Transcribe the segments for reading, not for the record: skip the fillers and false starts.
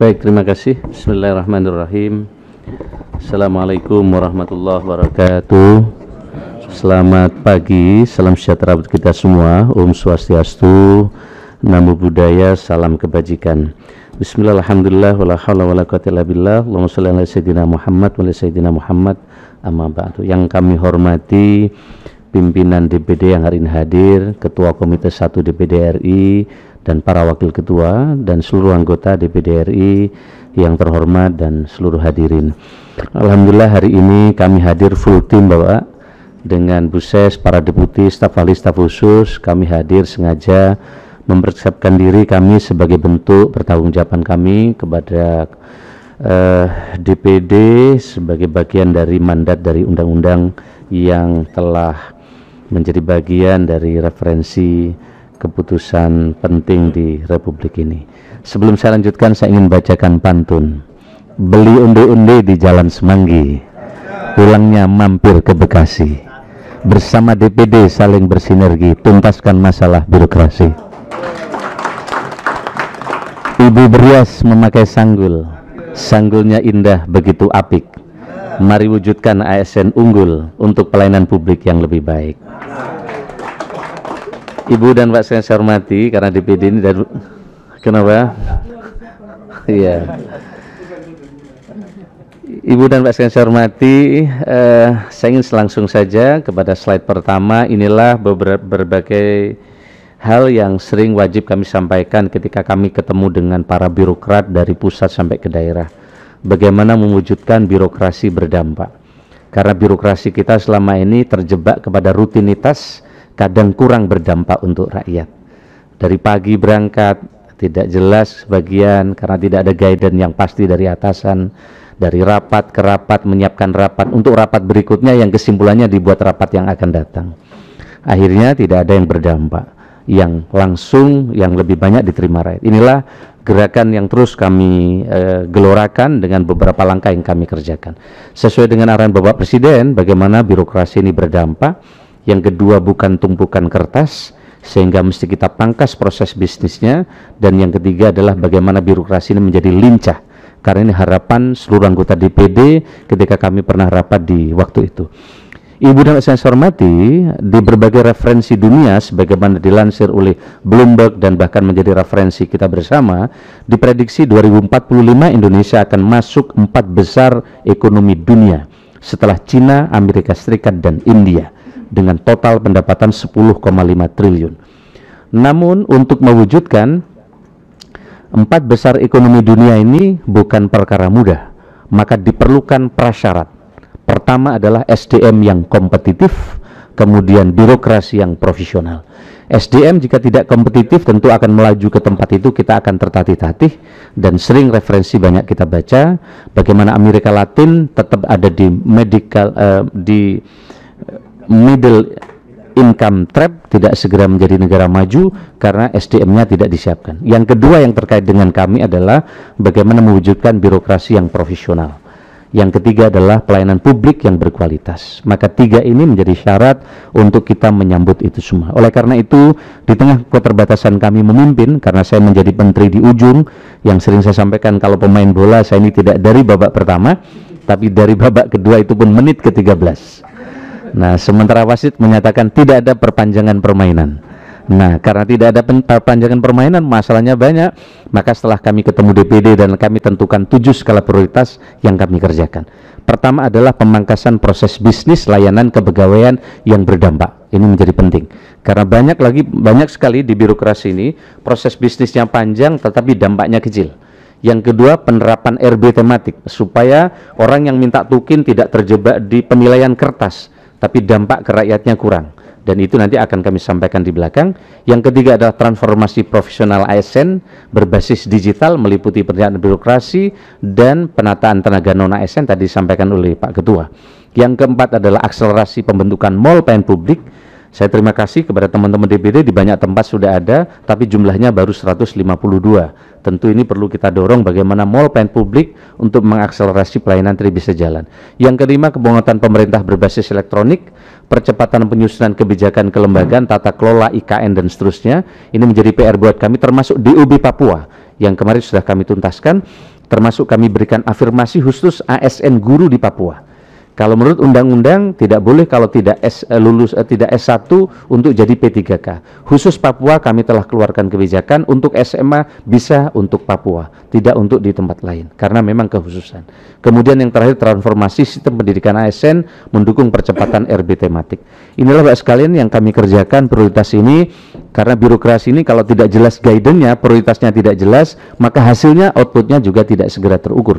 Baik, terima kasih. Bismillahirrahmanirrahim. Assalamualaikum warahmatullahi wabarakatuh. Selamat pagi, salam sejahtera buat kita semua. Om Swastiastu, Namo Buddhaya, salam kebajikan. Bismillah, alhamdulillah, wala hawla wala quwwata illa billah. Allahumma shalli ala sayyidina Muhammad wa ala sayyidina Muhammad. Amma ba'du. Yang kami hormati pimpinan DPD yang hari ini hadir, Ketua Komite 1 DPD RI dan para wakil ketua dan seluruh anggota DPD RI yang terhormat dan seluruh hadirin. Alhamdulillah hari ini kami hadir full tim Bapak, dengan Bu Ses, para deputi, staf ahli, staf khusus. Kami hadir sengaja mempersiapkan diri kami sebagai bentuk pertanggungjawaban kami kepada DPD sebagai bagian dari mandat dari undang-undang yang telah menjadi bagian dari referensi keputusan penting di Republik ini. Sebelum saya lanjutkan, saya ingin bacakan pantun. Beli unde-unde di Jalan Semanggi, pulangnya mampir ke Bekasi. Bersama DPD saling bersinergi, tuntaskan masalah birokrasi. Ibu berias memakai sanggul, sanggulnya indah begitu apik. Mari wujudkan ASN unggul untuk pelayanan publik yang lebih baik. Ibu dan Pak saya hormati, karena DPD ini dan kenapa? Iya. Ibu dan Pak saya hormati, saya ingin langsung saja kepada slide pertama. Inilah berbagai hal yang sering wajib kami sampaikan ketika kami ketemu dengan para birokrat dari pusat sampai ke daerah. Bagaimana mewujudkan birokrasi berdampak? Karena birokrasi kita selama ini terjebak kepada rutinitas, kadang kurang berdampak untuk rakyat. Dari pagi berangkat tidak jelas sebagian karena tidak ada guidance yang pasti dari atasan. Dari rapat ke rapat, menyiapkan rapat untuk rapat berikutnya yang kesimpulannya dibuat rapat yang akan datang. Akhirnya tidak ada yang berdampak, yang langsung, yang lebih banyak diterima rakyat. Inilah gerakan yang terus kami gelorakan dengan beberapa langkah yang kami kerjakan. Sesuai dengan arahan Bapak Presiden, bagaimana birokrasi ini berdampak. Yang kedua, bukan tumpukan kertas, sehingga mesti kita pangkas proses bisnisnya. Dan yang ketiga adalah bagaimana birokrasi ini menjadi lincah, karena ini harapan seluruh anggota DPD ketika kami pernah rapat di waktu itu. Ibu dan saya hormati, di berbagai referensi dunia sebagaimana dilansir oleh Bloomberg dan bahkan menjadi referensi kita bersama, diprediksi 2045 Indonesia akan masuk 4 besar ekonomi dunia setelah Cina, Amerika Serikat dan India, dengan total pendapatan 10,5 triliun. Namun untuk mewujudkan 4 besar ekonomi dunia ini bukan perkara mudah, maka diperlukan prasyarat. Pertama adalah SDM yang kompetitif, kemudian birokrasi yang profesional. SDM jika tidak kompetitif tentu akan melaju ke tempat itu, kita akan tertatih-tatih, dan sering referensi banyak kita baca bagaimana Amerika Latin tetap ada di middle income trap, tidak segera menjadi negara maju karena SDM-nya tidak disiapkan. Yang kedua yang terkait dengan kami adalah bagaimana mewujudkan birokrasi yang profesional. Yang ketiga adalah pelayanan publik yang berkualitas. Maka 3 ini menjadi syarat untuk kita menyambut itu semua. Oleh karena itu, di tengah keterbatasan kami memimpin, karena saya menjadi menteri di ujung, yang sering saya sampaikan kalau pemain bola saya ini tidak dari babak pertama, tapi dari babak kedua, itu pun menit ke-13. Nah, sementara wasit menyatakan tidak ada perpanjangan permainan. Nah, karena tidak ada perpanjangan permainan, masalahnya banyak. Maka setelah kami ketemu DPD dan kami tentukan 7 skala prioritas yang kami kerjakan. Pertama adalah pemangkasan proses bisnis layanan kepegawaian yang berdampak. Ini menjadi penting. Karena banyak sekali di birokrasi ini proses bisnisnya panjang tetapi dampaknya kecil. Yang kedua, penerapan RB tematik supaya orang yang minta tukin tidak terjebak di penilaian kertas, tapi dampak ke rakyatnya kurang. Dan itu nanti akan kami sampaikan di belakang. Yang ketiga adalah transformasi profesional ASN berbasis digital meliputi perencanaan birokrasi dan penataan tenaga non-ASN tadi disampaikan oleh Pak Ketua. Yang keempat adalah akselerasi pembentukan mall pelayanan publik. Saya terima kasih kepada teman-teman DPD, di banyak tempat sudah ada, tapi jumlahnya baru 152. Tentu ini perlu kita dorong bagaimana mall pelayanan publik untuk mengakselerasi pelayanan tadi bisa jalan. Yang kelima, kebangunan pemerintah berbasis elektronik, percepatan penyusunan kebijakan kelembagaan, tata kelola IKN dan seterusnya. Ini menjadi PR buat kami, termasuk DUB Papua yang kemarin sudah kami tuntaskan. termasuk kami berikan afirmasi khusus ASN guru di Papua. Kalau menurut undang-undang tidak boleh kalau tidak tidak S1 untuk jadi P3K. Khusus Papua kami telah keluarkan kebijakan untuk SMA bisa untuk Papua, tidak untuk di tempat lain karena memang kekhususan. Kemudian yang terakhir, transformasi sistem pendidikan ASN mendukung percepatan RB tematik. Inilah Bapak sekalian yang kami kerjakan prioritas ini, karena birokrasi ini kalau tidak jelas guidance-nya, prioritasnya tidak jelas, maka hasilnya, outputnya juga tidak segera terukur.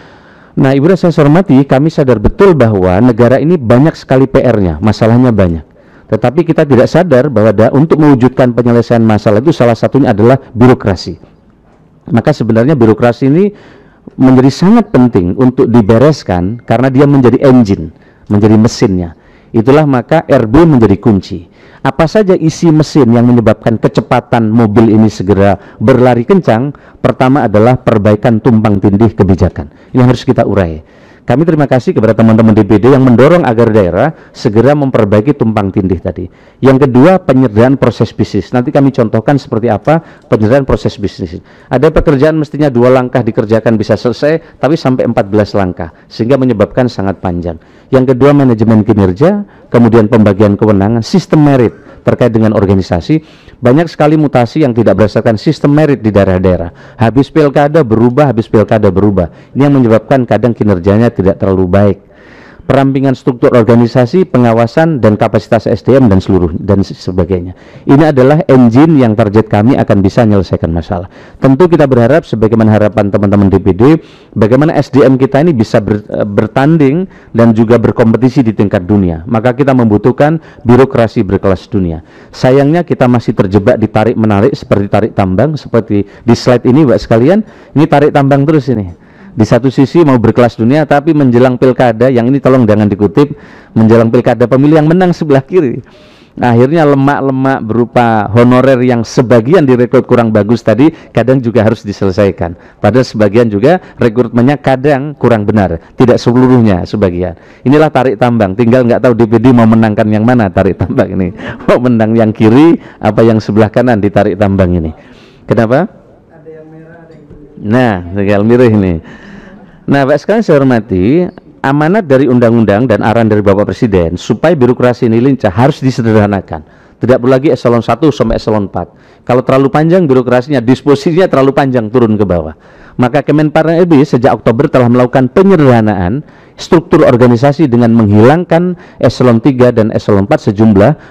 Nah, Ibu dan saya hormati, kami sadar betul bahwa negara ini banyak sekali PR-nya, masalahnya banyak. Tetapi kita tidak sadar bahwa untuk mewujudkan penyelesaian masalah itu salah satunya adalah birokrasi. Maka sebenarnya birokrasi ini menjadi sangat penting untuk dibereskan karena dia menjadi engine, menjadi mesinnya. Itulah maka RB menjadi kunci. Apa saja isi mesin yang menyebabkan kecepatan mobil ini segera berlari kencang? Pertama adalah perbaikan tumpang tindih kebijakan. Ini harus kita urai. Kami terima kasih kepada teman-teman DPD yang mendorong agar daerah segera memperbaiki tumpang tindih tadi. Yang kedua, penyederhanaan proses bisnis. Nanti kami contohkan seperti apa penyederhanaan proses bisnis. Ada pekerjaan mestinya 2 langkah dikerjakan bisa selesai, tapi sampai 14 langkah, sehingga menyebabkan sangat panjang. Yang kedua, manajemen kinerja, kemudian pembagian kewenangan, sistem merit terkait dengan organisasi. Banyak sekali mutasi yang tidak berdasarkan sistem merit di daerah-daerah. Habis pilkada berubah, habis pilkada berubah. Ini yang menyebabkan kadang kinerjanya tidak terlalu baik. Perampingan struktur organisasi, pengawasan, dan kapasitas SDM dan sebagainya. Ini adalah engine yang target kami akan bisa menyelesaikan masalah. Tentu kita berharap sebagaimana harapan teman-teman DPD, bagaimana SDM kita ini bisa bertanding dan juga berkompetisi di tingkat dunia. Maka kita membutuhkan birokrasi berkelas dunia. Sayangnya kita masih terjebak di tarik-menarik seperti tarik tambang, seperti di slide ini Bapak sekalian, ini tarik tambang terus ini. Di satu sisi mau berkelas dunia, tapi menjelang pilkada, yang ini tolong jangan dikutip, menjelang pilkada pemilih yang menang sebelah kiri. Nah, akhirnya lemak-lemak berupa honorer yang sebagian direkrut kurang bagus tadi, kadang juga harus diselesaikan. Padahal sebagian juga rekrutmennya kadang kurang benar, tidak seluruhnya, sebagian. Inilah tarik tambang, tinggal nggak tahu DPD mau menangkan yang mana tarik tambang ini. Mau menang yang kiri, apa yang sebelah kanan di tarik tambang ini. Kenapa? Ada yang merah, ada yang biru. Nah, tinggal mirip ini. Nah, Bapak sekalian saya hormati, amanat dari undang-undang dan arahan dari Bapak Presiden supaya birokrasi ini lincah harus disederhanakan. Tidak perlu lagi eselon 1 sampai eselon 4. Kalau terlalu panjang birokrasinya, disposisinya terlalu panjang turun ke bawah. Maka Kemenpan RB sejak Oktober telah melakukan penyederhanaan struktur organisasi dengan menghilangkan eselon 3 dan eselon 4 sejumlah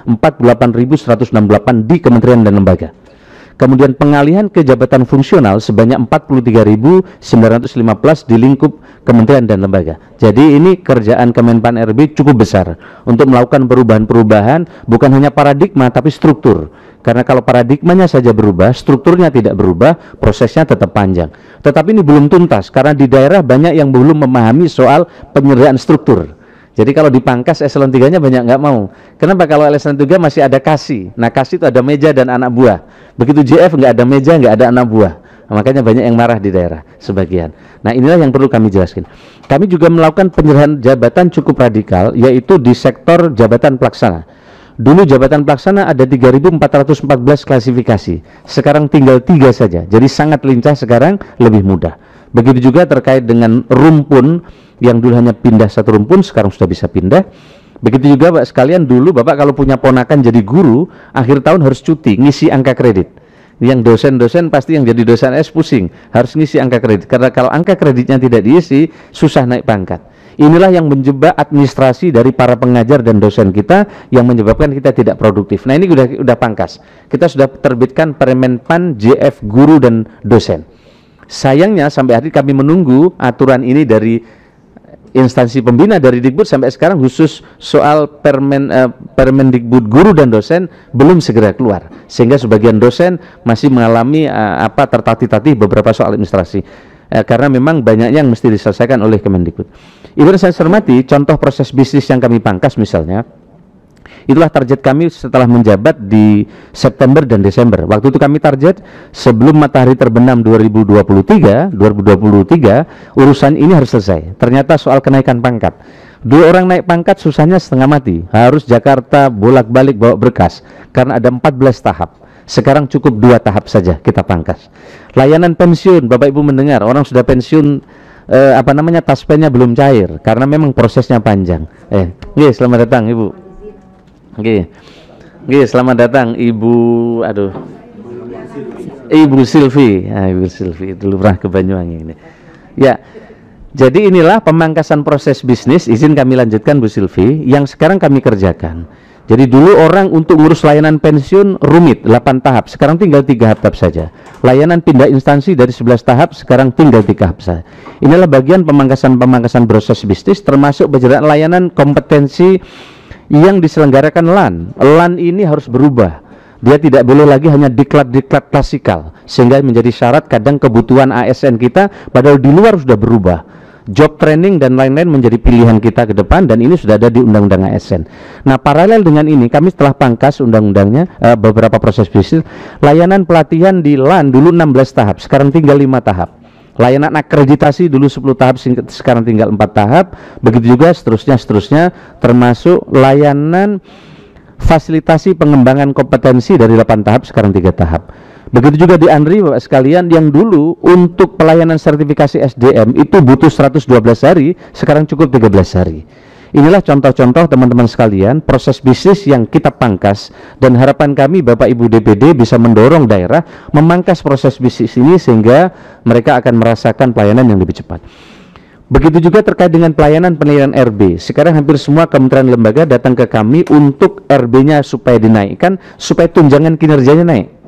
48.168 di kementerian dan lembaga. Kemudian pengalihan ke jabatan fungsional sebanyak 43.915 di lingkup kementerian dan lembaga. Jadi ini kerjaan Kemenpan RB cukup besar untuk melakukan perubahan-perubahan, bukan hanya paradigma tapi struktur. Karena kalau paradigmanya saja berubah, strukturnya tidak berubah, prosesnya tetap panjang. Tetapi ini belum tuntas karena di daerah banyak yang belum memahami soal penyederhanaan struktur. Jadi kalau dipangkas eselon 3-nya banyak nggak mau. Kenapa? Kalau eselon 3 masih ada kasih. Nah, kasih itu ada meja dan anak buah. Begitu JF nggak ada meja, nggak ada anak buah. Nah, makanya banyak yang marah di daerah, sebagian. Nah, inilah yang perlu kami jelaskan. Kami juga melakukan penyerahan jabatan cukup radikal, yaitu di sektor jabatan pelaksana. Dulu jabatan pelaksana ada 3.414 klasifikasi. Sekarang tinggal 3 saja. Jadi sangat lincah sekarang, lebih mudah. Begitu juga terkait dengan rumpun, yang dulu hanya pindah satu rumpun, sekarang sudah bisa pindah. Begitu juga Pak sekalian, dulu Bapak kalau punya ponakan jadi guru, akhir tahun harus cuti, ngisi angka kredit. Yang dosen-dosen pasti yang jadi dosen S pusing, harus ngisi angka kredit. Karena kalau angka kreditnya tidak diisi, susah naik pangkat. Inilah yang menjebak administrasi dari para pengajar dan dosen kita, yang menyebabkan kita tidak produktif. Nah, ini udah pangkas. Kita sudah terbitkan Permenpan JF guru dan dosen. Sayangnya sampai hari kami menunggu aturan ini dari instansi pembina dari Dikbud, sampai sekarang khusus soal Permendikbud guru dan dosen belum segera keluar, sehingga sebagian dosen masih mengalami tertatih-tatih beberapa soal administrasi, karena memang banyak yang mesti diselesaikan oleh Kemendikbud. Ibu dan saya hormati, contoh proses bisnis yang kami pangkas misalnya, itulah target kami setelah menjabat di September dan Desember. Waktu itu kami target sebelum matahari terbenam 2023, urusan ini harus selesai. Ternyata soal kenaikan pangkat. 2 orang naik pangkat susahnya setengah mati. Harus Jakarta bolak-balik bawa berkas karena ada 14 tahap. sekarang cukup 2 tahap saja kita pangkas. Layanan pensiun, Bapak Ibu mendengar orang sudah pensiun, taspennya belum cair karena memang prosesnya panjang. Selamat datang Ibu. Selamat datang Ibu, Ibu Silvi. Ibu Silvi dulu pernah ke Banyuwangi ini. Ya. Jadi inilah pemangkasan proses bisnis, izin kami lanjutkan Bu Silvi, yang sekarang kami kerjakan. Jadi dulu orang untuk ngurus layanan pensiun rumit, 8 tahap, sekarang tinggal 3 tahap saja. Layanan pindah instansi dari 11 tahap, sekarang tinggal 3 tahap saja. Inilah bagian pemangkasan proses bisnis, termasuk berjalan layanan kompetensi yang diselenggarakan LAN. LAN ini harus berubah. Dia tidak boleh lagi hanya diklat-diklat klasikal, sehingga menjadi syarat kadang kebutuhan ASN kita, padahal di luar sudah berubah. Job training dan lain-lain menjadi pilihan kita ke depan, dan ini sudah ada di Undang-Undang ASN. Nah, paralel dengan ini, kami setelah pangkas undang-undangnya beberapa proses bisnis, layanan pelatihan di LAN dulu 16 tahap, sekarang tinggal 5 tahap. Layanan akreditasi dulu 10 tahap, sekarang tinggal 4 tahap. Begitu juga seterusnya, termasuk layanan fasilitasi pengembangan kompetensi dari 8 tahap, sekarang 3 tahap. Begitu juga di Andri, Bapak sekalian, yang dulu untuk pelayanan sertifikasi SDM itu butuh 112 hari, sekarang cukup 13 hari. Inilah contoh-contoh teman-teman sekalian, proses bisnis yang kita pangkas, dan harapan kami Bapak Ibu DPD bisa mendorong daerah memangkas proses bisnis ini sehingga mereka akan merasakan pelayanan yang lebih cepat. Begitu juga terkait dengan pelayanan penilaian RB. Sekarang hampir semua kementerian lembaga datang ke kami untuk RB-nya supaya dinaikkan, supaya tunjangan kinerjanya naik.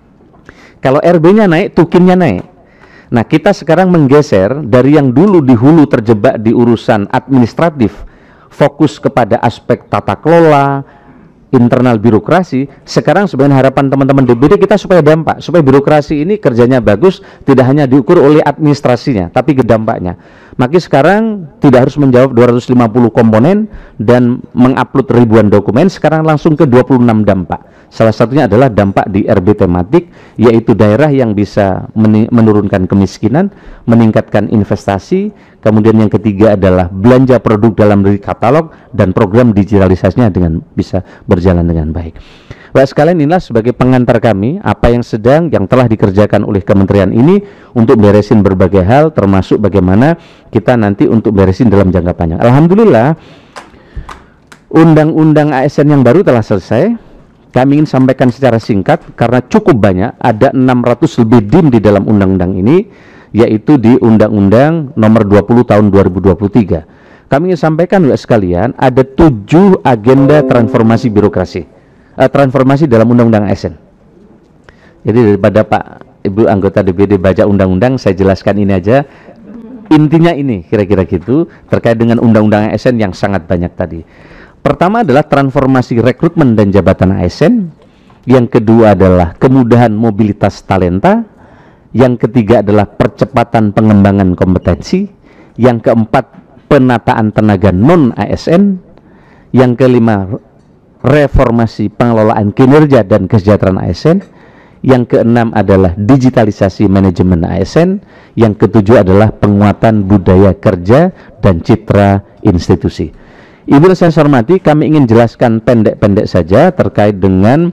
Kalau RB-nya naik, tukinnya naik. Nah, kita sekarang menggeser dari yang dulu di hulu terjebak di urusan administratif, fokus kepada aspek tata kelola, internal birokrasi. Sekarang sebenarnya harapan teman-teman DPD kita supaya dampak, supaya birokrasi ini kerjanya bagus, tidak hanya diukur oleh administrasinya, tapi ke dampaknya. Maka sekarang tidak harus menjawab 250 komponen dan mengupload ribuan dokumen, sekarang langsung ke 26 dampak. Salah satunya adalah dampak di RB tematik, yaitu daerah yang bisa menurunkan kemiskinan, meningkatkan investasi. Kemudian yang ketiga adalah belanja produk dalam diri katalog, dan program digitalisasinya dengan bisa berjalan dengan baik. Bapak sekalian, inilah sebagai pengantar kami apa yang telah dikerjakan oleh kementerian ini untuk beresin berbagai hal, termasuk bagaimana kita nanti untuk beresin dalam jangka panjang. Alhamdulillah, undang-undang ASN yang baru telah selesai. Kami ingin sampaikan secara singkat karena cukup banyak, ada 600 lebih dim di dalam undang-undang ini, yaitu di Undang-Undang Nomor 20 Tahun 2023. Kami ingin sampaikan juga sekalian, ada 7 agenda transformasi birokrasi, transformasi dalam Undang-Undang ASN. Jadi daripada Pak Ibu anggota DPD baca undang-undang, saya jelaskan ini aja. Intinya ini kira-kira gitu terkait dengan Undang-Undang ASN yang sangat banyak tadi. Pertama adalah transformasi rekrutmen dan jabatan ASN. Yang kedua adalah kemudahan mobilitas talenta. Yang ketiga adalah percepatan pengembangan kompetensi. Yang keempat, penataan tenaga non-ASN. Yang kelima, reformasi pengelolaan kinerja dan kesejahteraan ASN. Yang keenam adalah digitalisasi manajemen ASN. Yang ketujuh adalah penguatan budaya kerja dan citra institusi. Ibu dan saya hormati, kami ingin jelaskan pendek-pendek saja terkait dengan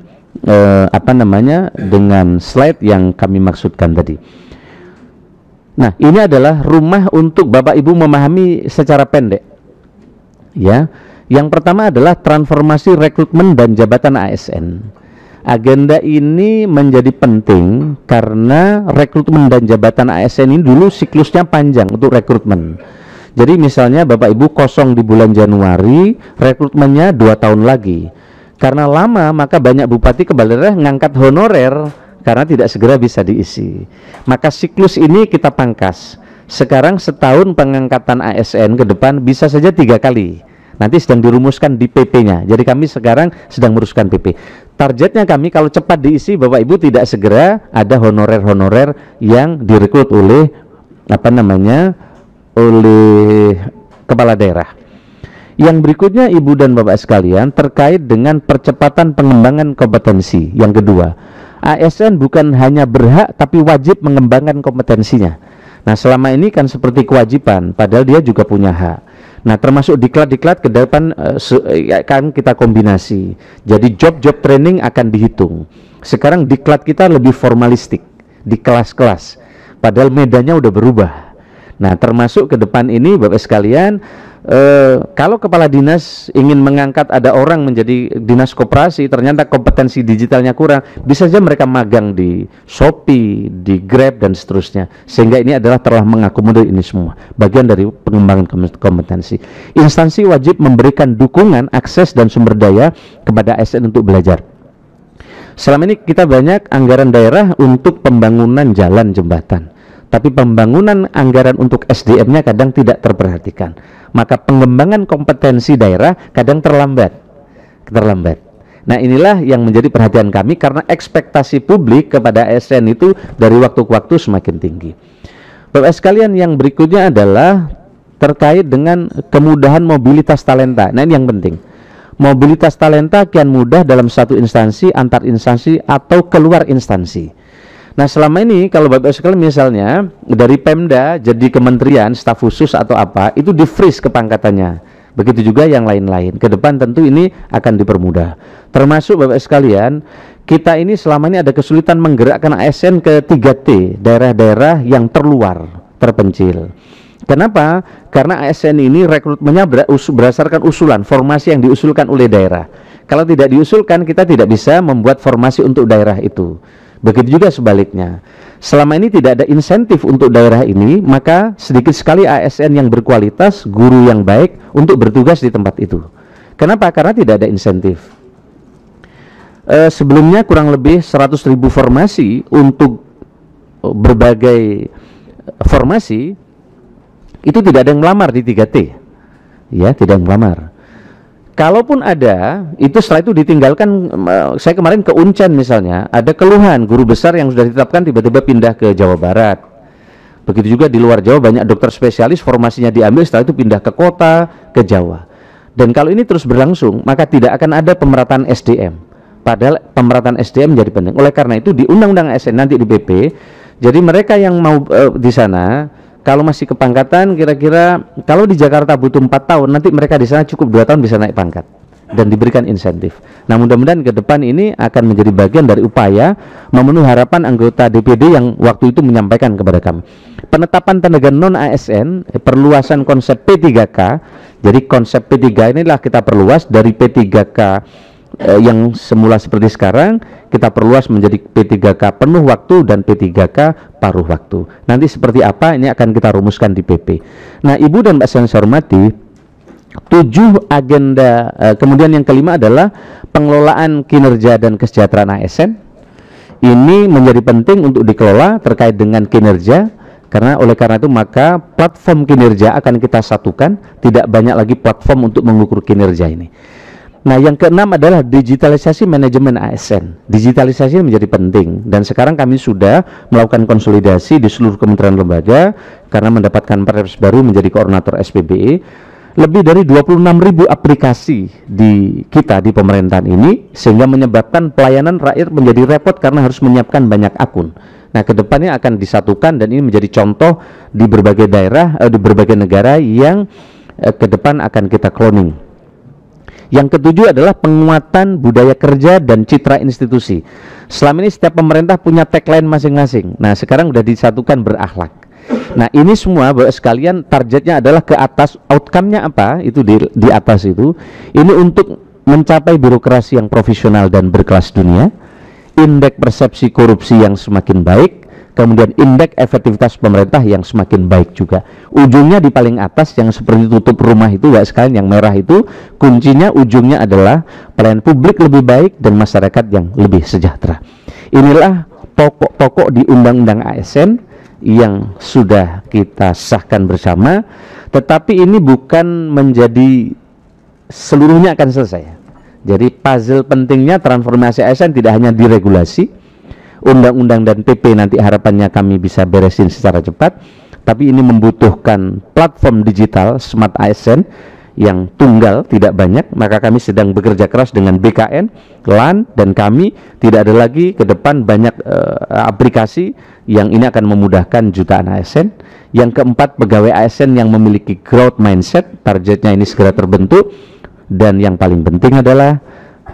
dengan slide yang kami maksudkan tadi. Nah, ini adalah rumah untuk Bapak Ibu memahami secara pendek. Ya, yang pertama adalah transformasi rekrutmen dan jabatan ASN. Agenda ini menjadi penting karena rekrutmen dan jabatan ASN ini dulu siklusnya panjang untuk rekrutmen. Jadi misalnya Bapak Ibu kosong di bulan Januari, rekrutmennya 2 tahun lagi. Karena lama, maka banyak bupati kepala daerah ngangkat honorer karena tidak segera bisa diisi. Maka siklus ini kita pangkas. Sekarang setahun pengangkatan ASN ke depan bisa saja 3 kali. Nanti sedang dirumuskan di PP-nya. Jadi kami sekarang sedang meruskan PP. Targetnya kami kalau cepat diisi, Bapak Ibu tidak segera ada honorer-honorer yang direkrut oleh oleh kepala daerah. Yang berikutnya Ibu dan Bapak sekalian terkait dengan percepatan pengembangan kompetensi. Yang kedua, ASN bukan hanya berhak tapi wajib mengembangkan kompetensinya. Nah, selama ini kan seperti kewajiban, padahal dia juga punya hak. Nah, termasuk diklat-diklat ke depan kan kita kombinasi. Jadi job training akan dihitung. Sekarang diklat kita lebih formalistik di kelas-kelas, padahal medannya udah berubah. Nah, termasuk ke depan ini Bapak sekalian, kalau kepala dinas ingin mengangkat ada orang menjadi dinas koperasi, ternyata kompetensi digitalnya kurang, bisa saja mereka magang di Shopee, di Grab dan seterusnya. Sehingga ini adalah telah mengakomodir ini semua, bagian dari pengembangan kompetensi. Instansi wajib memberikan dukungan, akses dan sumber daya kepada ASN untuk belajar. Selama ini kita banyak anggaran daerah untuk pembangunan jalan, jembatan, tapi pembangunan anggaran untuk SDM-nya kadang tidak terperhatikan. Maka pengembangan kompetensi daerah kadang terlambat. Nah, inilah yang menjadi perhatian kami karena ekspektasi publik kepada ASN itu dari waktu ke waktu semakin tinggi. Bapak sekalian, yang berikutnya adalah terkait dengan kemudahan mobilitas talenta. Nah, ini yang penting. Mobilitas talenta kian mudah dalam satu instansi, antar instansi atau keluar instansi. Nah, selama ini kalau Bapak sekalian misalnya dari Pemda jadi kementerian, staf khusus atau apa, itu di-freeze kepangkatannya. Begitu juga yang lain-lain. Ke depan tentu ini akan dipermudah. Termasuk Bapak sekalian, kita ini selama ini ada kesulitan menggerakkan ASN ke 3T, daerah-daerah yang terluar, terpencil. Kenapa? Karena ASN ini rekrutmennya berdasarkan usulan, formasi yang diusulkan oleh daerah. Kalau tidak diusulkan, kita tidak bisa membuat formasi untuk daerah itu. Begitu juga sebaliknya. Selama ini tidak ada insentif untuk daerah ini, maka sedikit sekali ASN yang berkualitas, guru yang baik untuk bertugas di tempat itu. Kenapa? Karena tidak ada insentif. Sebelumnya kurang lebih 100.000 formasi untuk berbagai formasi, itu tidak ada yang melamar di 3T. Ya, tidak yang melamar. Kalaupun ada, itu setelah itu ditinggalkan. Saya kemarin ke Uncen misalnya, ada keluhan guru besar yang sudah ditetapkan tiba-tiba pindah ke Jawa Barat. Begitu juga di luar Jawa, banyak dokter spesialis formasinya diambil, setelah itu pindah ke kota, ke Jawa. Dan kalau ini terus berlangsung, maka tidak akan ada pemerataan SDM. Padahal pemerataan SDM menjadi penting. Oleh karena itu di Undang-Undang ASN nanti di PP, jadi mereka yang mau di sana, kalau masih kepangkatan, kira-kira kalau di Jakarta butuh 4 tahun, nanti mereka di sana cukup 2 tahun bisa naik pangkat dan diberikan insentif. Nah, mudah-mudahan ke depan ini akan menjadi bagian dari upaya memenuhi harapan anggota DPD yang waktu itu menyampaikan kepada kami. Penetapan tenaga non ASN, perluasan konsep P3K. Jadi konsep P3 inilah kita perluas dari P3K yang semula seperti sekarang, kita perluas menjadi P3K penuh waktu dan P3K paruh waktu. Nanti seperti apa ini akan kita rumuskan di PP. Nah, Ibu dan Mbak saya hormati, 7 agenda. Kemudian yang kelima adalah pengelolaan kinerja dan kesejahteraan ASN. Ini menjadi penting untuk dikelola terkait dengan kinerja, karena oleh karena itu maka platform kinerja akan kita satukan, tidak banyak lagi platform untuk mengukur kinerja ini. Nah, yang keenam adalah digitalisasi manajemen ASN. Digitalisasi menjadi penting dan sekarang kami sudah melakukan konsolidasi di seluruh kementerian lembaga karena mendapatkan perpres baru menjadi koordinator SPBE. Lebih dari 26.000 aplikasi di kita di pemerintahan ini, sehingga menyebabkan pelayanan rakyat menjadi repot karena harus menyiapkan banyak akun. Nah, kedepannya akan disatukan dan ini menjadi contoh di berbagai daerah, di berbagai negara yang ke depan akan kita cloning. Yang ketujuh adalah penguatan budaya kerja dan citra institusi. Selama ini setiap pemerintah punya tagline masing-masing. Nah, sekarang sudah disatukan berakhlak. Nah, ini semua Bapak sekalian targetnya adalah ke atas, outcome-nya apa? Itu di atas itu. Ini untuk mencapai birokrasi yang profesional dan berkelas dunia, indeks persepsi korupsi yang semakin baik, kemudian indeks efektivitas pemerintah yang semakin baik juga. Ujungnya di paling atas yang seperti tutup rumah itu Bapak sekalian, yang merah itu kuncinya, ujungnya adalah pelayanan publik lebih baik dan masyarakat yang lebih sejahtera. Inilah pokok-pokok di Undang-Undang ASN yang sudah kita sahkan bersama, tetapi ini bukan menjadi seluruhnya akan selesai. Jadi puzzle pentingnya transformasi ASN tidak hanya di regulasi, undang-undang dan PP nanti harapannya kami bisa beresin secara cepat, tapi ini membutuhkan platform digital smart ASN yang tunggal, tidak banyak. Maka kami sedang bekerja keras dengan BKN, LAN, dan kami tidak ada lagi ke depan banyak aplikasi yang ini akan memudahkan jutaan ASN. Yang keempat, pegawai ASN yang memiliki growth mindset, targetnya ini segera terbentuk. Dan yang paling penting adalah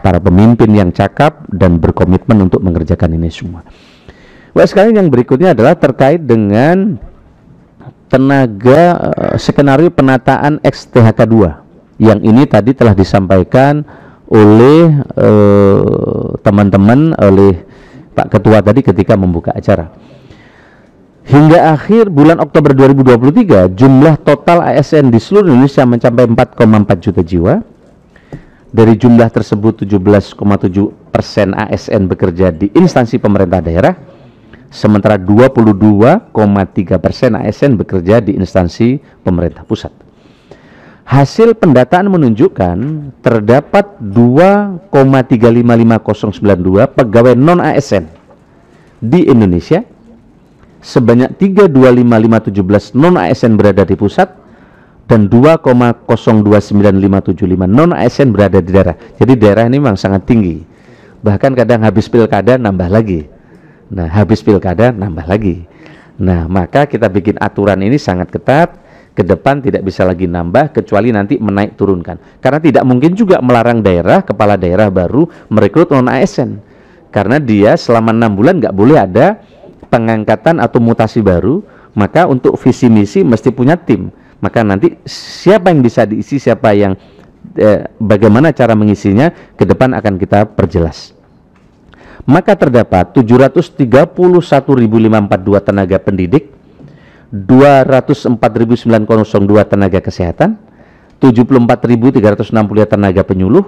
para pemimpin yang cakap dan berkomitmen untuk mengerjakan ini semua. Sekalian yang berikutnya adalah terkait dengan tenaga skenario penataan XTHK 2 yang ini tadi telah disampaikan oleh teman-teman, oleh Pak Ketua tadi ketika membuka acara. Hingga akhir bulan Oktober 2023, jumlah total ASN di seluruh Indonesia mencapai 4,4 juta jiwa. Dari jumlah tersebut 17,7% ASN bekerja di instansi pemerintah daerah, sementara 22,3% ASN bekerja di instansi pemerintah pusat. Hasil pendataan menunjukkan terdapat 2,355092 pegawai non-ASN di Indonesia, sebanyak 3,25517 non-ASN berada di pusat, dan 2,029575 non-ASN berada di daerah. Jadi daerah ini memang sangat tinggi. Bahkan kadang habis pilkada nambah lagi. Nah, habis pilkada nambah lagi. Nah, maka kita bikin aturan ini sangat ketat. Ke depan tidak bisa lagi nambah kecuali nanti menaik turunkan. Karena tidak mungkin juga melarang daerah, kepala daerah baru merekrut non-ASN. Karena dia selama 6 bulan nggak boleh ada pengangkatan atau mutasi baru. Maka untuk visi misi mesti punya tim. Maka nanti siapa yang bisa diisi, siapa yang bagaimana cara mengisinya ke depan akan kita perjelas. Maka terdapat 731.542 tenaga pendidik, 204.902 tenaga kesehatan, 74.360 tenaga penyuluh,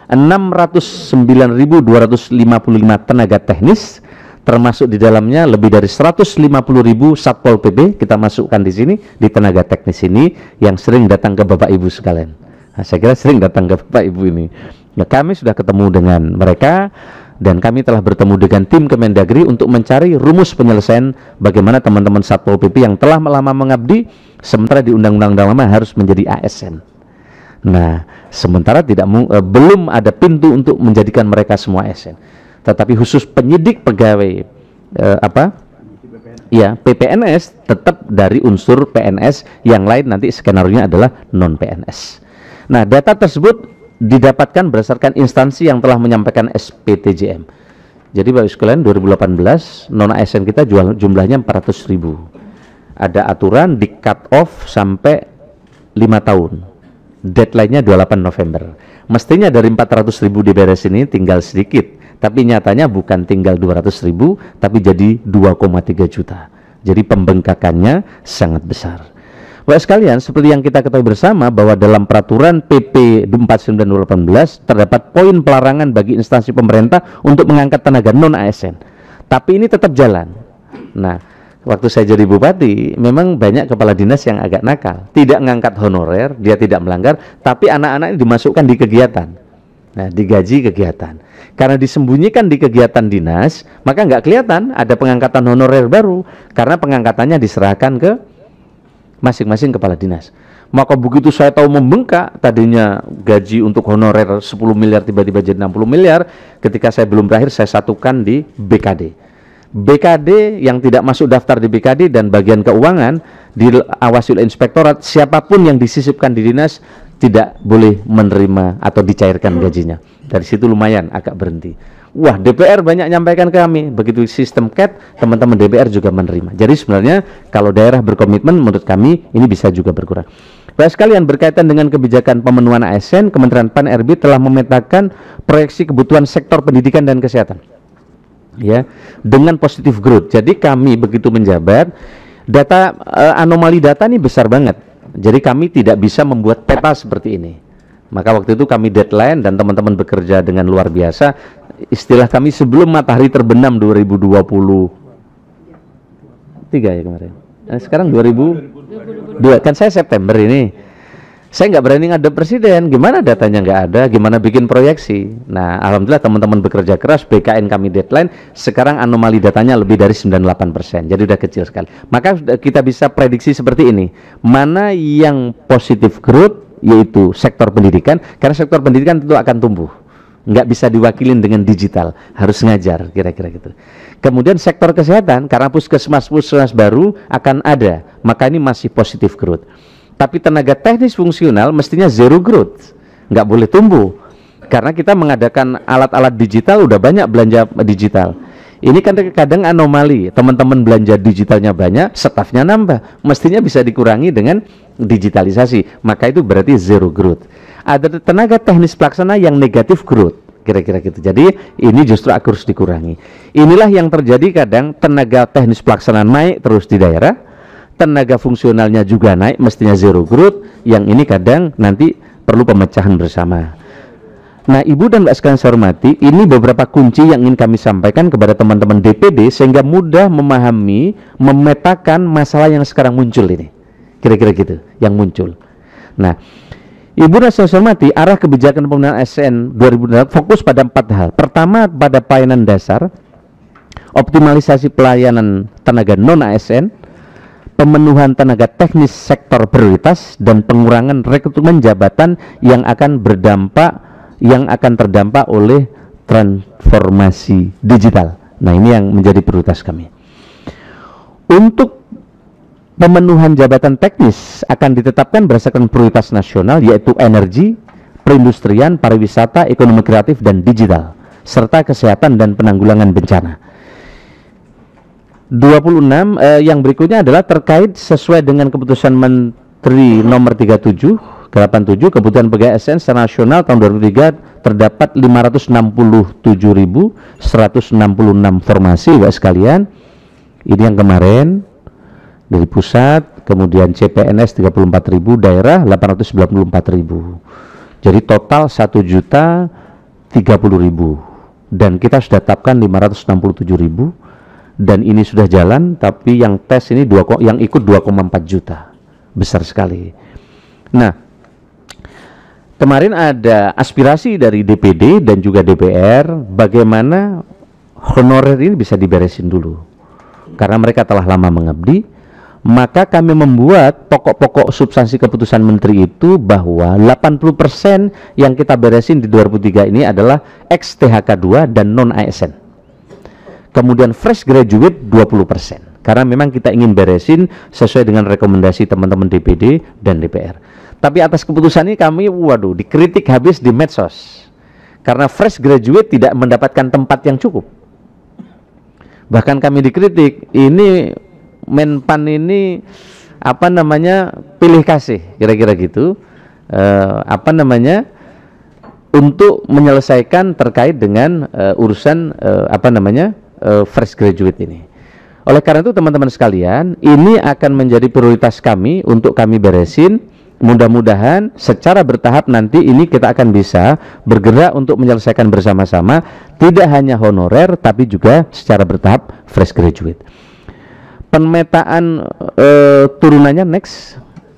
609.255 tenaga teknis, termasuk di dalamnya lebih dari 150.000 Satpol PP kita masukkan di sini, di tenaga teknis ini yang sering datang ke Bapak Ibu sekalian. Nah, saya kira sering datang ke Bapak Ibu ini. Nah, kami sudah ketemu dengan mereka dan kami telah bertemu dengan tim Kemendagri untuk mencari rumus penyelesaian bagaimana teman-teman Satpol PP yang telah lama mengabdi sementara di undang-undang lama harus menjadi ASN. Nah, sementara belum ada pintu untuk menjadikan mereka semua ASN. Tetapi khusus penyidik pegawai PPNS tetap dari unsur PNS, yang lain nanti skenario-nya adalah non PNS. Nah, data tersebut didapatkan berdasarkan instansi yang telah menyampaikan SPTJM. Jadi Bapak sekalian, 2018 non ASN kita jumlahnya 400.000. Ada aturan di cut off sampai 5 tahun. Deadline-nya 28 November. Mestinya dari 400.000 diberes ini tinggal sedikit. Tapi nyatanya bukan tinggal 200.000, tapi jadi 2,3 juta. Jadi pembengkakannya sangat besar. Bapak sekalian, seperti yang kita ketahui bersama bahwa dalam peraturan PP 49/2018 terdapat poin pelarangan bagi instansi pemerintah untuk mengangkat tenaga non-ASN. Tapi ini tetap jalan. Nah, waktu saya jadi bupati, memang banyak kepala dinas yang agak nakal. Tidak mengangkat honorer, dia tidak melanggar, tapi anak-anak ini dimasukkan di kegiatan. Nah, digaji kegiatan. Karena disembunyikan di kegiatan dinas, maka nggak kelihatan ada pengangkatan honorer baru, karena pengangkatannya diserahkan ke masing-masing kepala dinas. Maka begitu saya tahu membengkak, tadinya gaji untuk honorer 10 miliar tiba-tiba jadi 60 miliar, ketika saya belum berakhir saya satukan di BKD. BKD yang tidak masuk daftar di BKD dan bagian keuangan diawasi oleh inspektorat, siapapun yang disisipkan di dinas tidak boleh menerima atau dicairkan gajinya. Dari situ lumayan agak berhenti. Wah, DPR banyak nyampaikan ke kami. Begitu sistem CAT, teman-teman DPR juga menerima. Jadi sebenarnya kalau daerah berkomitmen, menurut kami ini bisa juga berkurang. Bapak sekalian, berkaitan dengan kebijakan pemenuhan ASN, Kementerian PAN-RB telah memetakan proyeksi kebutuhan sektor pendidikan dan kesehatan. Ya, dengan positive growth. Jadi kami begitu menjabat, data anomali data ini besar banget. Jadi kami tidak bisa membuat peta seperti ini. Maka waktu itu kami deadline dan teman-teman bekerja dengan luar biasa. Istilah kami sebelum matahari terbenam 2023 ya kemarin. Nah, sekarang 2002, kan saya September ini. Saya nggak berani ngadep presiden, gimana datanya nggak ada, gimana bikin proyeksi. Nah, alhamdulillah teman-teman bekerja keras, BKN kami deadline, sekarang anomali datanya lebih dari 98%, jadi udah kecil sekali. Maka kita bisa prediksi seperti ini, mana yang positif growth, yaitu sektor pendidikan, karena sektor pendidikan tentu akan tumbuh. Nggak bisa diwakilin dengan digital, harus ngajar, kira-kira gitu. Kemudian sektor kesehatan, karena puskesmas baru akan ada, maka ini masih positif growth. Tapi tenaga teknis fungsional mestinya zero growth, nggak boleh tumbuh. Karena kita mengadakan alat-alat digital, udah banyak belanja digital. Ini kan kadang anomali, teman-teman belanja digitalnya banyak, stafnya nambah, mestinya bisa dikurangi dengan digitalisasi, maka itu berarti zero growth. Ada tenaga teknis pelaksana yang negatif growth, kira-kira gitu. Jadi ini justru harus dikurangi. Inilah yang terjadi kadang, tenaga teknis pelaksana naik terus di daerah, tenaga fungsionalnya juga naik, mestinya zero growth, yang ini kadang nanti perlu pemecahan bersama. Nah, Ibu dan Mbak sekalian saya hormati, ini beberapa kunci yang ingin kami sampaikan kepada teman-teman DPD sehingga mudah memahami, memetakan masalah yang sekarang muncul ini. Kira-kira gitu, yang muncul. Nah, Ibu dan saya hormati, arah kebijakan pembangunan ASN 2024 fokus pada 4 hal. Pertama, pada pelayanan dasar, optimalisasi pelayanan tenaga non-ASN, pemenuhan tenaga teknis sektor prioritas, dan pengurangan rekrutmen jabatan yang akan terdampak oleh transformasi digital. Nah, ini yang menjadi prioritas kami. Untuk pemenuhan jabatan teknis akan ditetapkan berdasarkan prioritas nasional, yaitu energi, perindustrian, pariwisata, ekonomi kreatif, dan digital, serta kesehatan dan penanggulangan bencana. 26 yang berikutnya adalah terkait sesuai dengan keputusan Menteri nomor 87 kebutuhan pegawai ASN secara nasional tahun 2003 terdapat 567.166 formasi, Bapak sekalian. Ini yang kemarin dari pusat, kemudian CPNS 34.000, daerah 894.000. Jadi total 1.030.000 dan kita sudah tetapkan 567.000 dan ini sudah jalan, tapi yang tes ini yang ikut 2,4 juta. Besar sekali. Nah, kemarin ada aspirasi dari DPD dan juga DPR bagaimana honorer ini bisa diberesin dulu. Karena mereka telah lama mengabdi, maka kami membuat pokok-pokok substansi keputusan menteri itu bahwa 80% yang kita beresin di 2003 ini adalah ex-THK2 dan non-ASN. Kemudian fresh graduate 20%. Karena memang kita ingin beresin sesuai dengan rekomendasi teman-teman DPD dan DPR. Tapi atas keputusan ini kami, dikritik habis di medsos. Karena fresh graduate tidak mendapatkan tempat yang cukup. Bahkan kami dikritik, ini Menpan ini pilih kasih, kira-kira gitu. Untuk menyelesaikan terkait dengan urusan fresh graduate ini. Oleh karena itu teman-teman sekalian, ini akan menjadi prioritas kami untuk kami beresin. Mudah-mudahan secara bertahap nanti ini kita akan bisa bergerak untuk menyelesaikan bersama-sama, tidak hanya honorer tapi juga secara bertahap fresh graduate. Pemetaan turunannya next.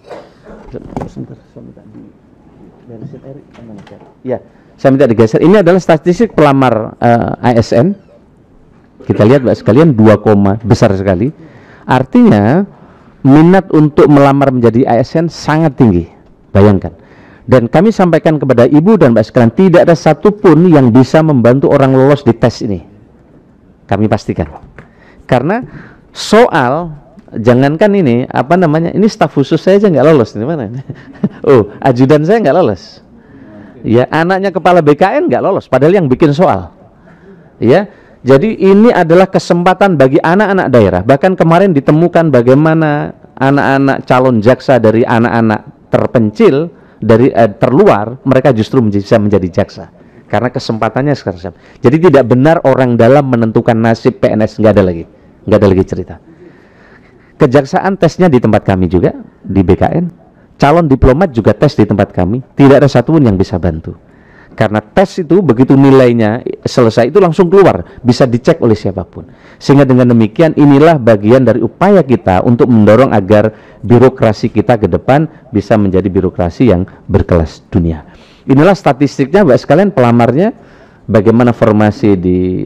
Ya, saya minta digeser. Ini adalah statistik pelamar ASN. Kita lihat Mbak sekalian, 2, besar sekali. Artinya minat untuk melamar menjadi ASN sangat tinggi. Bayangkan. Dan kami sampaikan kepada Ibu dan Mbak sekalian, tidak ada satupun yang bisa membantu orang lolos di tes ini. Kami pastikan. Karena soal, jangankan ini, ini staf khusus saya aja nggak lolos. Di mana? Oh, ajudan saya nggak lolos. Ya, anaknya kepala BKN nggak lolos, padahal yang bikin soal. Ya, jadi ini adalah kesempatan bagi anak-anak daerah. Bahkan kemarin ditemukan bagaimana anak-anak calon jaksa dari anak-anak terpencil, dari terluar, mereka justru bisa menjadi jaksa. Karena kesempatannya sekarang. Jadi tidak benar orang dalam menentukan nasib PNS, nggak ada lagi cerita. Kejaksaan tesnya di tempat kami juga, di BKN. Calon diplomat juga tes di tempat kami. Tidak ada satupun yang bisa bantu. Karena tes itu begitu nilainya selesai itu langsung keluar, bisa dicek oleh siapapun. Sehingga dengan demikian inilah bagian dari upaya kita untuk mendorong agar birokrasi kita ke depan bisa menjadi birokrasi yang berkelas dunia. Inilah statistiknya Mbak sekalian, pelamarnya bagaimana formasi di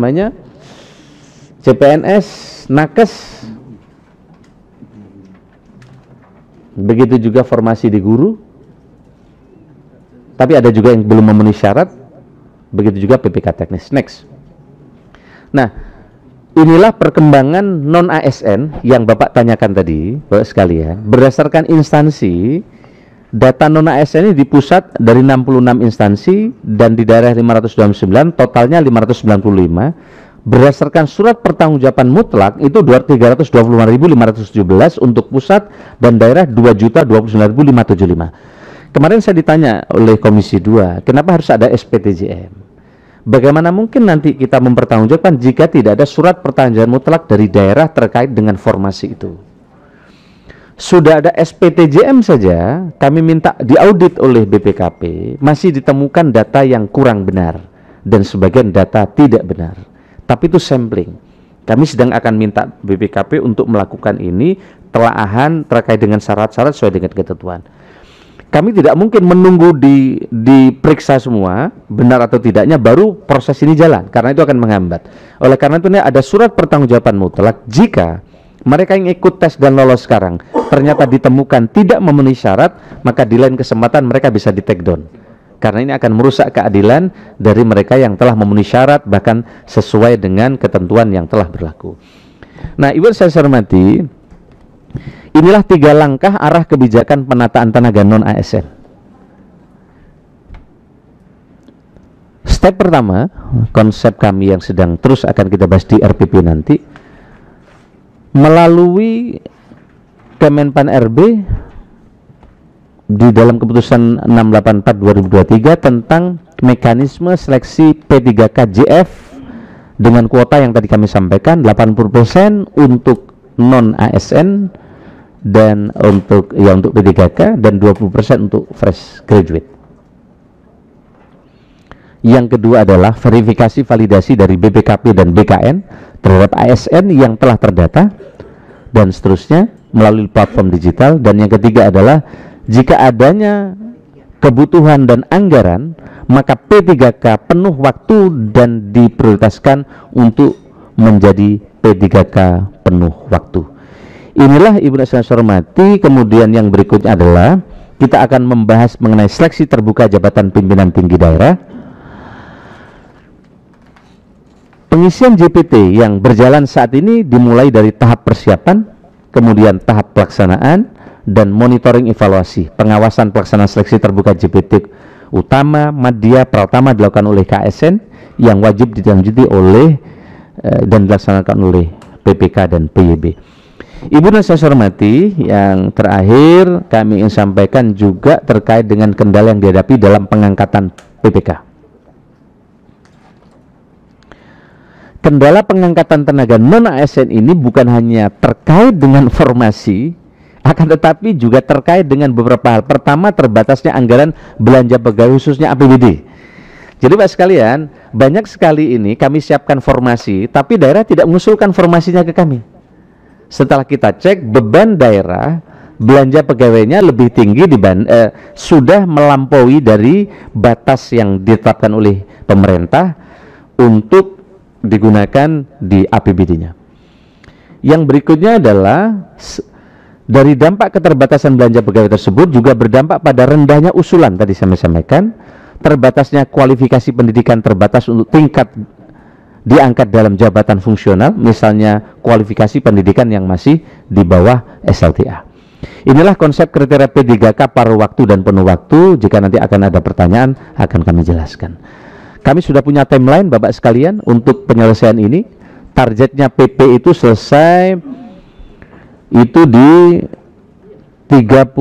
CPNS, Nakes, begitu juga formasi di guru. Tapi ada juga yang belum memenuhi syarat, begitu juga PPK teknis. Next. Nah, inilah perkembangan non-ASN yang Bapak tanyakan tadi, Bapak sekalian. Berdasarkan instansi, Data non ASN ini di pusat dari 66 instansi dan di daerah 529, totalnya 595. Berdasarkan surat pertanggungjawaban mutlak itu 325.517 untuk pusat dan daerah 2.029.575. Kemarin saya ditanya oleh Komisi 2, kenapa harus ada SPTJM? Bagaimana mungkin nanti kita mempertanggungjawabkan jika tidak ada surat pertanggungjawaban mutlak dari daerah terkait dengan formasi itu? Sudah ada SPTJM saja, kami minta diaudit oleh BPKP, masih ditemukan data yang kurang benar dan sebagian data tidak benar. Tapi itu sampling. Kami sedang akan minta BPKP untuk melakukan ini telaahan terkait dengan syarat-syarat sesuai dengan ketentuan. Kami tidak mungkin menunggu diperiksa semua benar atau tidaknya baru proses ini jalan, karena itu akan menghambat. Oleh karena itu ada surat pertanggungjawaban mutlak jika mereka yang ikut tes dan lolos sekarang ternyata ditemukan tidak memenuhi syarat, maka di lain kesempatan mereka bisa di take down. Karena ini akan merusak keadilan dari mereka yang telah memenuhi syarat bahkan sesuai dengan ketentuan yang telah berlaku. Nah, Ibu saya hormati, inilah 3 langkah arah kebijakan penataan tenaga non-ASN. Step pertama, konsep kami yang sedang terus akan kita bahas di RPP nanti, melalui Kemenpan RB di dalam keputusan 684/2023 tentang mekanisme seleksi P3KJF dengan kuota yang tadi kami sampaikan 80% untuk non-ASN dan untuk P3K dan 20% untuk fresh graduate. Yang kedua adalah verifikasi validasi dari BPKP dan BKN terhadap ASN yang telah terdata dan seterusnya melalui platform digital. Dan yang ketiga adalah jika adanya kebutuhan dan anggaran, maka P3K penuh waktu dan diprioritaskan untuk menjadi P3K penuh waktu. Inilah Ibu dan saya hormati. Kemudian yang berikutnya adalah kita akan membahas mengenai seleksi terbuka jabatan pimpinan tinggi daerah. Pengisian JPT yang berjalan saat ini dimulai dari tahap persiapan, kemudian tahap pelaksanaan, dan monitoring evaluasi. Pengawasan pelaksanaan seleksi terbuka JPT utama, madya, pratama dilakukan oleh KSN yang wajib dilanjuti oleh dan dilaksanakan oleh PPK dan PYB. Ibu dan saya hormati, yang terakhir kami ingin sampaikan juga terkait dengan kendala yang dihadapi dalam pengangkatan PPK. Kendala pengangkatan tenaga non-ASN ini bukan hanya terkait dengan formasi, akan tetapi juga terkait dengan beberapa hal. Pertama, terbatasnya anggaran belanja pegawai khususnya APBD. Jadi Pak sekalian, banyak sekali ini kami siapkan formasi, tapi daerah tidak mengusulkan formasinya ke kami. Setelah kita cek, beban daerah belanja pegawainya lebih tinggi sudah melampaui dari batas yang ditetapkan oleh pemerintah untuk digunakan di APBD-nya. Yang berikutnya adalah dari dampak keterbatasan belanja pegawai tersebut juga berdampak pada rendahnya usulan tadi saya sampaikan, terbatasnya kualifikasi pendidikan terbatas untuk tingkat diangkat dalam jabatan fungsional, misalnya kualifikasi pendidikan yang masih di bawah SLTA. Inilah konsep kriteria P3K paruh waktu dan penuh waktu. Jika nanti akan ada pertanyaan akan kami jelaskan. Kami sudah punya timeline Bapak sekalian untuk penyelesaian ini. Targetnya PP itu selesai itu di 31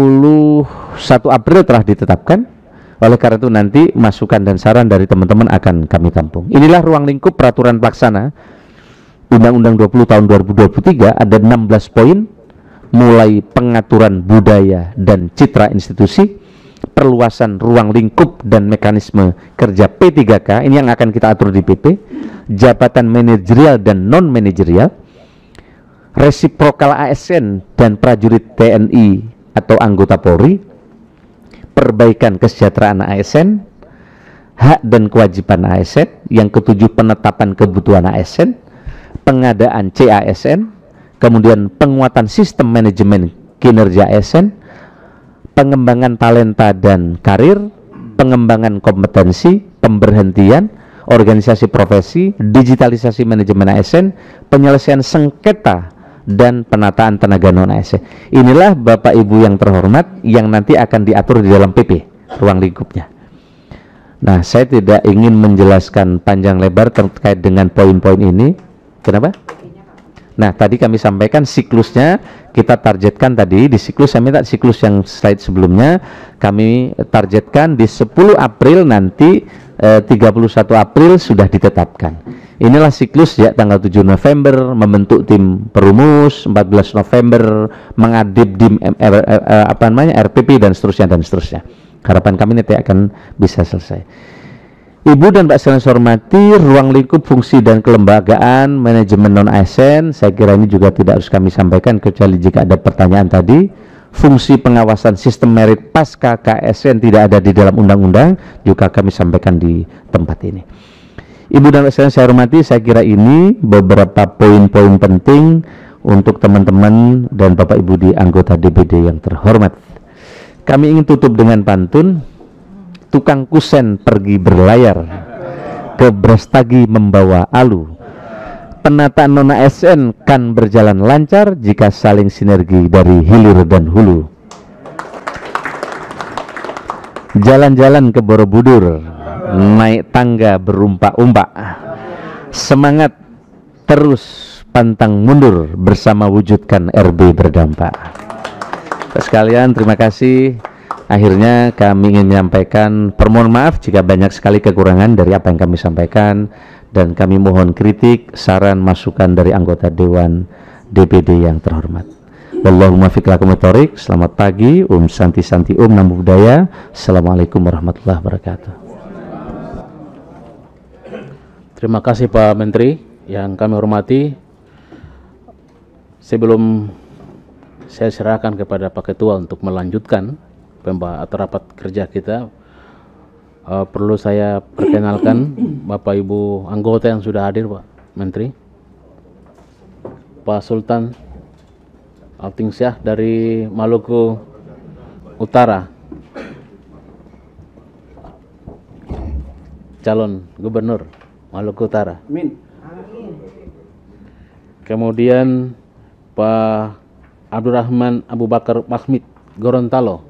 April telah ditetapkan. Oleh karena itu nanti masukan dan saran dari teman-teman akan kami tampung. Inilah ruang lingkup peraturan pelaksana Undang-Undang 20 tahun 2023, ada 16 poin, mulai pengaturan budaya dan citra institusi, perluasan ruang lingkup dan mekanisme kerja P3K, ini yang akan kita atur di PP, jabatan manajerial dan non-manajerial, resiprokal ASN dan prajurit TNI atau anggota Polri, perbaikan kesejahteraan ASN, hak dan kewajiban ASN, yang ketujuh penetapan kebutuhan ASN, pengadaan CASN, kemudian penguatan sistem manajemen kinerja ASN, pengembangan talenta dan karir, pengembangan kompetensi, pemberhentian, organisasi profesi, digitalisasi manajemen ASN, penyelesaian sengketa dan penataan tenaga non-ASN. Inilah Bapak Ibu yang terhormat yang nanti akan diatur di dalam PP ruang lingkupnya. Nah, saya tidak ingin menjelaskan panjang lebar terkait dengan poin-poin ini. Kenapa? Nah, tadi kami sampaikan siklusnya kita targetkan tadi di siklus, saya minta siklus yang slide sebelumnya kami targetkan di 10 April nanti 31 April sudah ditetapkan. Inilah siklus ya, tanggal 7 November membentuk tim perumus, 14 November mengadip dim RPP dan seterusnya. Harapan kami nanti akan bisa selesai. Ibu dan Pak sekalian saya hormati, ruang lingkup fungsi dan kelembagaan manajemen non-ASN, saya kira ini juga tidak harus kami sampaikan kecuali jika ada pertanyaan tadi. Fungsi pengawasan sistem merit pasca KSN tidak ada di dalam undang-undang, juga kami sampaikan di tempat ini. Ibu dan Pak sekalian saya hormati, saya kira ini beberapa poin-poin penting untuk teman-teman dan Bapak Ibu di anggota DPD yang terhormat. Kami ingin tutup dengan pantun, tukang kusen pergi berlayar, ke Brastagi membawa alu. Penataan non-ASN kan berjalan lancar jika saling sinergi dari hilir dan hulu. Jalan-jalan ke Borobudur, naik tangga berumpak-umpak. Semangat terus pantang mundur bersama wujudkan RB berdampak. Sekalian, terima kasih. Akhirnya kami ingin menyampaikan permohon maaf jika banyak sekali kekurangan dari apa yang kami sampaikan, dan kami mohon kritik, saran, masukan dari anggota Dewan DPD yang terhormat. Wallahumma fiq lakum thoriq. Selamat pagi, Santi Santi, Namo Buddhaya. Assalamualaikum warahmatullahi wabarakatuh. Terima kasih Pak Menteri yang kami hormati. Sebelum saya serahkan kepada Pak Ketua untuk melanjutkan atau rapat kerja kita, perlu saya perkenalkan Bapak Ibu anggota yang sudah hadir, Pak Menteri. Pak Sultan Altingsyah dari Maluku Utara, calon gubernur Maluku Utara. Amin. Kemudian Pak Abdurrahman Abu Bakar Mahmid Gorontalo.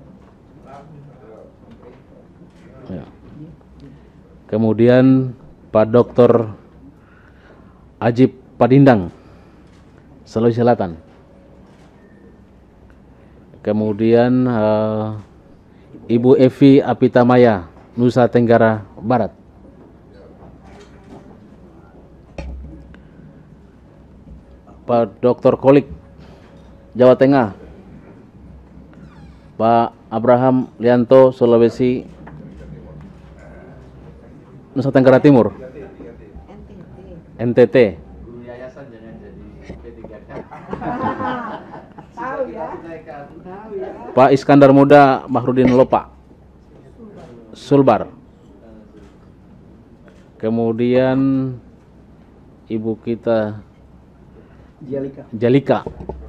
Ya. Kemudian Pak Dr. Ajib Padindang, Sulawesi Selatan. Kemudian Ibu Evi Apitamaya, Nusa Tenggara Barat. Pak Dr. Kolik, Jawa Tengah. Pak Abraham Lianto, Sulawesi, Nusa Tenggara Timur. NTT. Guru yayasan jangan jadi P3K. Tahu ya. Pak Iskandar Muda Bahrudin Lopa, Sulbar. Kemudian Ibu kita Jalika.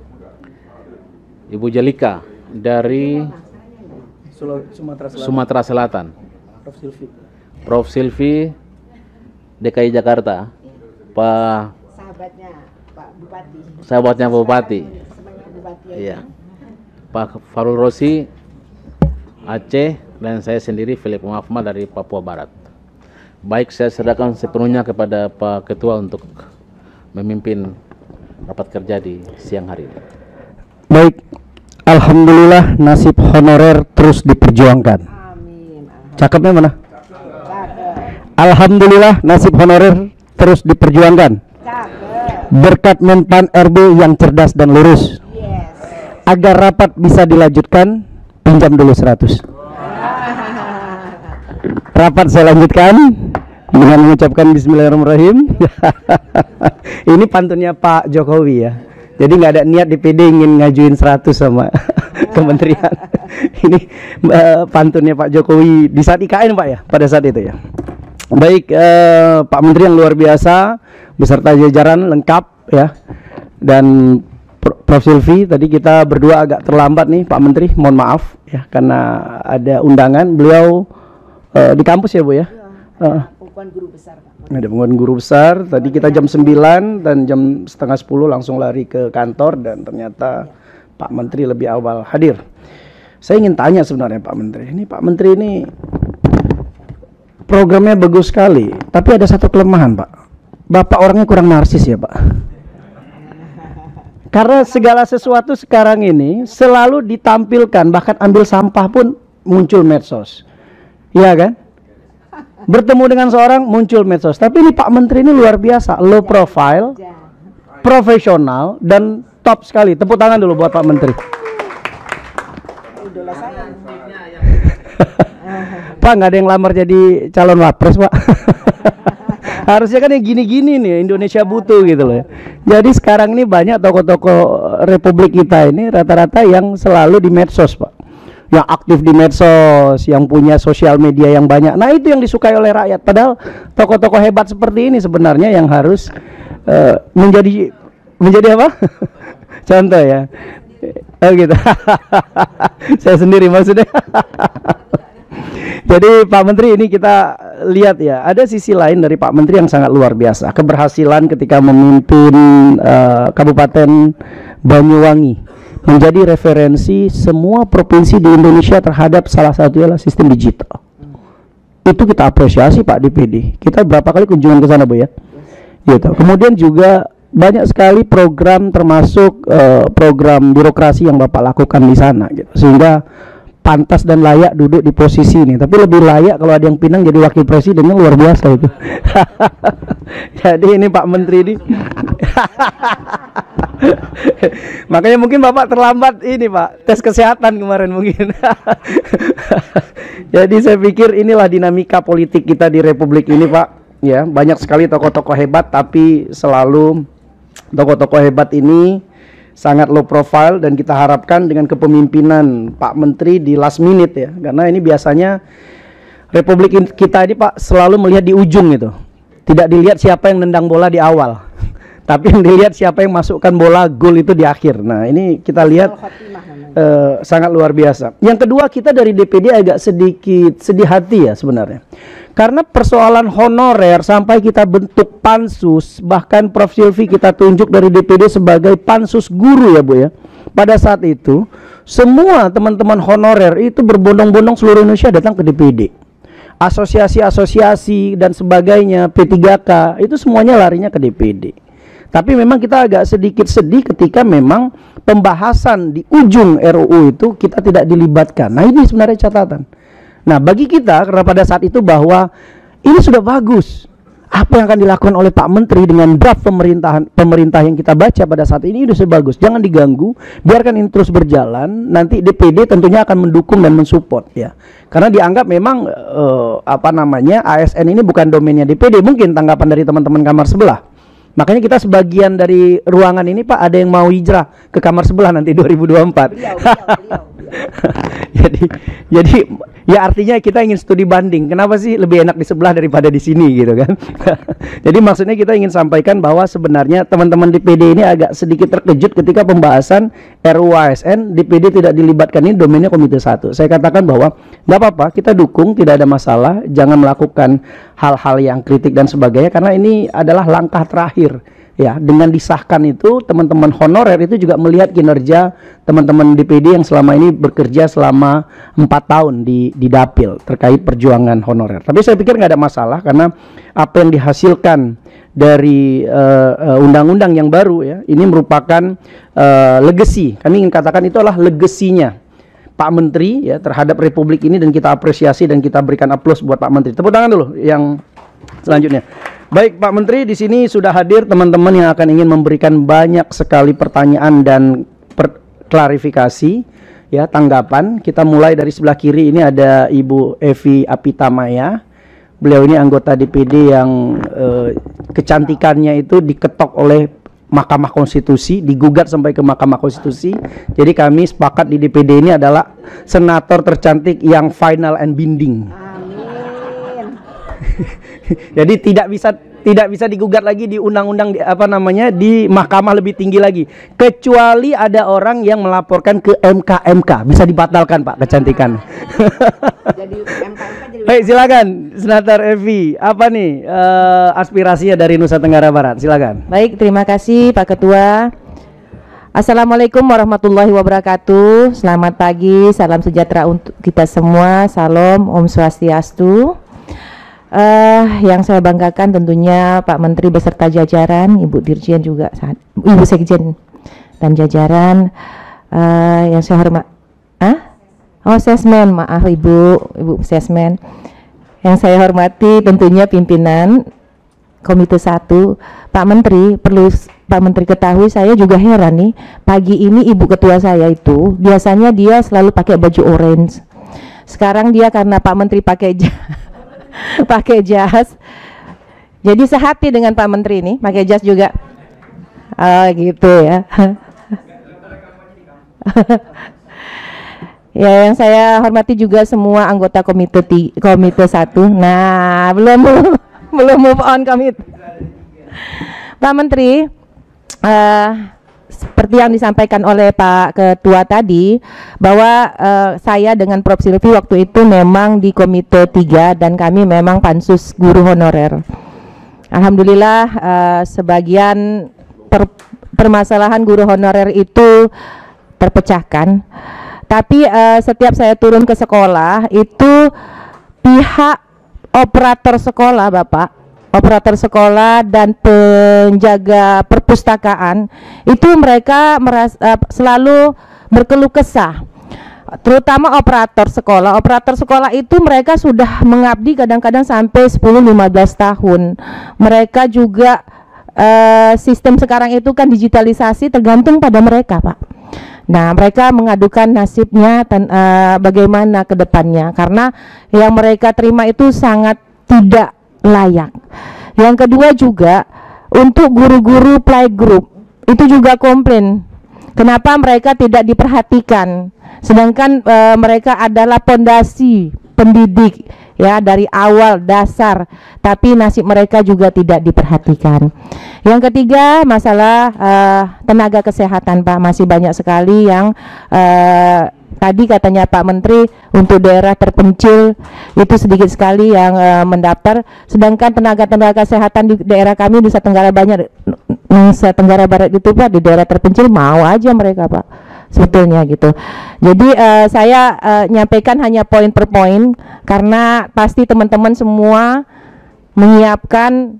Ibu Jalika dari Sumatera Selatan. Prof. Silvi DKI Jakarta. Pak sahabatnya Bupati. Iya. Pak Farul Rosi Aceh, dan saya sendiri Philip Muhammad dari Papua Barat. Baik, saya serahkan sepenuhnya kepada Pak Ketua untuk memimpin rapat kerja di siang hari ini. Baik, alhamdulillah nasib honorer terus diperjuangkan. Amin. Cakepnya mana? Alhamdulillah nasib honorer terus diperjuangkan. Berkat Menpan RB yang cerdas dan lurus. Yes. Agar rapat bisa dilanjutkan, pinjam dulu 100. Rapat saya lanjutkan dengan mengucapkan Bismillahirrahmanirrahim. Ini pantunnya Pak Jokowi ya. Jadi nggak ada niat DPD ingin ngajuin 100 sama kementerian. Ini pantunnya Pak Jokowi di saat IKN, Pak ya, pada saat itu ya. Baik, Pak Menteri yang luar biasa beserta jajaran lengkap ya. Dan Prof. Silvi, tadi kita berdua agak terlambat nih Pak Menteri, mohon maaf ya karena ada undangan. Beliau di kampus ya Bu ya? Bukan guru besar, Pak. Ada pengakuan guru besar. Tadi kita jam 9 dan jam setengah 10 langsung lari ke kantor dan ternyata Pak Menteri lebih awal hadir. Saya ingin tanya sebenarnya Pak Menteri. Ini Pak Menteri ini programnya bagus sekali, tapi ada satu kelemahan Pak. Bapak orangnya kurang narsis ya Pak. Karena segala sesuatu sekarang ini selalu ditampilkan, bahkan ambil sampah pun muncul medsos. Iya kan? Bertemu dengan seorang muncul medsos. Tapi ini Pak Menteri ini luar biasa, low profile, profesional dan top sekali. Tepuk tangan dulu buat Pak Menteri. Pak, nggak ada yang lamar jadi calon wapres Pak. Harusnya kan yang gini-gini nih Indonesia butuh gitu loh. Jadi sekarang ini banyak tokoh-tokoh Republik kita ini rata-rata yang selalu di medsos Pak, yang aktif di medsos, yang punya sosial media yang banyak. Nah itu yang disukai oleh rakyat. Padahal tokoh-tokoh hebat seperti ini sebenarnya yang harus menjadi apa? Contoh ya. Oh gitu. Saya sendiri maksudnya. Jadi Pak Menteri ini kita lihat ya, ada sisi lain dari Pak Menteri yang sangat luar biasa. Keberhasilan ketika memimpin Kabupaten Banyuwangi menjadi referensi semua provinsi di Indonesia terhadap salah satunya adalah sistem digital. Itu kita apresiasi Pak DPD. Kita berapa kali kunjungan ke sana Bu ya. Gitu. Kemudian juga banyak sekali program termasuk program birokrasi yang Bapak lakukan di sana gitu. Sehingga pantas dan layak duduk di posisi ini. Tapi lebih layak kalau ada yang pinang jadi wakil presidennya, luar biasa itu. Jadi ini Pak Menteri ini makanya mungkin Bapak terlambat ini Pak, tes kesehatan kemarin mungkin. Jadi saya pikir inilah dinamika politik kita di Republik ini Pak. Ya, banyak sekali tokoh-tokoh hebat, tapi selalu tokoh-tokoh hebat ini sangat low profile, dan kita harapkan dengan kepemimpinan Pak Menteri di last minute ya, karena ini biasanya Republik kita ini Pak selalu melihat di ujung itu, tidak dilihat siapa yang nendang bola di awal, tapi yang dilihat siapa yang masukkan bola gol itu di akhir. Nah ini kita lihat sangat luar biasa. Yang kedua, kita dari DPD agak sedikit sedih hati ya sebenarnya, karena persoalan honorer sampai kita bentuk pansus, bahkan Prof. Silvi kita tunjuk dari DPD sebagai pansus guru ya Bu ya. Pada saat itu semua teman-teman honorer itu berbondong-bondong seluruh Indonesia datang ke DPD. Asosiasi-asosiasi dan sebagainya, P3K itu semuanya larinya ke DPD. Tapi memang kita agak sedikit sedih ketika memang pembahasan di ujung RUU itu kita tidak dilibatkan. Nah ini sebenarnya catatan. Nah bagi kita, karena pada saat itu bahwa ini sudah bagus, apa yang akan dilakukan oleh Pak Menteri dengan draft pemerintah yang kita baca pada saat ini sudah bagus. Jangan diganggu, biarkan ini terus berjalan. Nanti DPD tentunya akan mendukung dan mensupport ya. Karena dianggap memang ASN ini bukan domainnya DPD. Mungkin tanggapan dari teman-teman kamar sebelah. Makanya kita sebagian dari ruangan ini Pak ada yang mau hijrah ke kamar sebelah nanti 2024. Jadi ya artinya kita ingin studi banding. Kenapa sih lebih enak di sebelah daripada di sini gitu kan? Jadi maksudnya kita ingin sampaikan bahwa sebenarnya teman-teman DPD ini agak sedikit terkejut ketika pembahasan RUU ASN DPD tidak dilibatkan, ini domainnya Komite 1. Saya katakan bahwa nggak apa-apa, kita dukung, tidak ada masalah. Jangan melakukan hal-hal yang kritik dan sebagainya, karena ini adalah langkah terakhir. Ya, dengan disahkan itu teman-teman honorer itu juga melihat kinerja teman-teman DPD yang selama ini bekerja selama 4 tahun di Dapil terkait perjuangan honorer. Tapi saya pikir nggak ada masalah, karena apa yang dihasilkan dari undang-undang yang baru ya, ini merupakan legacy. Kami ingin katakan itu adalah legasinya Pak Menteri ya terhadap Republik ini, dan kita apresiasi dan kita berikan aplaus buat Pak Menteri. Tepuk tangan dulu yang selanjutnya. Baik Pak Menteri, di sini sudah hadir teman-teman yang akan ingin memberikan banyak sekali pertanyaan dan klarifikasi ya, tanggapan. Kita mulai dari sebelah kiri, ini ada Ibu Evi Apitamaya. Beliau ini anggota DPD yang kecantikannya itu diketok oleh Mahkamah Konstitusi, digugat sampai ke Mahkamah Konstitusi. Jadi kami sepakat di DPD ini adalah senator tercantik yang final and binding. Jadi tidak bisa tidak bisa digugat lagi di undang-undang di mahkamah lebih tinggi lagi, kecuali ada orang yang melaporkan ke MK bisa dibatalkan Pak kecantikan. Jadi MK jadi Baik, silakan Senator Evi, apa nih aspirasinya dari Nusa Tenggara Barat, silakan. Baik, terima kasih Pak Ketua. Assalamualaikum warahmatullahi wabarakatuh. Selamat pagi, salam sejahtera untuk kita semua. Salam, Om Swastiastu. Yang saya banggakan tentunya Pak Menteri beserta jajaran, Ibu Dirjen juga, Ibu Sekjen dan jajaran. Yang saya hormat, Sesmen, maaf Ibu Sesmen. Yang saya hormati tentunya pimpinan Komite 1, Pak Menteri. Perlu Pak Menteri ketahui, saya juga heran nih, pagi ini Ibu Ketua saya itu biasanya dia selalu pakai baju orange. Sekarang dia karena Pak Menteri pakai pakai jas, jadi sehati dengan Pak Menteri ini pakai jas juga. Gitu ya. Ya, yang saya hormati juga semua anggota Komite 1. Nah, belum move on komite. Pak Menteri, seperti yang disampaikan oleh Pak Ketua tadi, bahwa saya dengan Prof. Silvi waktu itu memang di Komite 3 dan kami memang pansus guru honorer. Alhamdulillah sebagian permasalahan guru honorer itu terpecahkan. Tapi setiap saya turun ke sekolah itu pihak operator sekolah, Bapak, operator sekolah dan penjaga perpustakaan itu mereka selalu berkeluh kesah, terutama operator sekolah. Operator sekolah itu mereka sudah mengabdi kadang-kadang sampai 10-15 tahun. Mereka juga sistem sekarang itu kan digitalisasi, tergantung pada mereka, Pak. Nah, mereka mengadukan nasibnya bagaimana ke depannya, karena yang mereka terima itu sangat tidak layak. Yang kedua juga untuk guru-guru playgroup itu juga komplain, kenapa mereka tidak diperhatikan, sedangkan mereka adalah pondasi pendidik ya dari awal dasar, tapi nasib mereka juga tidak diperhatikan. Yang ketiga masalah tenaga kesehatan, Pak, masih banyak sekali yang tadi katanya Pak Menteri untuk daerah terpencil itu sedikit sekali yang mendaftar, sedangkan tenaga kesehatan di daerah kami di Nusa Tenggara Barat itu, Pak, di daerah terpencil mau aja mereka, Pak, sebetulnya gitu. Jadi saya nyampaikan hanya poin per poin karena pasti teman-teman semua menyiapkan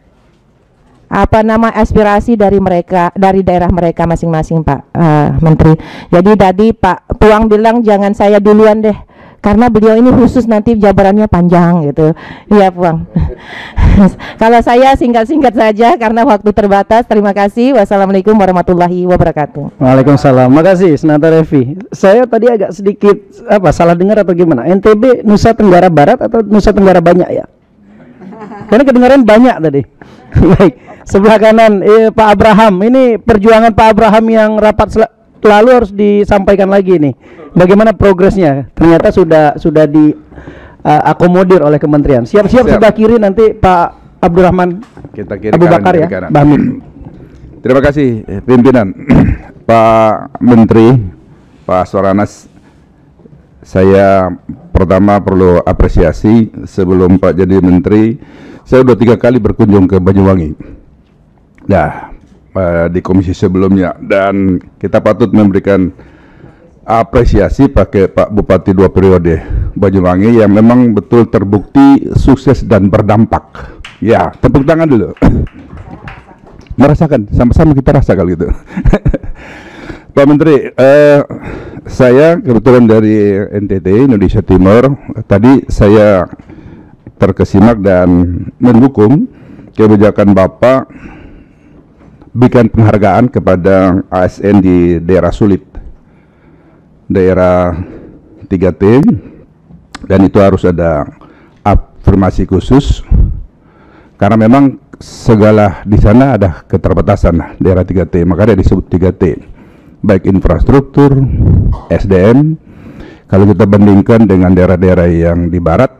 aspirasi dari mereka, dari daerah mereka masing-masing, Pak Menteri. Jadi tadi Pak Puang bilang jangan saya duluan deh, karena beliau ini khusus nanti jabarannya panjang gitu. Iya, Puang. Kalau saya singkat-singkat saja karena waktu terbatas. Terima kasih. Wassalamualaikum warahmatullahi wabarakatuh. Waalaikumsalam. Makasih Senator Evi. Saya tadi agak sedikit salah dengar atau gimana? NTB Nusa Tenggara Barat atau Nusa Tenggara Banyak ya? Karena kedengaran banyak tadi. Baik, sebelah kanan Pak Abraham. Ini perjuangan Pak Abraham yang rapat lalu harus disampaikan lagi nih. Bagaimana progresnya? Ternyata sudah diakomodir oleh kementerian. Siap-siap sebelah kiri nanti Pak Abdurrahman. Kita kiri Abu Bakar ya, Bamin. Terima kasih pimpinan. Pak Menteri, Pak Soranas, saya pertama perlu apresiasi sebelum Pak jadi Menteri. Saya sudah 3 kali berkunjung ke Banyuwangi. Nah, di komisi sebelumnya, dan kita patut memberikan apresiasi pakai Pak Bupati 2 periode Banyuwangi yang memang betul terbukti sukses dan berdampak. Ya, tepuk tangan dulu. Merasakan, sama-sama kita rasakan gitu. Pak Menteri, saya kebetulan dari NTT, Indonesia Timur. Tadi saya terkesimak dan mendukung kebijakan Bapak berikan penghargaan kepada ASN di daerah sulit, daerah 3T, dan itu harus ada afirmasi khusus karena memang segala di sana ada keterbatasan daerah 3T, makanya disebut 3T, baik infrastruktur, SDM. Kalau kita bandingkan dengan daerah-daerah yang di barat,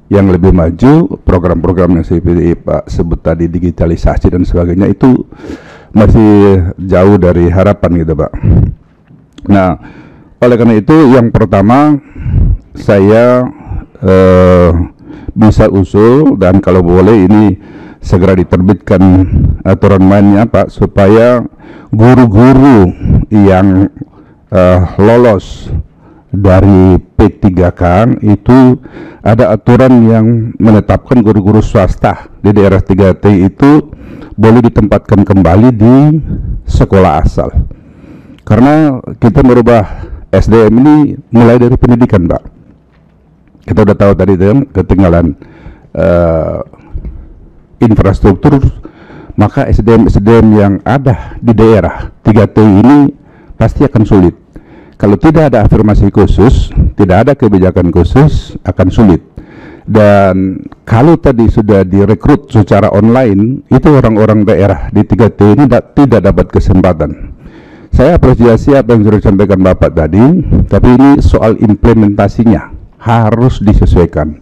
yang lebih maju, program-program yang seperti Pak sebut tadi, digitalisasi dan sebagainya, itu masih jauh dari harapan gitu Pak. Nah, oleh karena itu yang pertama saya bisa usul, dan kalau boleh ini segera diterbitkan aturan mainnya Pak, supaya guru-guru yang lolos dari P3K itu ada aturan yang menetapkan guru-guru swasta di daerah 3T itu boleh ditempatkan kembali di sekolah asal, karena kita merubah SDM ini mulai dari pendidikan Pak. Kita udah tahu tadi kan ketinggalan infrastruktur, maka SDM yang ada di daerah 3T ini pasti akan sulit. Kalau tidak ada afirmasi khusus, tidak ada kebijakan khusus, akan sulit. Dan kalau tadi sudah direkrut secara online, itu orang-orang daerah di 3T ini tidak dapat kesempatan. Saya apresiasi apa yang sudah disampaikan Bapak tadi, tapi ini soal implementasinya harus disesuaikan.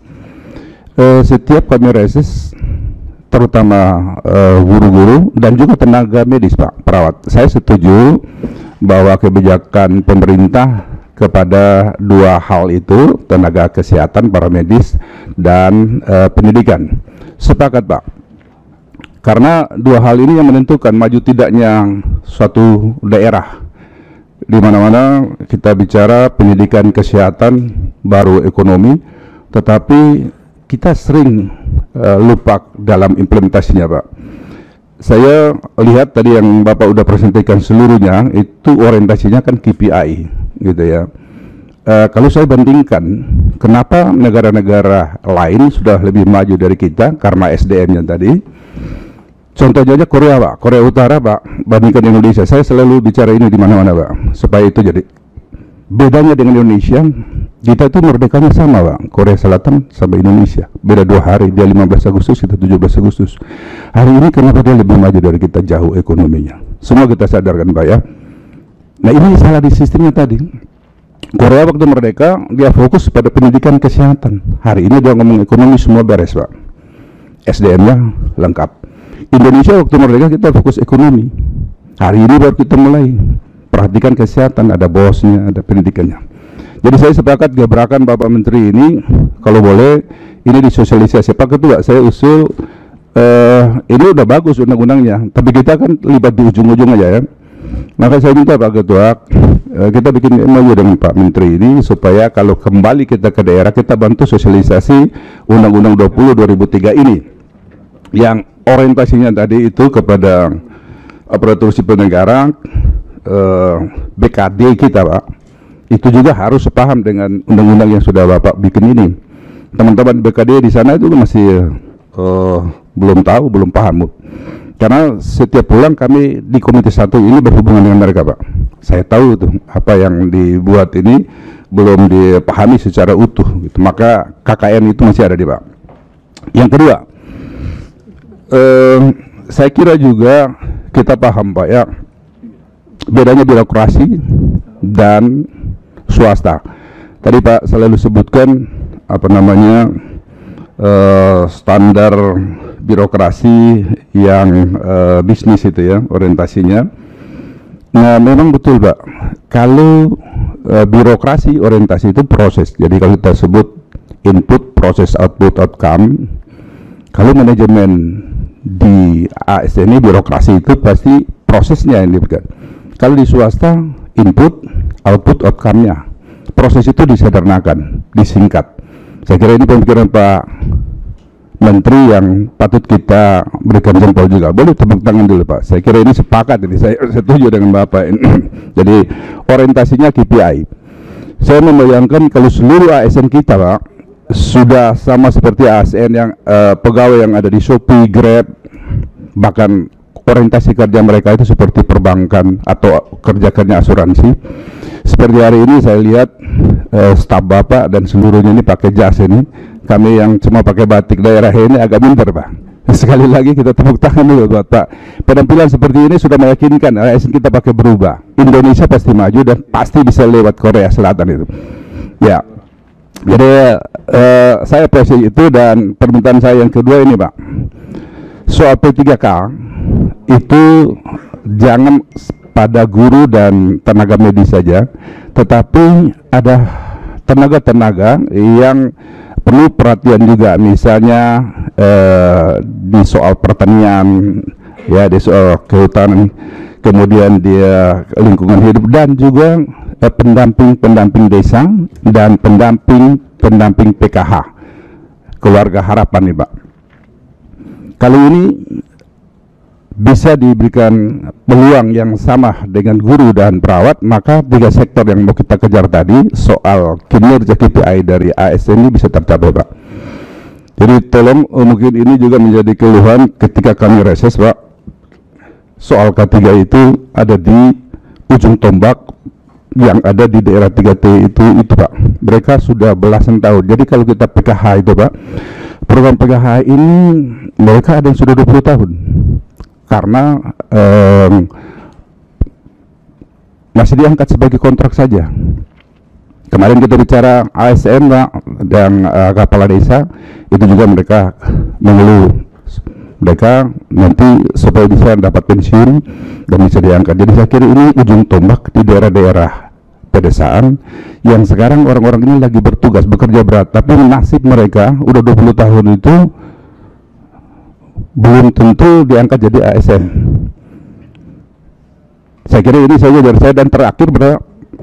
Setiap kami reses, terutama guru-guru dan juga tenaga medis Pak, perawat, saya setuju bahwa kebijakan pemerintah kepada dua hal itu, tenaga kesehatan, para medis, dan pendidikan, sepakat Pak. Karena dua hal ini yang menentukan maju tidaknya suatu daerah. Di mana-mana kita bicara pendidikan, kesehatan, baru ekonomi, tetapi kita sering lupa dalam implementasinya Pak. Saya lihat tadi yang Bapak udah presentasikan seluruhnya, itu orientasinya kan KPI gitu ya. Kalau saya bandingkan, kenapa negara-negara lain sudah lebih maju dari kita karena SDM-nya tadi. Contohnya aja Korea Pak, Korea Utara Pak, bandingkan Indonesia. Saya selalu bicara ini di mana-mana Pak, supaya itu jadi bedanya dengan Indonesia. Kita itu merdekanya sama Pak, Korea Selatan sama Indonesia beda 2 hari, dia 15 Agustus, kita 17 Agustus. Hari ini kenapa dia lebih maju dari kita jauh ekonominya? Semua kita sadarkan Pak ya. Nah ini salah di sistemnya tadi. Korea waktu merdeka dia fokus pada pendidikan kesehatan, hari ini dia ngomong ekonomi semua beres Pak, SDM-nya lengkap. Indonesia waktu merdeka kita fokus ekonomi, hari ini baru kita mulai perhatikan kesehatan, ada bosnya, ada pendidikannya. Jadi saya sepakat gebrakan Bapak Menteri ini, kalau boleh ini disosialisasi. Pak Ketua, saya usul ini udah bagus undang-undangnya, tapi kita kan libat di ujung-ujung aja ya. Maka saya minta Pak Ketua, kita bikin MOU dengan Pak Menteri ini supaya kalau kembali kita ke daerah, kita bantu sosialisasi Undang-Undang 20 2003 ini yang orientasinya tadi itu kepada aparatur sipil negara, BKD kita Pak, itu juga harus sepaham dengan undang-undang yang sudah Bapak bikin ini. Teman-teman BKD di sana itu masih belum tahu, belum paham, karena setiap pulang kami di Komite 1 ini berhubungan dengan mereka Pak. Saya tahu tuh apa yang dibuat ini belum dipahami secara utuh gitu. Maka KKN itu masih ada di Pak. Yang kedua, saya kira juga kita paham Pak ya, bedanya birokrasi dan swasta. Tadi Pak selalu sebutkan apa namanya standar birokrasi yang bisnis itu ya orientasinya. Nah memang betul Pak, kalau birokrasi orientasi itu proses. Jadi kalau kita sebut input, proses, output, outcome. Kalau manajemen di ASN ini birokrasi itu pasti prosesnya yang diberikan. Kalau di swasta input, output, outcome-nya. Proses itu disederhanakan, disingkat. Saya kira ini pemikiran Pak Menteri yang patut kita berikan jempol juga. Boleh tepuk tangan dulu Pak. Saya kira ini sepakat, ini saya setuju dengan Bapak. Jadi orientasinya KPI. Saya membayangkan kalau seluruh ASN kita Pak sudah sama seperti ASN yang pegawai yang ada di Shopee, Grab, bahkan orientasi kerja mereka itu seperti perbankan atau kerja asuransi. Seperti hari ini saya lihat staf Bapak dan seluruhnya ini pakai jas ini. Kami yang cuma pakai batik daerah ini agak minder Pak. Sekali lagi kita tepuk tangan dulu buat Pak. Penampilan seperti ini sudah meyakinkan ASN kita pakai berubah. Indonesia pasti maju dan pasti bisa lewat Korea Selatan itu. Ya. Jadi saya apresiasi itu, dan permintaan saya yang kedua ini Pak, soal P3K itu jangan pada guru dan tenaga medis saja, tetapi ada tenaga-tenaga yang perlu perhatian juga, misalnya di soal pertanian, ya, di soal kehutanan, kemudian dia lingkungan hidup, dan juga pendamping desa dan pendamping PKH, keluarga harapan nih Pak. Kali ini bisa diberikan peluang yang sama dengan guru dan perawat, maka 3 sektor yang mau kita kejar tadi soal kinerja KPI dari ASN ini bisa tercapai Pak. Jadi tolong, mungkin ini juga menjadi keluhan ketika kami reses Pak, soal K3 itu ada di ujung tombak yang ada di daerah 3T itu Pak. Mereka sudah belasan tahun. Jadi kalau kita PKH itu Pak, program PKH ini mereka ada yang sudah 20 tahun. Karena masih diangkat sebagai kontrak saja. Kemarin kita bicara ASN Pak, dan kepala desa itu juga mereka mengeluh, mereka nanti supaya bisa dapat pensiun dan bisa diangkat. Jadi saya kira ini ujung tombak di daerah-daerah pedesaan yang sekarang orang-orang ini lagi bertugas, bekerja berat, tapi nasib mereka udah 20 tahun itu belum tentu diangkat jadi ASN. Saya kira ini saja dari saya, dan terakhir pada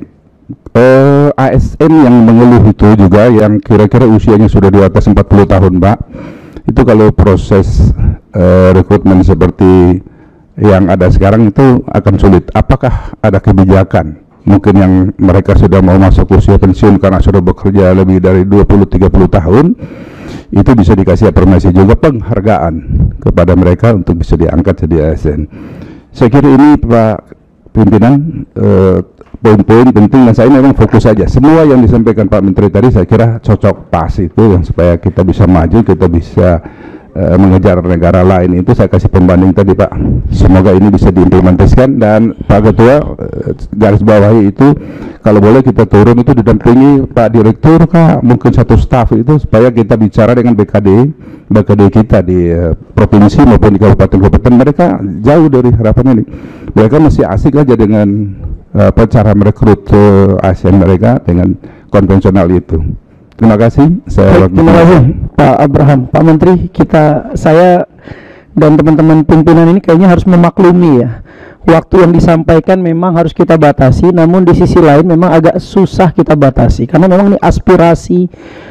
ASN yang mengeluh itu juga yang kira-kira usianya sudah di atas 40 tahun Pak. Itu kalau proses rekrutmen seperti yang ada sekarang itu akan sulit. Apakah ada kebijakan mungkin yang mereka sudah mau masuk usia pensiun karena sudah bekerja lebih dari 20-30 tahun, itu bisa dikasih afirmasi juga, penghargaan kepada mereka untuk bisa diangkat jadi ASN. Saya kira ini Pak Pimpinan poin-poin penting, dan saya memang fokus saja. Semua yang disampaikan Pak Menteri tadi saya kira cocok pas itu, yang supaya kita bisa maju, kita bisa mengejar negara lain. Itu saya kasih pembanding tadi Pak. Semoga ini bisa diimplementasikan, dan Pak Ketua garis bawahi itu kalau boleh kita turun itu didampingi Pak Direktur Kak, mungkin satu staf itu, supaya kita bicara dengan BKD kita di provinsi maupun di kabupaten-kabupaten. Mereka jauh dari harapan ini, mereka masih asik aja dengan cara merekrut ASN mereka dengan konvensional itu. Terima kasih. Terima kasih Pak Abraham. Pak Menteri, saya dan teman-teman pimpinan ini kayaknya harus memaklumi ya, waktu yang disampaikan memang harus kita batasi, namun di sisi lain memang agak susah kita batasi karena memang ini aspirasi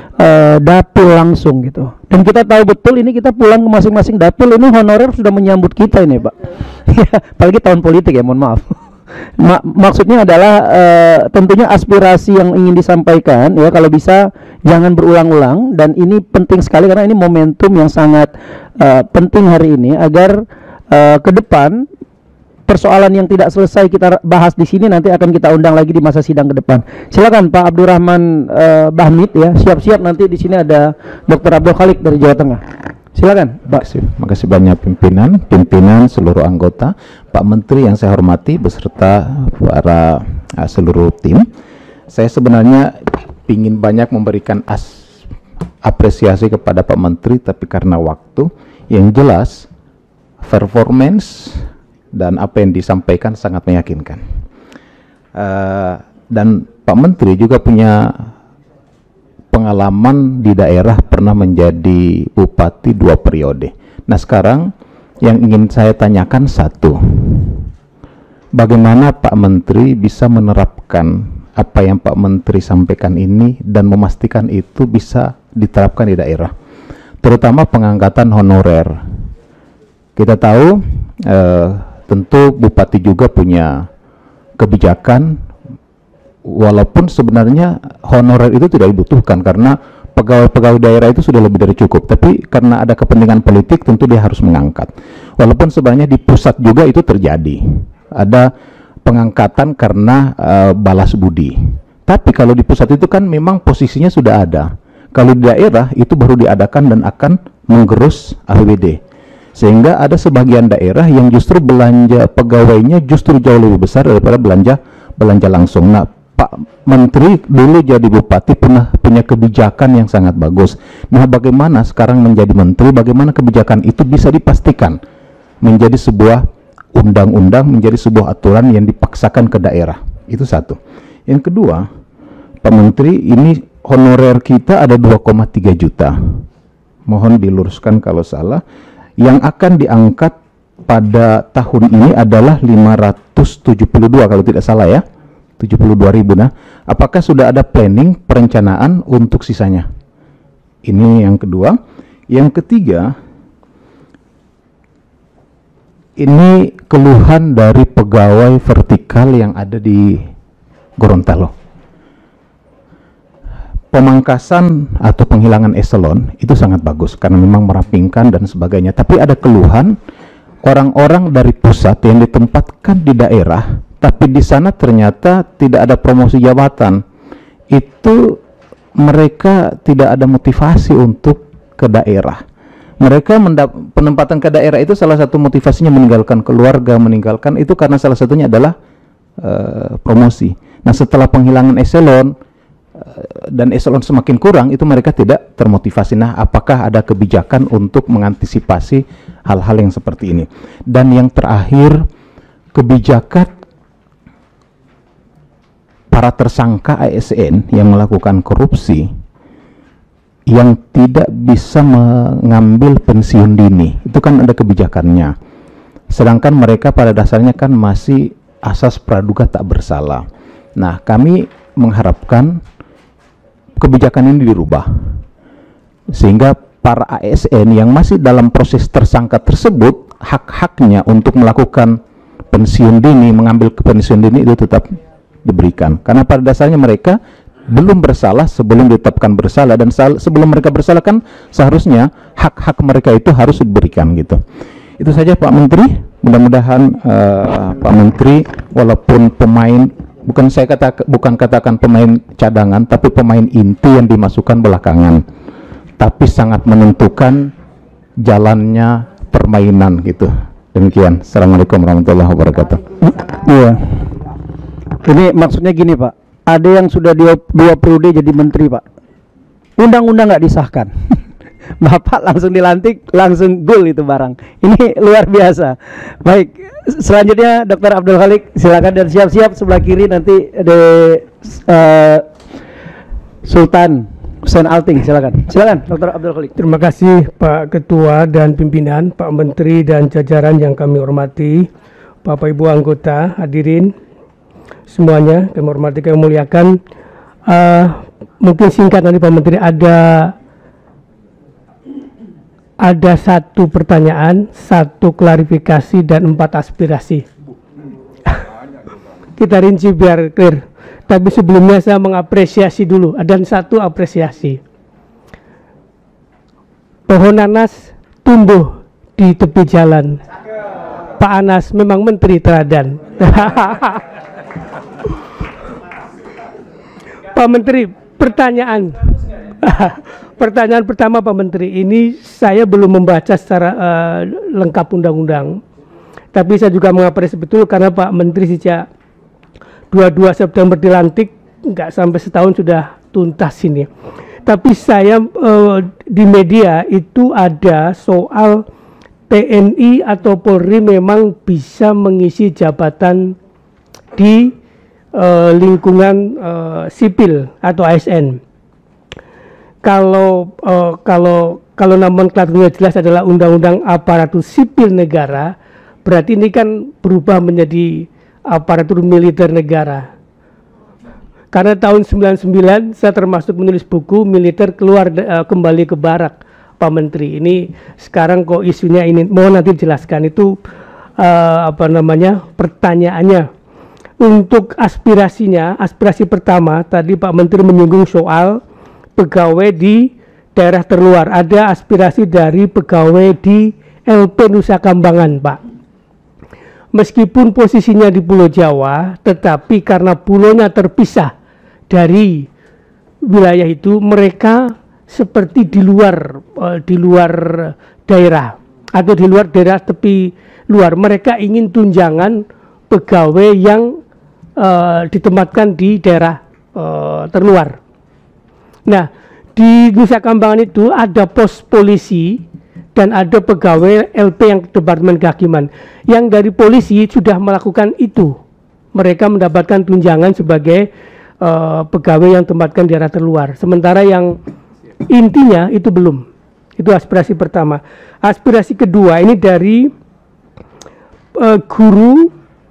dapil langsung gitu, dan kita tahu betul ini kita pulang ke masing-masing dapil, ini honorer sudah menyambut kita ini Pak. Apalagi tahun politik ya, mohon maaf. Maksudnya adalah tentunya aspirasi yang ingin disampaikan ya, kalau bisa jangan berulang-ulang, dan ini penting sekali karena ini momentum yang sangat penting hari ini agar ke depan persoalan yang tidak selesai kita bahas di sini nanti akan kita undang lagi di masa sidang ke depan. Silakan Pak Abdurrahman Bahmid ya, siap-siap nanti di sini ada Dr. Abdul Khalik dari Jawa Tengah. Silakan Pak. Makasih banyak pimpinan seluruh anggota, Pak Menteri yang saya hormati beserta para seluruh tim. Saya sebenarnya ingin banyak memberikan apresiasi kepada Pak Menteri, tapi karena waktu, yang jelas performance dan apa yang disampaikan sangat meyakinkan. Dan Pak Menteri juga punya pengalaman di daerah, pernah menjadi bupati 2 periode. Nah sekarang yang ingin saya tanyakan satu, bagaimana Pak Menteri bisa menerapkan apa yang Pak Menteri sampaikan ini dan memastikan itu bisa diterapkan di daerah, terutama pengangkatan honorer. Kita tahu tentu bupati juga punya kebijakan, walaupun sebenarnya honorer itu tidak dibutuhkan karena pegawai-pegawai daerah itu sudah lebih dari cukup, tapi karena ada kepentingan politik tentu dia harus mengangkat. Walaupun sebenarnya di pusat juga itu terjadi, ada pengangkatan karena balas budi, tapi kalau di pusat itu kan memang posisinya sudah ada. Kalau di daerah itu baru diadakan dan akan menggerus APBD, sehingga ada sebagian daerah yang justru belanja pegawainya justru jauh lebih besar daripada belanja langsung. Nah, Pak Menteri dulu jadi bupati pernah punya kebijakan yang sangat bagus. Nah, bagaimana sekarang menjadi menteri, bagaimana kebijakan itu bisa dipastikan menjadi sebuah undang-undang, menjadi sebuah aturan yang dipaksakan ke daerah. Itu satu. Yang kedua, Pak Menteri, ini honorer kita ada 2,3 juta. Mohon diluruskan kalau salah. Yang akan diangkat pada tahun ini adalah 572 kalau tidak salah ya. 72.000. Nah, apakah sudah ada planning, perencanaan untuk sisanya? Ini yang kedua. Yang ketiga, ini keluhan dari pegawai vertikal yang ada di Gorontalo. Pemangkasan atau penghilangan eselon itu sangat bagus karena memang merampingkan dan sebagainya. Tapi ada keluhan orang-orang dari pusat yang ditempatkan di daerah, tapi di sana ternyata tidak ada promosi jabatan. Itu mereka tidak ada motivasi untuk ke daerah. Mereka penempatan ke daerah itu salah satu motivasinya meninggalkan keluarga, meninggalkan itu karena salah satunya adalah promosi. Nah, setelah penghilangan eselon dan eselon semakin kurang, itu mereka tidak termotivasi. Nah, apakah ada kebijakan untuk mengantisipasi hal-hal yang seperti ini? Dan yang terakhir, kebijakan para tersangka ASN yang melakukan korupsi yang tidak bisa mengambil pensiun dini, itu kan ada kebijakannya. Sedangkan mereka pada dasarnya kan masih asas praduga tak bersalah. Nah, kami mengharapkan kebijakan ini dirubah sehingga para ASN yang masih dalam proses tersangka tersebut hak-haknya untuk melakukan pensiun dini, mengambil pensiun dini itu tetap diberikan, karena pada dasarnya mereka belum bersalah sebelum ditetapkan bersalah, dan sebelum mereka bersalah kan seharusnya hak-hak mereka itu harus diberikan gitu. Itu saja Pak Menteri. Mudah-mudahan Pak Menteri walaupun pemain, bukan katakan pemain cadangan, tapi pemain inti yang dimasukkan belakangan, tapi sangat menentukan jalannya permainan gitu. Demikian. Assalamualaikum warahmatullahi wabarakatuh. Iya. Ini maksudnya gini Pak, ada yang sudah dua periode jadi menteri Pak, undang-undang nggak disahkan. Bapak langsung dilantik, langsung gol itu barang. Ini luar biasa. Baik, selanjutnya Dr. Abdul Khalik, silakan, dan siap-siap sebelah kiri nanti ada Sultan Hussein Alting, silakan. Silakan Dr. Abdul Khalik. Terima kasih Pak Ketua dan pimpinan, Pak Menteri dan jajaran yang kami hormati, Bapak Ibu anggota, hadirin semuanya, kami hormati, kami muliakan. Mungkin singkat nanti Pak Menteri, ada satu pertanyaan, satu klarifikasi, dan 4 aspirasi. Kita rinci biar clear. Tapi sebelumnya saya mengapresiasi dulu, dan satu apresiasi. Pohon nanas tumbuh di tepi jalan. Pak Anas memang menteri teladan. Pak Menteri, pertanyaan. Pertanyaan pertama Pak Menteri, ini saya belum membaca secara lengkap undang-undang, tapi saya juga mengapresiasi betul karena Pak Menteri sejak 22 September dilantik, nggak sampai setahun sudah tuntas ini. Tapi saya di media itu ada soal TNI atau Polri memang bisa mengisi jabatan di lingkungan sipil atau ASN. Kalau nomenklaturnya jelas adalah Undang-Undang Aparatur Sipil Negara, berarti ini kan berubah menjadi aparatur militer negara. Karena tahun 99 saya termasuk menulis buku militer keluar kembali ke barak, Pak Menteri. Ini sekarang kok isunya ini, mohon nanti dijelaskan itu pertanyaannya. Untuk aspirasinya, aspirasi pertama tadi Pak Menteri menyinggung soal pegawai di daerah terluar. Ada aspirasi dari pegawai di LP Nusa Kambangan, Pak. Meskipun posisinya di Pulau Jawa, tetapi karena pulaunya terpisah dari wilayah itu, mereka seperti di luar daerah atau di luar daerah tepi luar. Mereka ingin tunjangan pegawai yang ditempatkan di daerah terluar. Nah, di Nusa Kambangan itu ada pos polisi dan ada pegawai LP yang Departemen Kehakiman yang dari polisi sudah melakukan itu. Mereka mendapatkan tunjangan sebagai pegawai yang tempatkan di daerah terluar. Sementara yang intinya itu belum. Itu aspirasi pertama. Aspirasi kedua ini dari guru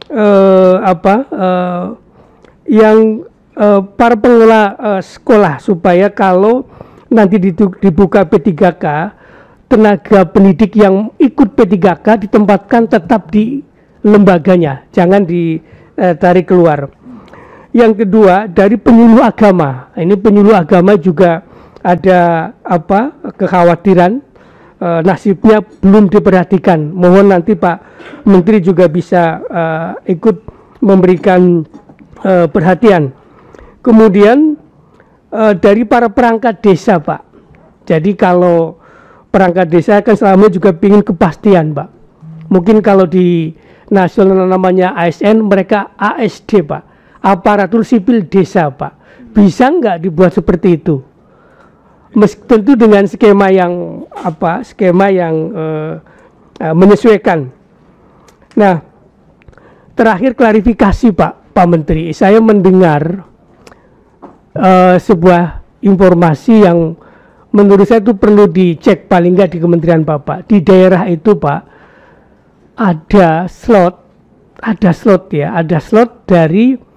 yang para pengelola sekolah, supaya kalau nanti dibuka P3K, tenaga pendidik yang ikut P3K ditempatkan tetap di lembaganya, jangan ditarik keluar. Yang kedua dari penyuluh agama. Ini penyuluh agama juga ada kekhawatiran nasibnya belum diperhatikan. Mohon nanti Pak Menteri juga bisa ikut memberikan perhatian. Kemudian dari para perangkat desa, Pak. Jadi kalau perangkat desa kan selama juga ingin kepastian, Pak. Mungkin kalau di nasional namanya ASN, mereka ASD, Pak. Aparatur sipil desa, Pak. Bisa nggak dibuat seperti itu? Tentu dengan skema yang menyesuaikan. Nah, terakhir klarifikasi Pak Menteri, saya mendengar sebuah informasi yang menurut saya itu perlu dicek paling nggak di Kementerian Bapak. Di daerah itu Pak ada slot dari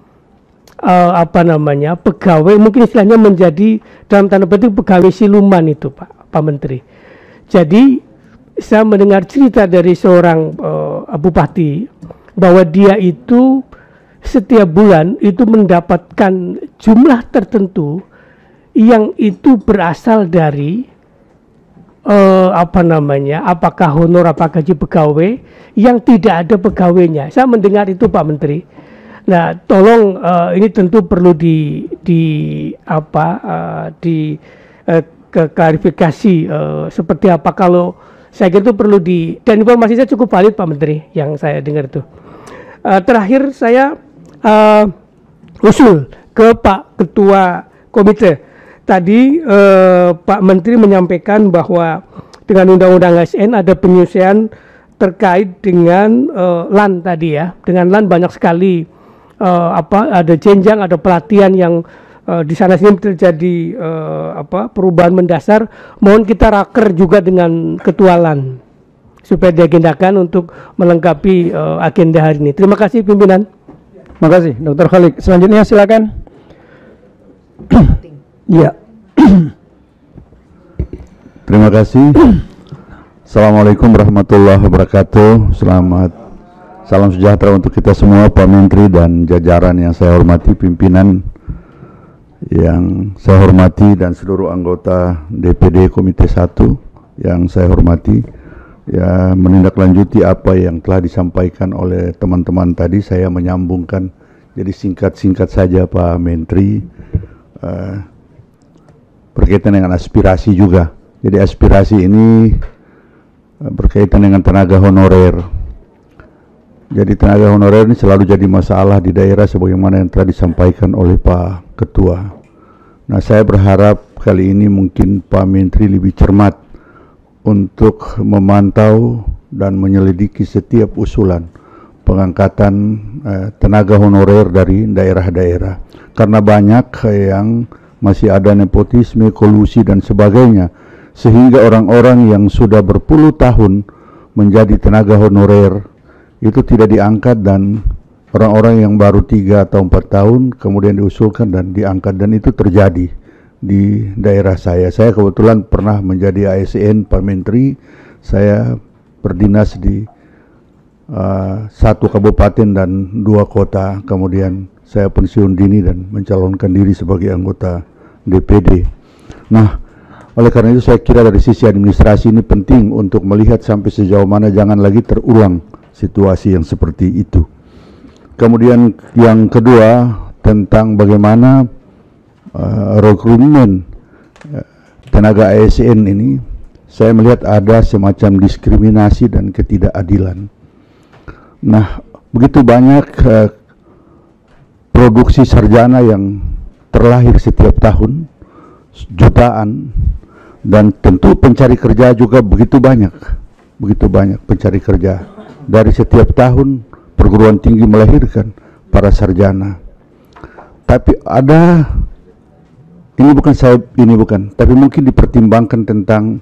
pegawai, mungkin istilahnya menjadi dalam tanda petik pegawai siluman itu Pak Menteri. Jadi saya mendengar cerita dari seorang bupati bahwa dia itu setiap bulan itu mendapatkan jumlah tertentu yang itu berasal dari apakah honor, apakah gaji pegawai yang tidak ada pegawainya. Saya mendengar itu Pak Menteri. Nah, tolong ini tentu perlu klarifikasi seperti apa. Kalau saya kira itu perlu dan informasi saya cukup valid Pak Menteri yang saya dengar itu. Terakhir saya usul ke Pak Ketua Komite. Tadi Pak Menteri menyampaikan bahwa dengan Undang-Undang ASN ada penyelesaian terkait dengan LAN tadi ya. Dengan LAN banyak sekali ada jenjang, ada pelatihan yang di sana sini terjadi perubahan mendasar. Mohon kita raker juga dengan Ketua LAN supaya diagendakan untuk melengkapi agenda hari ini. Terima kasih pimpinan. Terima kasih Dr. Khalid. Selanjutnya silakan. Ya. Terima kasih. Assalamualaikum warahmatullahi wabarakatuh. Salam sejahtera untuk kita semua, Pak Menteri dan jajaran yang saya hormati, pimpinan yang saya hormati dan seluruh anggota DPD Komite 1 yang saya hormati. Ya, menindaklanjuti apa yang telah disampaikan oleh teman-teman tadi, saya menyambungkan jadi singkat-singkat saja Pak Menteri, berkaitan dengan aspirasi juga. Jadi aspirasi ini berkaitan dengan tenaga honorer. Jadi tenaga honorer ini selalu jadi masalah di daerah sebagaimana yang telah disampaikan oleh Pak Ketua. Nah, saya berharap kali ini mungkin Pak Menteri lebih cermat untuk memantau dan menyelidiki setiap usulan pengangkatan tenaga honorer dari daerah-daerah. Karena banyak yang masih ada nepotisme, kolusi dan sebagainya, sehingga orang-orang yang sudah berpuluh tahun menjadi tenaga honorer itu tidak diangkat, dan orang-orang yang baru 3 atau 4 tahun kemudian diusulkan dan diangkat, dan itu terjadi di daerah saya. Saya kebetulan pernah menjadi ASN Pak Menteri. Saya berdinas di 1 kabupaten dan 2 kota. Kemudian saya pensiun dini dan mencalonkan diri sebagai anggota DPD. Nah, oleh karena itu saya kira dari sisi administrasi ini penting untuk melihat sampai sejauh mana jangan lagi terulang situasi yang seperti itu. Kemudian yang kedua tentang bagaimana rekrutmen tenaga ASN ini, saya melihat ada semacam diskriminasi dan ketidakadilan. Nah, begitu banyak produksi sarjana yang terlahir setiap tahun jutaan, dan tentu pencari kerja juga begitu banyak pencari kerja. Dari setiap tahun perguruan tinggi melahirkan para sarjana. Tapi ada, tapi mungkin dipertimbangkan tentang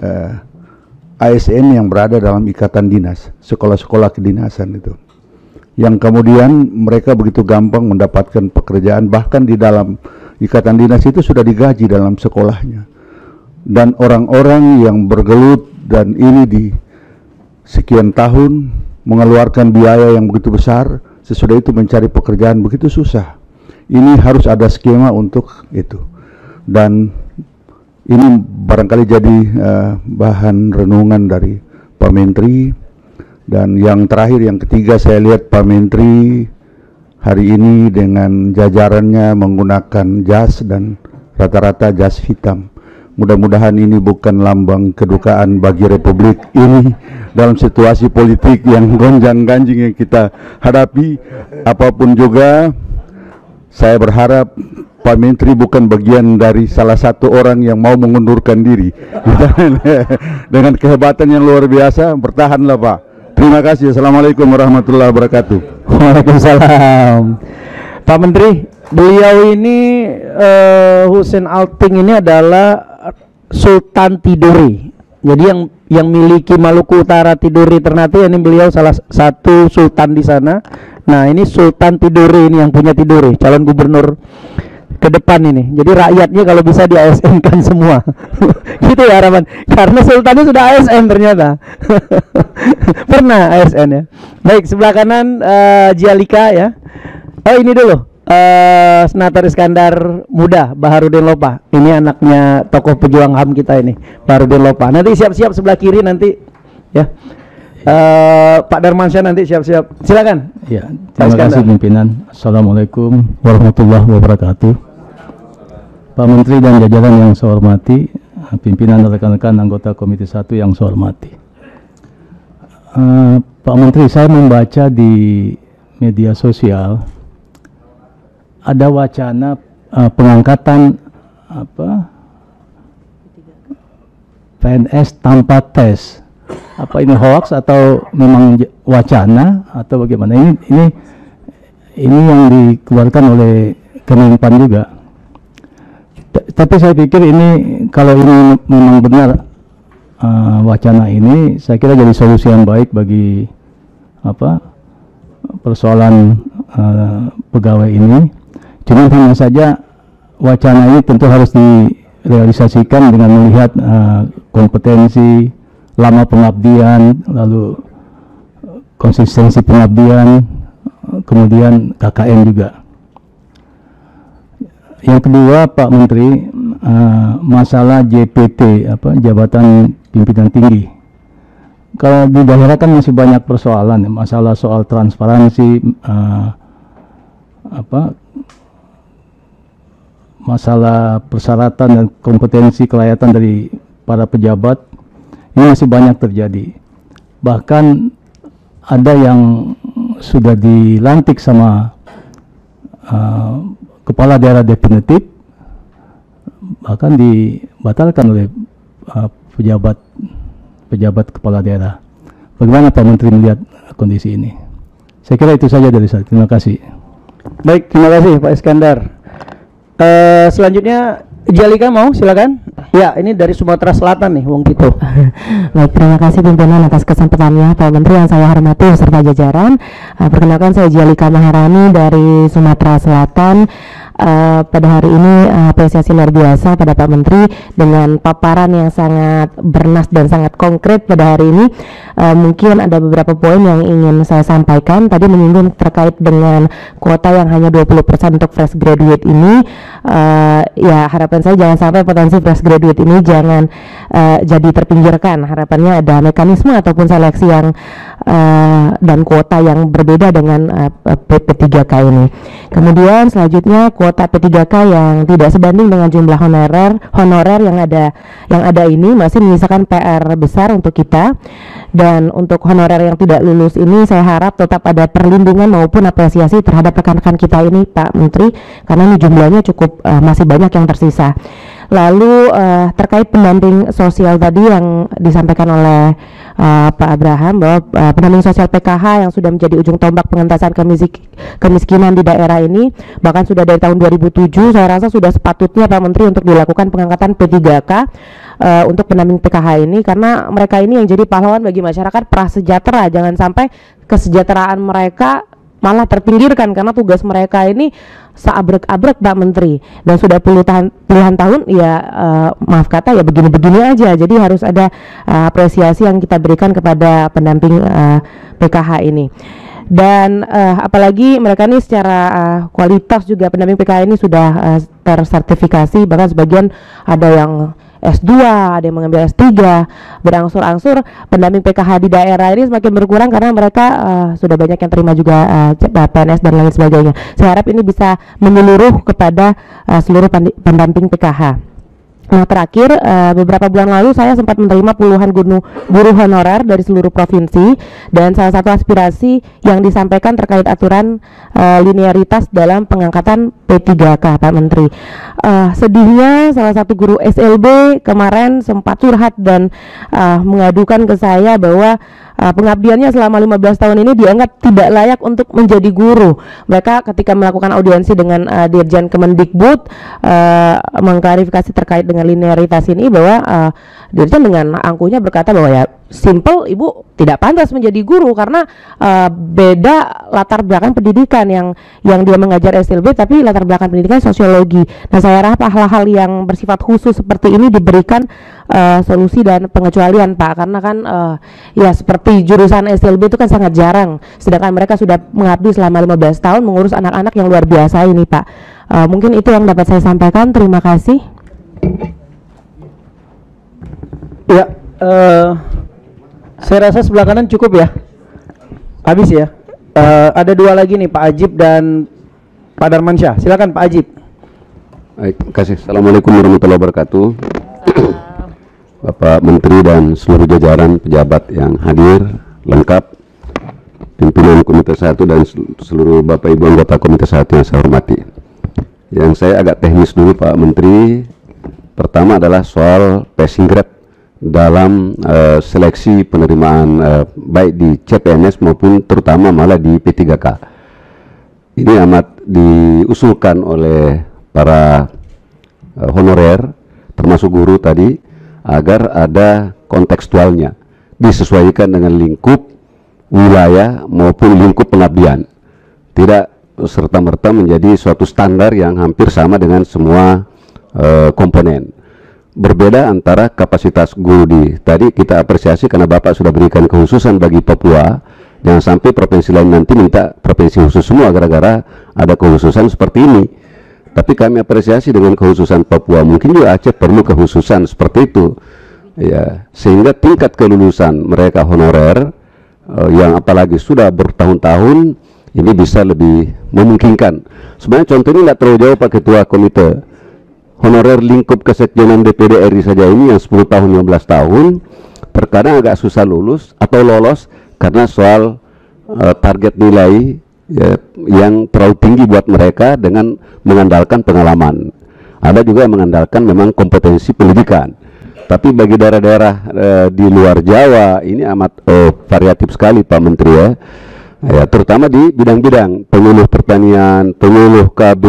ASN yang berada dalam ikatan dinas, sekolah-sekolah kedinasan itu, yang kemudian mereka begitu gampang mendapatkan pekerjaan, bahkan di dalam ikatan dinas itu sudah digaji dalam sekolahnya. Dan orang-orang yang bergelut dan ini di sekian tahun mengeluarkan biaya yang begitu besar, sesudah itu mencari pekerjaan begitu susah. Ini harus ada skema untuk itu. Dan ini barangkali jadi bahan renungan dari Pak Menteri. Dan yang terakhir, yang ketiga, saya lihat Pak Menteri hari ini dengan jajarannya menggunakan jas dan rata-rata jas hitam. Mudah-mudahan ini bukan lambang kedukaan bagi Republik ini dalam situasi politik yang gonjang-ganjing yang kita hadapi. Apapun juga, saya berharap Pak Menteri bukan bagian dari salah satu orang yang mau mengundurkan diri. Dengan kehebatan yang luar biasa, bertahanlah Pak. Terima kasih. Assalamualaikum warahmatullahi wabarakatuh. Waalaikumsalam. Pak Menteri, beliau ini Hussein Alting ini adalah Sultan Tidore. Jadi yang miliki Maluku Utara Tidore Ternate, ini beliau salah satu sultan di sana. Nah, ini Sultan Tidore ini yang punya Tidore, calon gubernur ke depan ini. Jadi rakyatnya kalau bisa di ASN kan semua. Gitu ya harapan. Karena sultannya sudah ASN ternyata. Pernah ASN ya. Baik, sebelah kanan Jialika ya. Oh, ini dulu. Senator Iskandar Muda, Baharudin Lopa. Ini anaknya tokoh pejuang HAM kita ini, Baharudin Lopa. Nanti siap-siap sebelah kiri nanti ya. Pak Darmansyah nanti siap-siap. Silakan. Ya, terima kasih pimpinan. Assalamualaikum warahmatullahi wabarakatuh. Pak Menteri dan jajaran yang saya hormati, pimpinan dan rekan-rekan anggota Komite 1 yang saya hormati. Pak Menteri, saya membaca di media sosial ada wacana pengangkatan PNS tanpa tes. Apa ini hoax atau memang wacana atau bagaimana? Ini yang dikeluarkan oleh Kemenpan juga. Tapi saya pikir ini, kalau ini memang benar wacana ini, saya kira jadi solusi yang baik bagi persoalan pegawai ini. Cuma hanya saja wacana ini tentu harus direalisasikan dengan melihat kompetensi, lama pengabdian, lalu konsistensi pengabdian, kemudian KKM juga. Yang kedua, Pak Menteri, masalah JPT, jabatan pimpinan tinggi. Kalau di daerah kan masih banyak persoalan, masalah soal transparansi, masalah persyaratan dan kompetensi kelayatan dari para pejabat, ini masih banyak terjadi. Bahkan ada yang sudah dilantik sama kepala daerah definitif, bahkan dibatalkan oleh pejabat kepala daerah. Bagaimana Pak Menteri melihat kondisi ini? Saya kira itu saja dari saya. Terima kasih. Baik, terima kasih Pak Iskandar. Selanjutnya Jialika mau, silakan. Ya, ini dari Sumatera Selatan nih, Wong Kito. Baik, terima kasih pimpinan atas kesempatannya, Pak Menteri yang saya hormati beserta jajaran. Perkenalkan, saya Jialika Maharani dari Sumatera Selatan. Pada hari ini apresiasi luar biasa pada Pak Menteri dengan paparan yang sangat bernas dan sangat konkret pada hari ini. Mungkin ada beberapa poin yang ingin saya sampaikan. Tadi menyinggung terkait dengan kuota yang hanya 20% untuk fresh graduate ini. Ya, harapan saya jangan sampai potensi fresh graduate ini jangan jadi terpinggirkan. Harapannya ada mekanisme ataupun seleksi yang dan kuota yang berbeda dengan PP3K ini. Kemudian selanjutnya kuota P3K yang tidak sebanding dengan jumlah honorer yang ada ini masih menyisakan PR besar untuk kita. Dan untuk honorer yang tidak lulus ini saya harap tetap ada perlindungan maupun apresiasi terhadap rekan-rekan kita ini Pak Menteri, karena ini jumlahnya cukup masih banyak yang tersisa. Lalu terkait pendamping sosial tadi yang disampaikan oleh Pak Abraham, bahwa pendamping sosial PKH yang sudah menjadi ujung tombak pengentasan kemiskinan di daerah ini bahkan sudah dari tahun 2007, saya rasa sudah sepatutnya Pak Menteri untuk dilakukan pengangkatan P3K untuk pendamping PKH ini, karena mereka ini yang jadi pahlawan bagi masyarakat prasejahtera. Jangan sampai kesejahteraan mereka malah terpinggirkan karena tugas mereka ini seabrek-abrek Pak Menteri, dan sudah puluhan tahun ya maaf kata ya begini-begini aja. Jadi harus ada apresiasi yang kita berikan kepada pendamping PKH ini. Dan apalagi mereka ini secara kualitas juga pendamping PKH ini sudah tersertifikasi, bahkan sebagian ada yang S2, ada yang mengambil S3, berangsur-angsur pendamping PKH di daerah ini semakin berkurang karena mereka sudah banyak yang terima juga PNS dan lain sebagainya. Saya harap ini bisa menyeluruh kepada seluruh pendamping PKH. Nah, terakhir beberapa bulan lalu saya sempat menerima puluhan guru honorer dari seluruh provinsi, dan salah satu aspirasi yang disampaikan terkait aturan linearitas dalam pengangkatan P3K Pak Menteri. Sedihnya salah satu guru SLB kemarin sempat curhat dan mengadukan ke saya bahwa pengabdiannya selama 15 tahun ini dianggap tidak layak untuk menjadi guru. Mereka ketika melakukan audiensi dengan Dirjen Kemendikbud mengklarifikasi terkait dengan linearitas ini, bahwa Dirjen dengan angkuhnya berkata bahwa ya simple, ibu tidak pantas menjadi guru karena beda latar belakang pendidikan, yang dia mengajar SLB tapi latar belakang pendidikan sosiologi. Nah, saya harap hal-hal yang bersifat khusus seperti ini diberikan solusi dan pengecualian Pak, karena kan ya seperti jurusan SLB itu kan sangat jarang, sedangkan mereka sudah mengabdi selama 15 tahun mengurus anak-anak yang luar biasa ini Pak. Mungkin itu yang dapat saya sampaikan. Terima kasih. Ya, saya rasa sebelah kanan cukup ya. Habis ya. Ada dua lagi nih, Pak Ajib dan Pak Darmansyah. Silakan Pak Ajib. Baik, terima kasih. Assalamualaikum warahmatullahi wabarakatuh. Bapak Menteri dan seluruh jajaran pejabat yang hadir lengkap, pimpinan Komite 1 dan seluruh Bapak Ibu anggota Komite 1 yang saya hormati. Yang saya agak teknis dulu Pak Menteri. Pertama adalah soal passing grade dalam seleksi penerimaan baik di CPNS maupun terutama malah di P3K. Ini amat diusulkan oleh para honorer termasuk guru tadi, agar ada kontekstualnya, disesuaikan dengan lingkup wilayah maupun lingkup pengabdian, tidak serta-merta menjadi suatu standar yang hampir sama dengan semua komponen. Berbeda antara kapasitas guru tadi kita apresiasi karena Bapak sudah berikan kekhususan bagi Papua. Jangan sampai provinsi lain nanti minta provinsi khusus semua gara-gara ada kekhususan seperti ini. Tapi kami apresiasi dengan kekhususan Papua, mungkin juga Aceh perlu kekhususan seperti itu ya, sehingga tingkat kelulusan mereka honorer yang apalagi sudah bertahun-tahun ini bisa lebih memungkinkan. Sebenarnya contoh ini tidak terlalu jauh Pak Ketua Komite. Honorer lingkup kesekjenan DPD RI saja ini yang 10 tahun 15 tahun terkadang agak susah lulus atau lolos karena soal target nilai ya, yang terlalu tinggi buat mereka dengan mengandalkan pengalaman. Ada juga yang mengandalkan memang kompetensi pendidikan. Tapi bagi daerah-daerah di luar Jawa ini amat variatif sekali Pak Menteri ya. Ya, terutama di bidang-bidang penyuluh pertanian, penyuluh KB,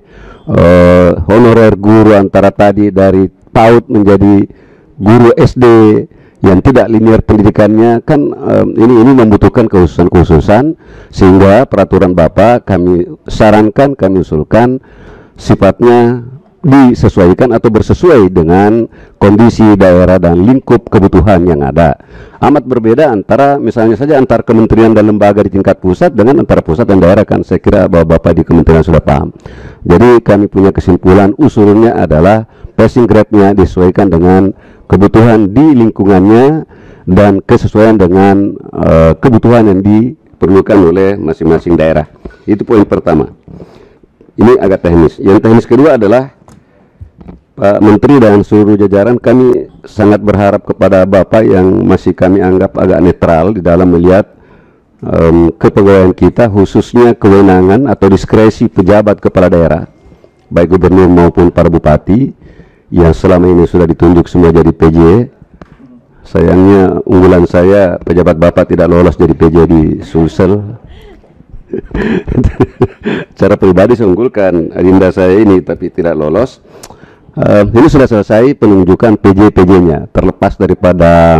honorer guru antara tadi dari PAUD menjadi guru SD yang tidak linear pendidikannya kan ini membutuhkan kekhususan-kekhususan, sehingga peraturan Bapak kami sarankan, kami usulkan sifatnya disesuaikan atau bersesuai dengan kondisi daerah dan lingkup kebutuhan yang ada. Amat berbeda antara misalnya saja antar kementerian dan lembaga di tingkat pusat dengan antara pusat dan daerah, kan saya kira bahwa Bapak di kementerian sudah paham. Jadi kami punya kesimpulan usulnya adalah passing grade-nya disesuaikan dengan kebutuhan di lingkungannya dan kesesuaian dengan kebutuhan yang diperlukan oleh masing-masing daerah. Itu poin pertama. Ini agak teknis. Yang teknis kedua adalah Pak Menteri dan seluruh jajaran, kami sangat berharap kepada Bapak yang masih kami anggap agak netral di dalam melihat kepegawaian kita, khususnya kewenangan atau diskresi pejabat kepala daerah, baik gubernur maupun para bupati yang selama ini sudah ditunjuk semua jadi PJ. Sayangnya unggulan saya, pejabat Bapak tidak lolos jadi PJ di Sulsel. Cara pribadi saya unggulkan adinda saya ini, tapi tidak lolos. Ini sudah selesai penunjukan PJ-PJ-nya, terlepas daripada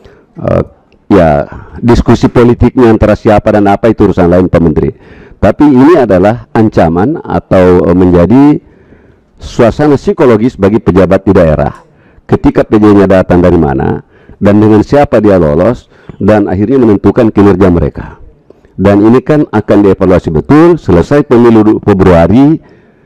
ya diskusi politiknya antara siapa dan apa, itu urusan lain Pak Menteri. Tapi ini adalah ancaman atau menjadi suasana psikologis bagi pejabat di daerah. Ketika PJ-nya datang dari mana dan dengan siapa dia lolos, dan akhirnya menentukan kinerja mereka. Dan ini kan akan dievaluasi betul selesai pemilu Februari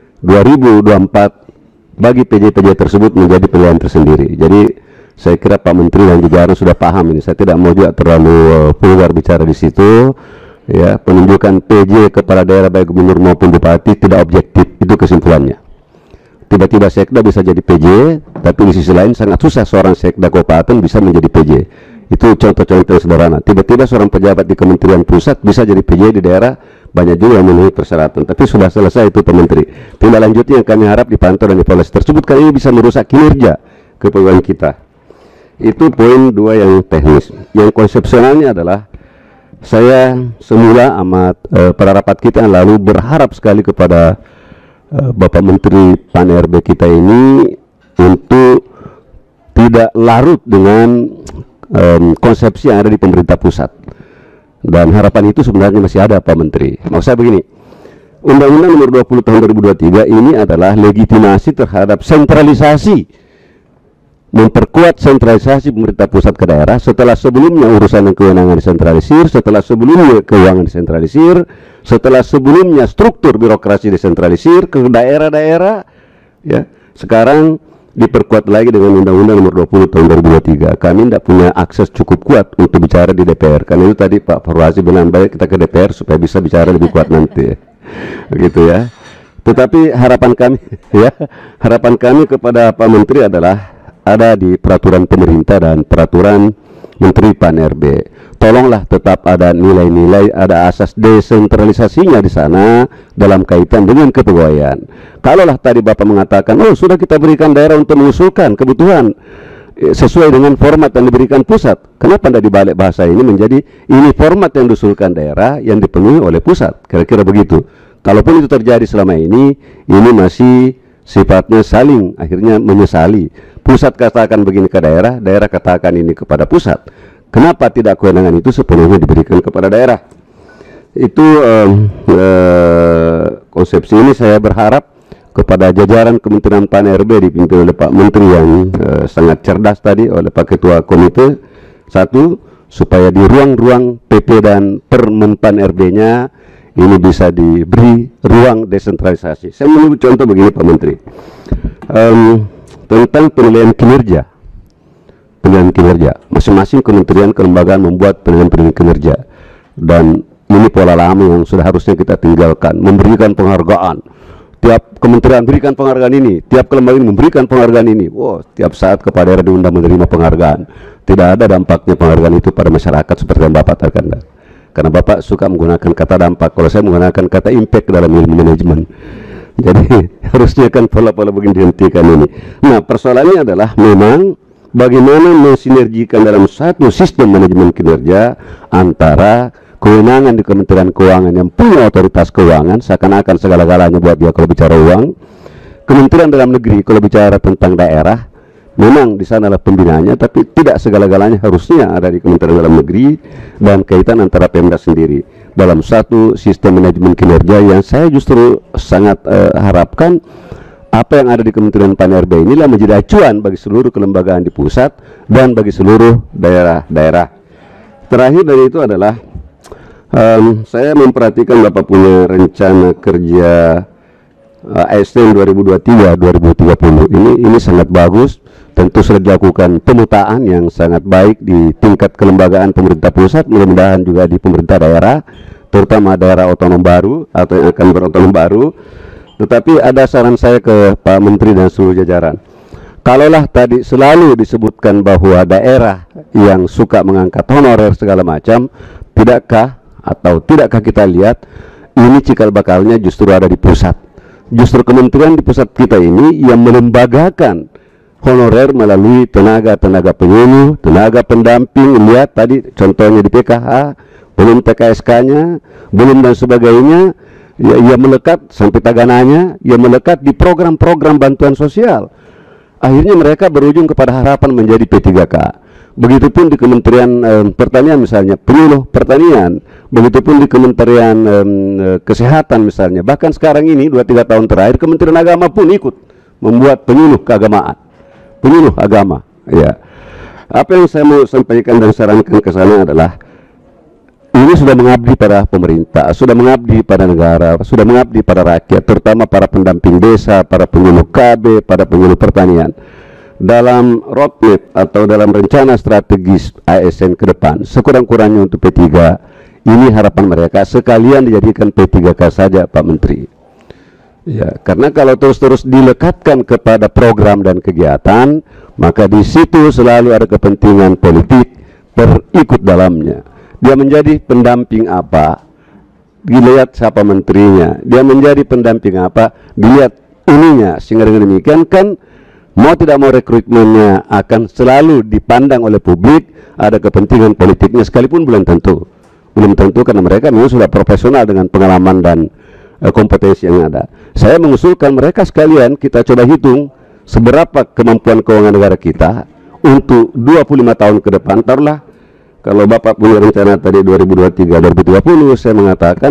2024. Bagi PJ-PJ tersebut menjadi pilihan tersendiri. Jadi saya kira Pak Menteri dan jajaran sudah paham ini. Saya tidak mau juga terlalu vulgar bicara di situ. Ya, penunjukan PJ kepala daerah baik gubernur maupun bupati tidak objektif, itu kesimpulannya. Tiba-tiba sekda bisa jadi PJ, tapi di sisi lain sangat susah seorang sekda kabupaten bisa menjadi PJ. Itu contoh-contoh yang sederhana. Tiba-tiba seorang pejabat di Kementerian Pusat bisa jadi PJ di daerah, banyak juga yang memenuhi persyaratan. Tapi sudah selesai itu Pak Menteri. Tindak lanjutnya yang kami harap dipantau dan dievaluasi tersebut, karena ini bisa merusak kinerja kepegawaian kita. Itu poin 2 yang teknis. Yang konsepsionalnya adalah saya semula amat pada rapat kita yang lalu berharap sekali kepada Bapak Menteri Pan-RB kita ini untuk tidak larut dengan konsepsi yang ada di pemerintah pusat. Dan harapan itu sebenarnya masih ada Pak Menteri. Maksud saya begini, Undang-Undang nomor 20 tahun 2023 ini adalah legitimasi terhadap sentralisasi, memperkuat sentralisasi pemerintah pusat ke daerah. Setelah sebelumnya urusan dan kewenangan disentralisir, setelah sebelumnya keuangan disentralisir, setelah sebelumnya struktur birokrasi disentralisir ke daerah-daerah, ya, sekarang diperkuat lagi dengan Undang-Undang nomor 20 tahun 2023. Kami tidak punya akses cukup kuat untuk bicara di DPR. Karena itu tadi Pak Farwazi bilang baik kita ke DPR supaya bisa bicara lebih kuat nanti. Begitu ya. Tetapi harapan kami ya, harapan kami kepada Pak Menteri adalah ada di peraturan pemerintah dan peraturan Menteri Pan-RB. Tolonglah tetap ada nilai-nilai, ada asas desentralisasinya di sana dalam kaitan dengan kepegawaian. Kalaulah tadi Bapak mengatakan, oh sudah kita berikan daerah untuk mengusulkan kebutuhan sesuai dengan format yang diberikan pusat, kenapa tidak dibalik bahasa ini menjadi ini format yang diusulkan daerah yang dipenuhi oleh pusat? Kira-kira begitu. Kalaupun itu terjadi selama ini masih sifatnya saling akhirnya menyesali. Pusat katakan begini ke daerah, daerah katakan ini kepada pusat. Kenapa tidak kewenangan itu sepenuhnya diberikan kepada daerah? Itu konsepsi ini saya berharap kepada jajaran Kementerian Pan-RB dipimpin oleh Pak Menteri yang sangat cerdas tadi, oleh Pak Ketua Komite, satu, supaya di ruang-ruang PP dan Permen Pan-RB-nya ini bisa diberi ruang desentralisasi. Saya menurut contoh begini Pak Menteri, tentang penilaian kinerja. Penilaian kinerja, masing-masing kementerian kelembagaan membuat penilaian kinerja, dan ini pola lama yang sudah harusnya kita tinggalkan. Memberikan penghargaan, tiap kementerian berikan penghargaan ini, tiap kelembagaan memberikan penghargaan ini. Wow, tiap saat kepala daerah diundang menerima penghargaan, tidak ada dampaknya penghargaan itu pada masyarakat seperti yang Bapak katakan. Karena Bapak suka menggunakan kata dampak, kalau saya menggunakan kata impact dalam ilmu manajemen. Jadi harusnya kan pola-pola begini dihentikan ini. Nah, persoalannya adalah memang bagaimana mensinergikan dalam satu sistem manajemen kinerja antara kewenangan di Kementerian Keuangan yang punya otoritas keuangan, seakan-akan segala-galanya buat dia kalau bicara uang. Kementerian Dalam Negeri kalau bicara tentang daerah, memang di sanalah pembinaannya, tapi tidak segala-galanya harusnya ada di Kementerian Dalam Negeri, dan kaitan antara Pemda sendiri dalam satu sistem manajemen kinerja yang saya justru sangat harapkan apa yang ada di Kementerian Pan-RB inilah menjadi acuan bagi seluruh kelembagaan di pusat dan bagi seluruh daerah-daerah. Terakhir dari itu adalah saya memperhatikan Bapak punya rencana kerja ASN 2023-2030. Ini sangat bagus. Tentu sudah dilakukan pemetaan yang sangat baik di tingkat kelembagaan pemerintah pusat, mudah-mudahan juga di pemerintah daerah, terutama daerah otonom baru atau yang akan berotonom baru. Tetapi ada saran saya ke Pak Menteri dan seluruh jajaran. Kalaulah tadi selalu disebutkan bahwa daerah yang suka mengangkat honorer segala macam, tidakkah kita lihat ini cikal bakalnya justru ada di pusat. Justru kementerian di pusat kita ini yang melembagakan honorer melalui tenaga penyuluh, tenaga pendamping. Lihat tadi contohnya di PKH, belum TKSK-nya, belum dan sebagainya. Ya melekat sampai tagananya, ya melekat di program-program bantuan sosial. Akhirnya mereka berujung kepada harapan menjadi P3K. Begitupun di Kementerian Pertanian misalnya, penyuluh pertanian. Begitupun di Kementerian Kesehatan misalnya. Bahkan sekarang ini 2-3 tahun terakhir Kementerian Agama pun ikut membuat penyuluh keagamaan, penyuluh agama. Ya, apa yang saya mau sampaikan dan sarankan ke sana adalah ini sudah mengabdi pada pemerintah, sudah mengabdi pada negara, sudah mengabdi pada rakyat, terutama para pendamping desa, para penyuluh KB, para penyuluh pertanian. Dalam roadmap atau dalam rencana strategis ASN ke depan, sekurang-kurangnya untuk P3, ini harapan mereka sekalian dijadikan P3K saja, Pak Menteri. Ya, karena kalau terus-terus dilekatkan kepada program dan kegiatan, maka di situ selalu ada kepentingan politik berikut dalamnya. Dia menjadi pendamping apa, dilihat siapa menterinya. Dia menjadi pendamping apa, dilihat ininya. Sehingga dengan demikian kan mau tidak mau rekrutmennya akan selalu dipandang oleh publik, ada kepentingan politiknya sekalipun belum tentu karena mereka memang sudah profesional dengan pengalaman dan kompetensi yang ada. Saya mengusulkan mereka sekalian kita coba hitung seberapa kemampuan keuangan negara kita untuk 25 tahun ke depan. Taruhlah kalau Bapak punya rencana tadi 2023-2030, saya mengatakan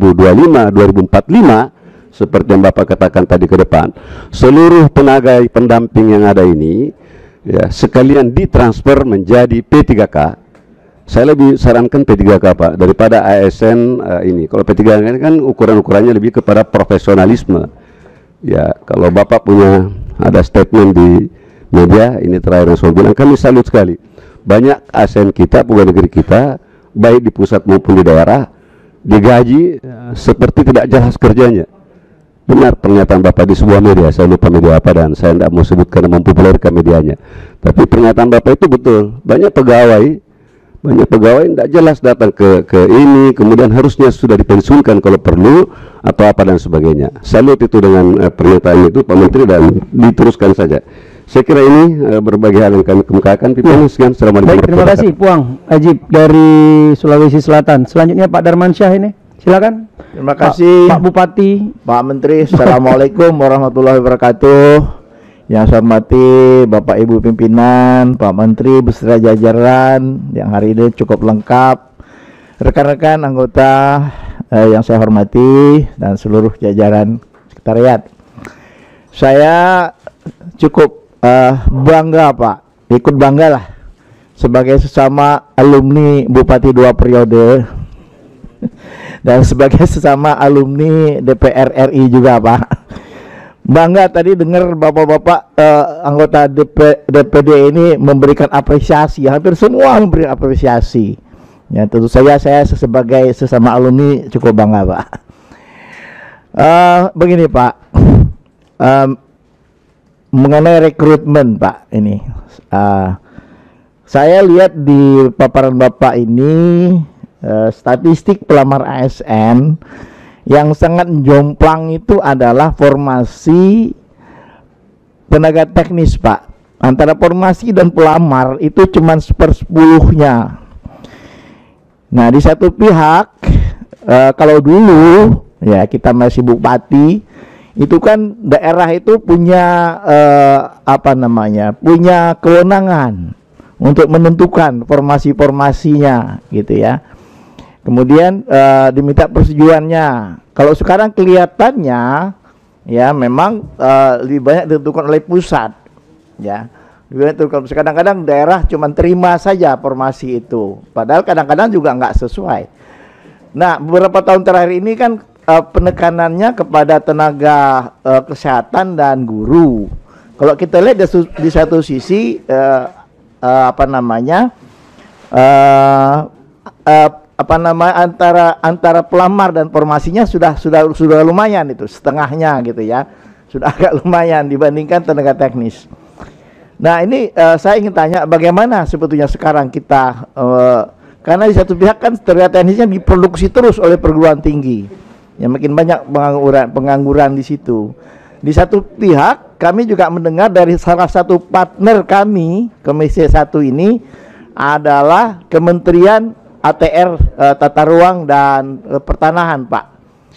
2025-2045 seperti yang Bapak katakan tadi ke depan. Seluruh tenaga pendamping yang ada ini ya sekalian ditransfer menjadi P3K. Saya lebih sarankan P3K Pak daripada ASN ini. Kalau P3K ini kan ukuran-ukurannya lebih kepada profesionalisme. Ya, kalau Bapak punya ada statement di media ini terakhir yang saya bilang, kami salut sekali. Banyak ASN kita, pegawai negeri kita, baik di pusat maupun di daerah, digaji seperti tidak jelas kerjanya. Benar pernyataan Bapak di sebuah media, saya lupa media apa dan saya tidak mau sebutkan dan mempopulerkan medianya. Tapi pernyataan Bapak itu betul. Banyak pegawai tidak jelas datang ke ini, kemudian harusnya sudah dipensiunkan kalau perlu atau apa dan sebagainya. Salut itu dengan pernyataan itu Pak Menteri dan diteruskan saja. Saya kira ini berbagai hal yang kami kemukakan. Sekian, assalamualaikum. Baik, terima kasih Puang Ajib dari Sulawesi Selatan. Selanjutnya Pak Darmansyah ini, silakan. Terima kasih Pak Bupati, Pak Menteri. Assalamualaikum warahmatullahi wabarakatuh. Yang saya hormati Bapak Ibu pimpinan, Pak Menteri beserta jajaran yang hari ini cukup lengkap, rekan-rekan anggota yang saya hormati dan seluruh jajaran sekretariat. Saya cukup bangga Pak, ikut bangga lah sebagai sesama alumni Bupati 2 periode dan sebagai sesama alumni DPR RI juga Pak. Bangga tadi dengar bapak-bapak anggota DPD ini memberikan apresiasi, hampir semua memberikan apresiasi. Ya, tentu saja saya sebagai sesama alumni cukup bangga Pak. Begini Pak, mengenai rekrutmen Pak ini, saya lihat di paparan Bapak ini statistik pelamar ASN yang sangat jomplang itu adalah formasi tenaga teknis Pak. Antara formasi dan pelamar itu cuma 1/10-nya. Nah di satu pihak kalau dulu ya kita masih bupati, itu kan daerah itu punya punya kewenangan untuk menentukan formasi-formasinya gitu ya. Kemudian diminta persetujuannya. Kalau sekarang kelihatannya ya memang lebih banyak ditentukan oleh pusat ya. Kadang-kadang daerah cuma terima saja formasi itu, padahal kadang-kadang juga nggak sesuai. Nah beberapa tahun terakhir ini kan penekanannya kepada tenaga kesehatan dan guru. Kalau kita lihat di satu sisi apa nama antara pelamar dan formasinya sudah lumayan itu, setengahnya gitu ya. Sudah agak lumayan dibandingkan tenaga teknis. Nah, ini saya ingin tanya bagaimana sebetulnya sekarang kita karena di satu pihak kan tenaga teknisnya diproduksi terus oleh perguruan tinggi. Ya makin banyak pengangguran di situ. Di satu pihak kami juga mendengar dari salah satu partner kami Komisi 1 ini adalah Kementerian ATR, Tata Ruang dan Pertanahan, Pak.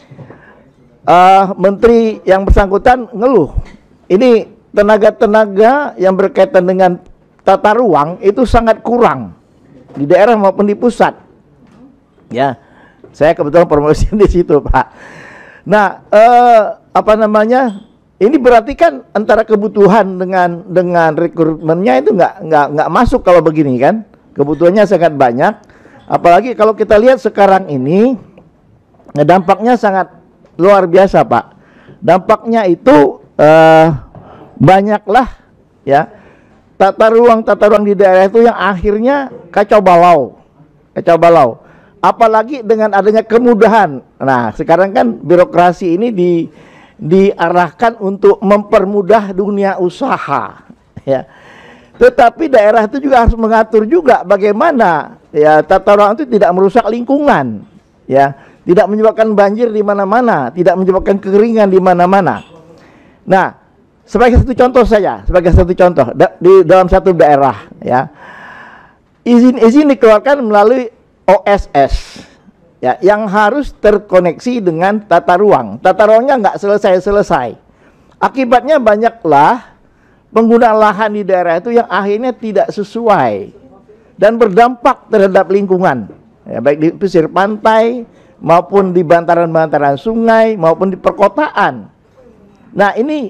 Menteri yang bersangkutan ngeluh, ini tenaga-tenaga yang berkaitan dengan tata ruang itu sangat kurang di daerah maupun di pusat. Ya, saya kebetulan promosi di situ, Pak. Nah, apa namanya? Ini berarti kan antara kebutuhan dengan rekrutmennya itu nggak masuk kalau begini kan? Kebutuhannya sangat banyak. Apalagi kalau kita lihat sekarang ini dampaknya sangat luar biasa, Pak. Dampaknya itu banyaklah ya tata ruang di daerah itu yang akhirnya kacau balau. Apalagi dengan adanya kemudahan. Nah, sekarang kan birokrasi ini diarahkan untuk mempermudah dunia usaha, ya. Tetapi daerah itu juga harus mengatur juga bagaimana ya tata ruang itu tidak merusak lingkungan, ya, tidak menyebabkan banjir di mana-mana, tidak menyebabkan kekeringan di mana-mana. Nah, sebagai satu contoh di dalam satu daerah, ya, izin dikeluarkan melalui OSS, ya, yang harus terkoneksi dengan tata ruang. Tata ruangnya nggak selesai. Akibatnya banyaklah penggunaan lahan di daerah itu yang akhirnya tidak sesuai dan berdampak terhadap lingkungan, ya, baik di pesisir pantai maupun di bantaran-bantaran sungai maupun di perkotaan. Nah, ini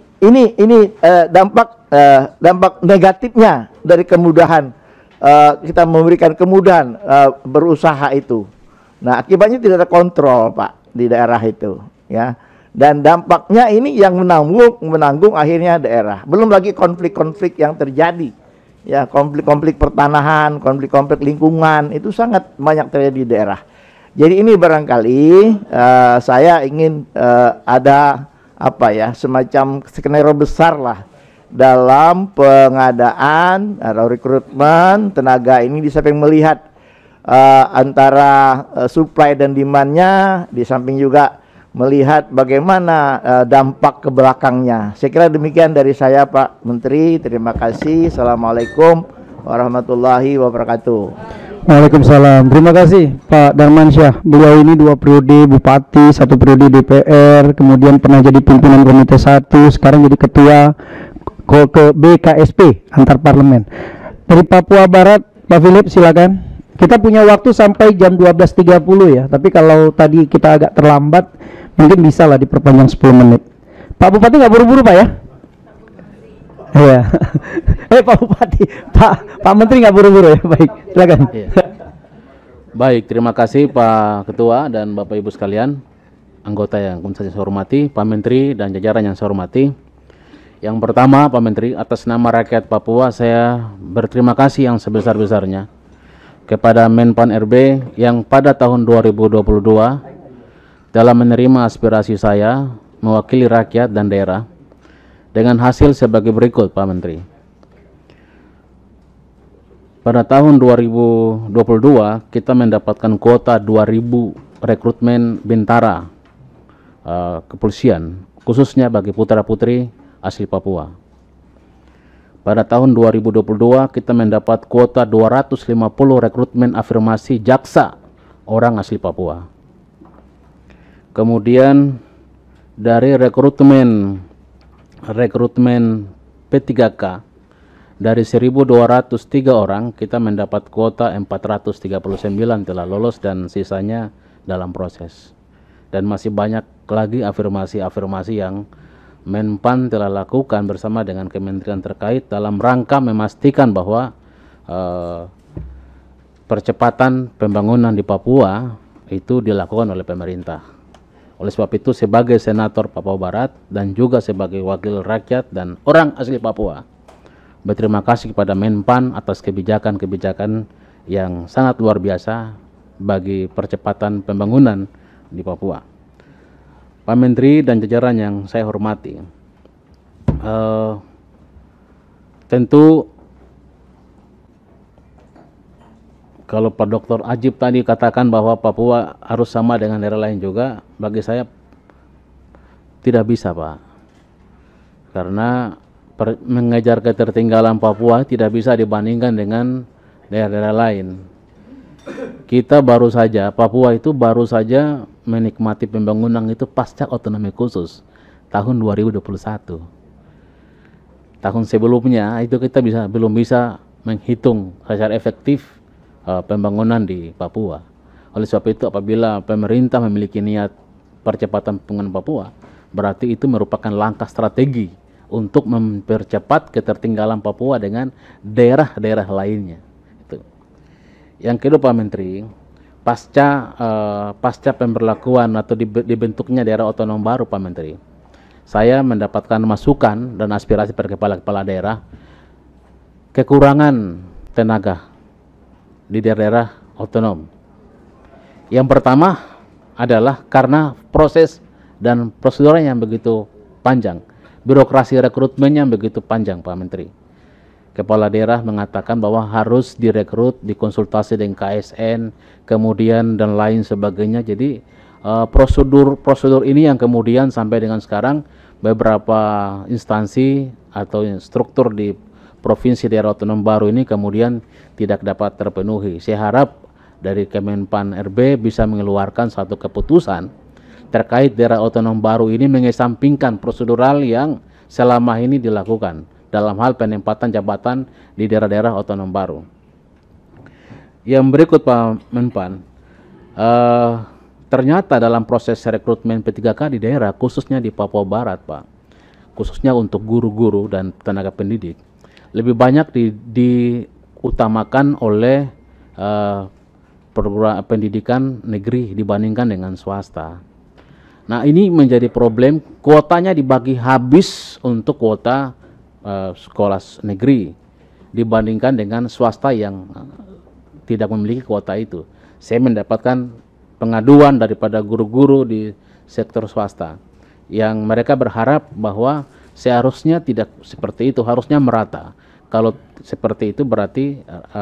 dampak negatifnya dari kemudahan kita memberikan kemudahan berusaha itu. Nah, akibatnya tidak ada kontrol, Pak, di daerah itu, ya. Dan dampaknya ini yang menanggung akhirnya daerah. Belum lagi konflik-konflik yang terjadi. Ya, konflik-konflik pertanahan, konflik-konflik lingkungan itu sangat banyak terjadi di daerah. Jadi ini barangkali saya ingin ada apa ya, semacam skenario besar lah dalam pengadaan atau rekrutmen tenaga ini, di samping melihat antara supply dan demand-nya, di samping juga melihat bagaimana dampak ke belakangnya. Saya kira demikian dari saya, Pak Menteri. Terima kasih. Assalamualaikum warahmatullahi wabarakatuh. Waalaikumsalam. Terima kasih Pak Darmansyah. Beliau ini 2 periode Bupati, 1 periode DPR, kemudian pernah jadi pimpinan Komite 1, sekarang jadi ketua ke BKSP antar parlemen. Dari Papua Barat, Pak Philip silakan. Kita punya waktu sampai jam 12.30 ya, tapi kalau tadi kita agak terlambat, mungkin bisa lah diperpanjang 10 menit. Pak Bupati nggak buru-buru, Pak, ya? Iya. Pak Bupati, Pak Menteri nggak buru-buru ya? Baik, silakan. Iya. Baik, terima kasih Pak Ketua dan Bapak Ibu sekalian, anggota yang saya hormati, Pak Menteri dan jajaran yang saya hormati. Yang pertama, Pak Menteri, atas nama rakyat Papua, saya berterima kasih yang sebesar-besarnya kepada Menpan RB yang pada tahun 2022 dalam menerima aspirasi saya mewakili rakyat dan daerah dengan hasil sebagai berikut, Pak Menteri. Pada tahun 2022 kita mendapatkan kuota 2000 rekrutmen bintara kepolisian, khususnya bagi putra-putri asli Papua. Pada tahun 2022 kita mendapat kuota 250 rekrutmen afirmasi jaksa orang asli Papua. Kemudian dari rekrutmen P3K dari 1.203 orang kita mendapat kuota 439 telah lolos dan sisanya dalam proses. Dan masih banyak lagi afirmasi-afirmasi yang Menpan telah lakukan bersama dengan kementerian terkait dalam rangka memastikan bahwa percepatan pembangunan di Papua itu dilakukan oleh pemerintah. Oleh sebab itu, sebagai senator Papua Barat dan juga sebagai wakil rakyat dan orang asli Papua, berterima kasih kepada Menpan atas kebijakan-kebijakan yang sangat luar biasa bagi percepatan pembangunan di Papua. Pak Menteri dan jajaran yang saya hormati, tentu kalau Pak Dr. Ajib tadi katakan bahwa Papua harus sama dengan daerah lain juga, bagi saya tidak bisa, Pak. Karena mengejar ketertinggalan Papua tidak bisa dibandingkan dengan daerah-daerah lain. Kita baru saja, Papua itu baru saja menikmati pembangunan itu pasca otonomi khusus tahun 2021. Tahun sebelumnya itu kita belum bisa menghitung secara efektif pembangunan di Papua. Oleh sebab itu, apabila pemerintah memiliki niat percepatan pembangunan Papua, berarti itu merupakan langkah strategi untuk mempercepat ketertinggalan Papua dengan daerah-daerah lainnya. Itu. Yang kedua, Pak Menteri, pasca pemberlakuan atau dibentuknya daerah otonom baru, Pak Menteri, saya mendapatkan masukan dan aspirasi dari kepala-kepala daerah kekurangan tenaga di daerah otonom. Yang pertama adalah karena proses dan prosedurnya yang begitu panjang, birokrasi rekrutmennya yang begitu panjang, Pak Menteri. Kepala daerah mengatakan bahwa harus direkrut, dikonsultasi dengan KSN, kemudian dan lain sebagainya. Jadi prosedur ini yang kemudian sampai dengan sekarang beberapa instansi atau struktur di provinsi daerah otonom baru ini kemudian tidak dapat terpenuhi. Saya harap dari Kemenpan RB bisa mengeluarkan satu keputusan terkait daerah otonom baru ini, mengesampingkan prosedural yang selama ini dilakukan dalam hal penempatan jabatan di daerah-daerah otonom baru. Yang berikut, Pak Menpan, ternyata dalam proses rekrutmen P3K di daerah, khususnya di Papua Barat, Pak, khususnya untuk guru-guru dan tenaga pendidik, lebih banyak diutamakan oleh perguruan pendidikan negeri dibandingkan dengan swasta. Nah, ini menjadi problem, kuotanya dibagi habis untuk kuota sekolah negeri dibandingkan dengan swasta yang tidak memiliki kuota itu. Saya mendapatkan pengaduan daripada guru-guru di sektor swasta yang mereka berharap bahwa seharusnya tidak seperti itu, harusnya merata. Kalau seperti itu berarti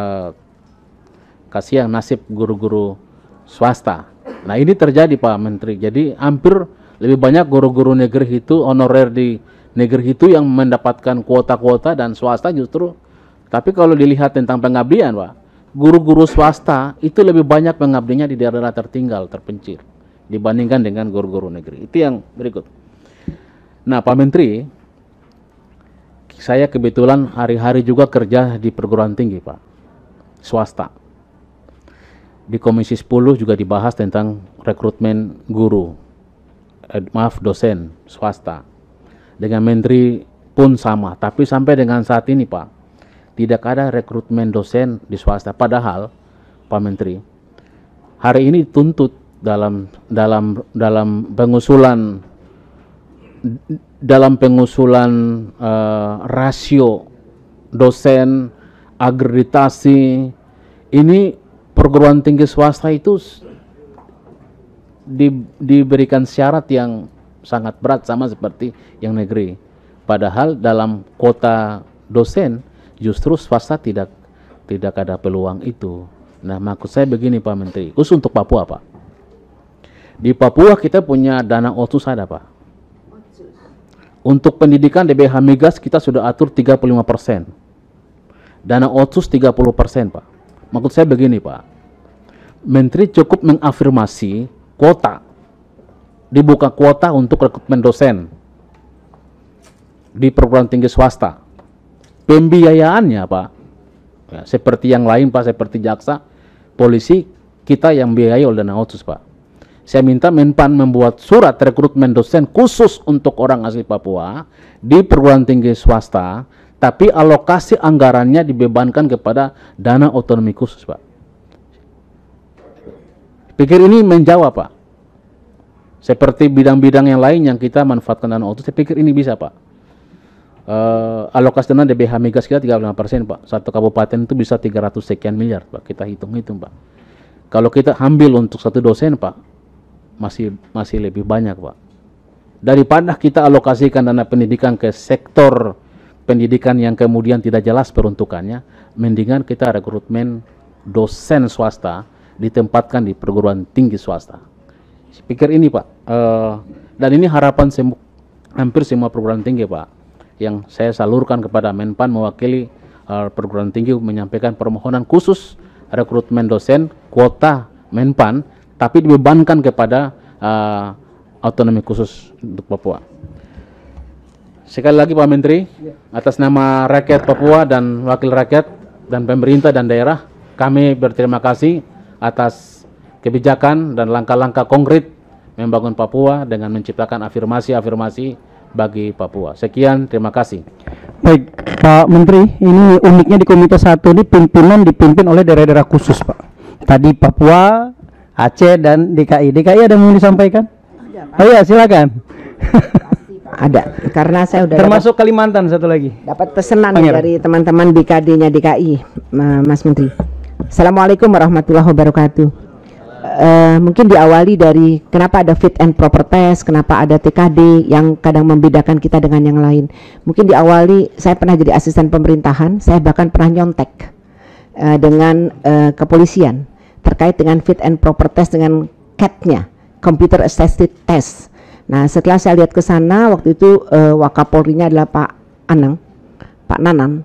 kasihan nasib guru-guru swasta. Nah, ini terjadi, Pak Menteri. Jadi hampir lebih banyak guru-guru negeri itu, honorer di negeri itu yang mendapatkan kuota-kuota dan swasta justru. Tapi kalau dilihat tentang pengabdian, Pak, guru-guru swasta itu lebih banyak pengabdinya di daerah tertinggal, terpencil dibandingkan dengan guru-guru negeri. Itu yang berikut. Nah, Pak Menteri, saya kebetulan hari-hari juga kerja di perguruan tinggi, Pak, swasta. Di Komisi 10 juga dibahas tentang rekrutmen guru, dosen swasta. Dengan Menteri pun sama, tapi sampai dengan saat ini, Pak, tidak ada rekrutmen dosen di swasta. Padahal, Pak Menteri, hari ini tuntut dalam pengusulan rasio dosen, akreditasi, ini perguruan tinggi swasta itu diberikan syarat yang sangat berat sama seperti yang negeri. Padahal dalam kota dosen justru swasta tidak ada peluang itu. Nah, maksud saya begini, Pak Menteri, khusus untuk Papua, Pak. Di Papua kita punya dana otsus ada, Pak. Untuk pendidikan DBH Migas kita sudah atur 35%. Dana otsus 30%, Pak. Maksud saya begini, Pak, Menteri cukup mengafirmasi kuota, dibuka kuota untuk rekrutmen dosen di perguruan tinggi swasta. Pembiayaannya, Pak, ya, seperti yang lain, Pak, seperti jaksa, polisi, kita yang biayai oleh dana otsus, Pak. Saya minta Menpan membuat surat rekrutmen dosen khusus untuk orang asli Papua di perguruan tinggi swasta, tapi alokasi anggarannya dibebankan kepada dana otonomi khusus, Pak. Pikir ini menjawab, Pak. Seperti bidang-bidang yang lain yang kita manfaatkan dana otsus, saya pikir ini bisa, Pak. Alokasi dana DBH Migas kita 35%, Pak. Satu kabupaten itu bisa 300 sekian miliar, Pak. Kita hitung-hitung, Pak. Kalau kita ambil untuk satu dosen, Pak, masih lebih banyak, Pak. Daripada kita alokasikan dana pendidikan ke sektor pendidikan yang kemudian tidak jelas peruntukannya, mendingan kita rekrutmen dosen swasta ditempatkan di perguruan tinggi swasta. Saya pikir ini, Pak, dan ini harapan hampir semua perguruan tinggi, Pak, yang saya salurkan kepada Menpan mewakili perguruan tinggi menyampaikan permohonan khusus rekrutmen dosen kuota Menpan, tapi dibebankan kepada otonomi khusus untuk Papua. Sekali lagi Pak Menteri, atas nama rakyat Papua dan wakil rakyat dan pemerintah dan daerah, kami berterima kasih atas kebijakan dan langkah-langkah konkret membangun Papua dengan menciptakan afirmasi-afirmasi bagi Papua. Sekian, terima kasih. Baik, Pak Menteri, ini uniknya di Komite 1 ini pimpinan dipimpin oleh daerah-daerah khusus, Pak. Tadi Papua, Aceh, dan DKI. DKI ada yang mau disampaikan? Oh iya, silakan. Ada, karena saya udah termasuk Kalimantan satu lagi. Dapat pesanan dari teman-teman BKD-nya DKI, Mas Menteri. Assalamualaikum warahmatullahi wabarakatuh. Mungkin diawali dari kenapa ada fit and proper test, kenapa ada TKD yang kadang membedakan kita dengan yang lain. Mungkin diawali, saya pernah jadi asisten pemerintahan, saya bahkan pernah nyontek dengan kepolisian terkait dengan fit and proper test dengan CAT-nya, Computer Assisted Test. Nah, setelah saya lihat ke sana, waktu itu Wakapolrinya adalah Pak Nanan,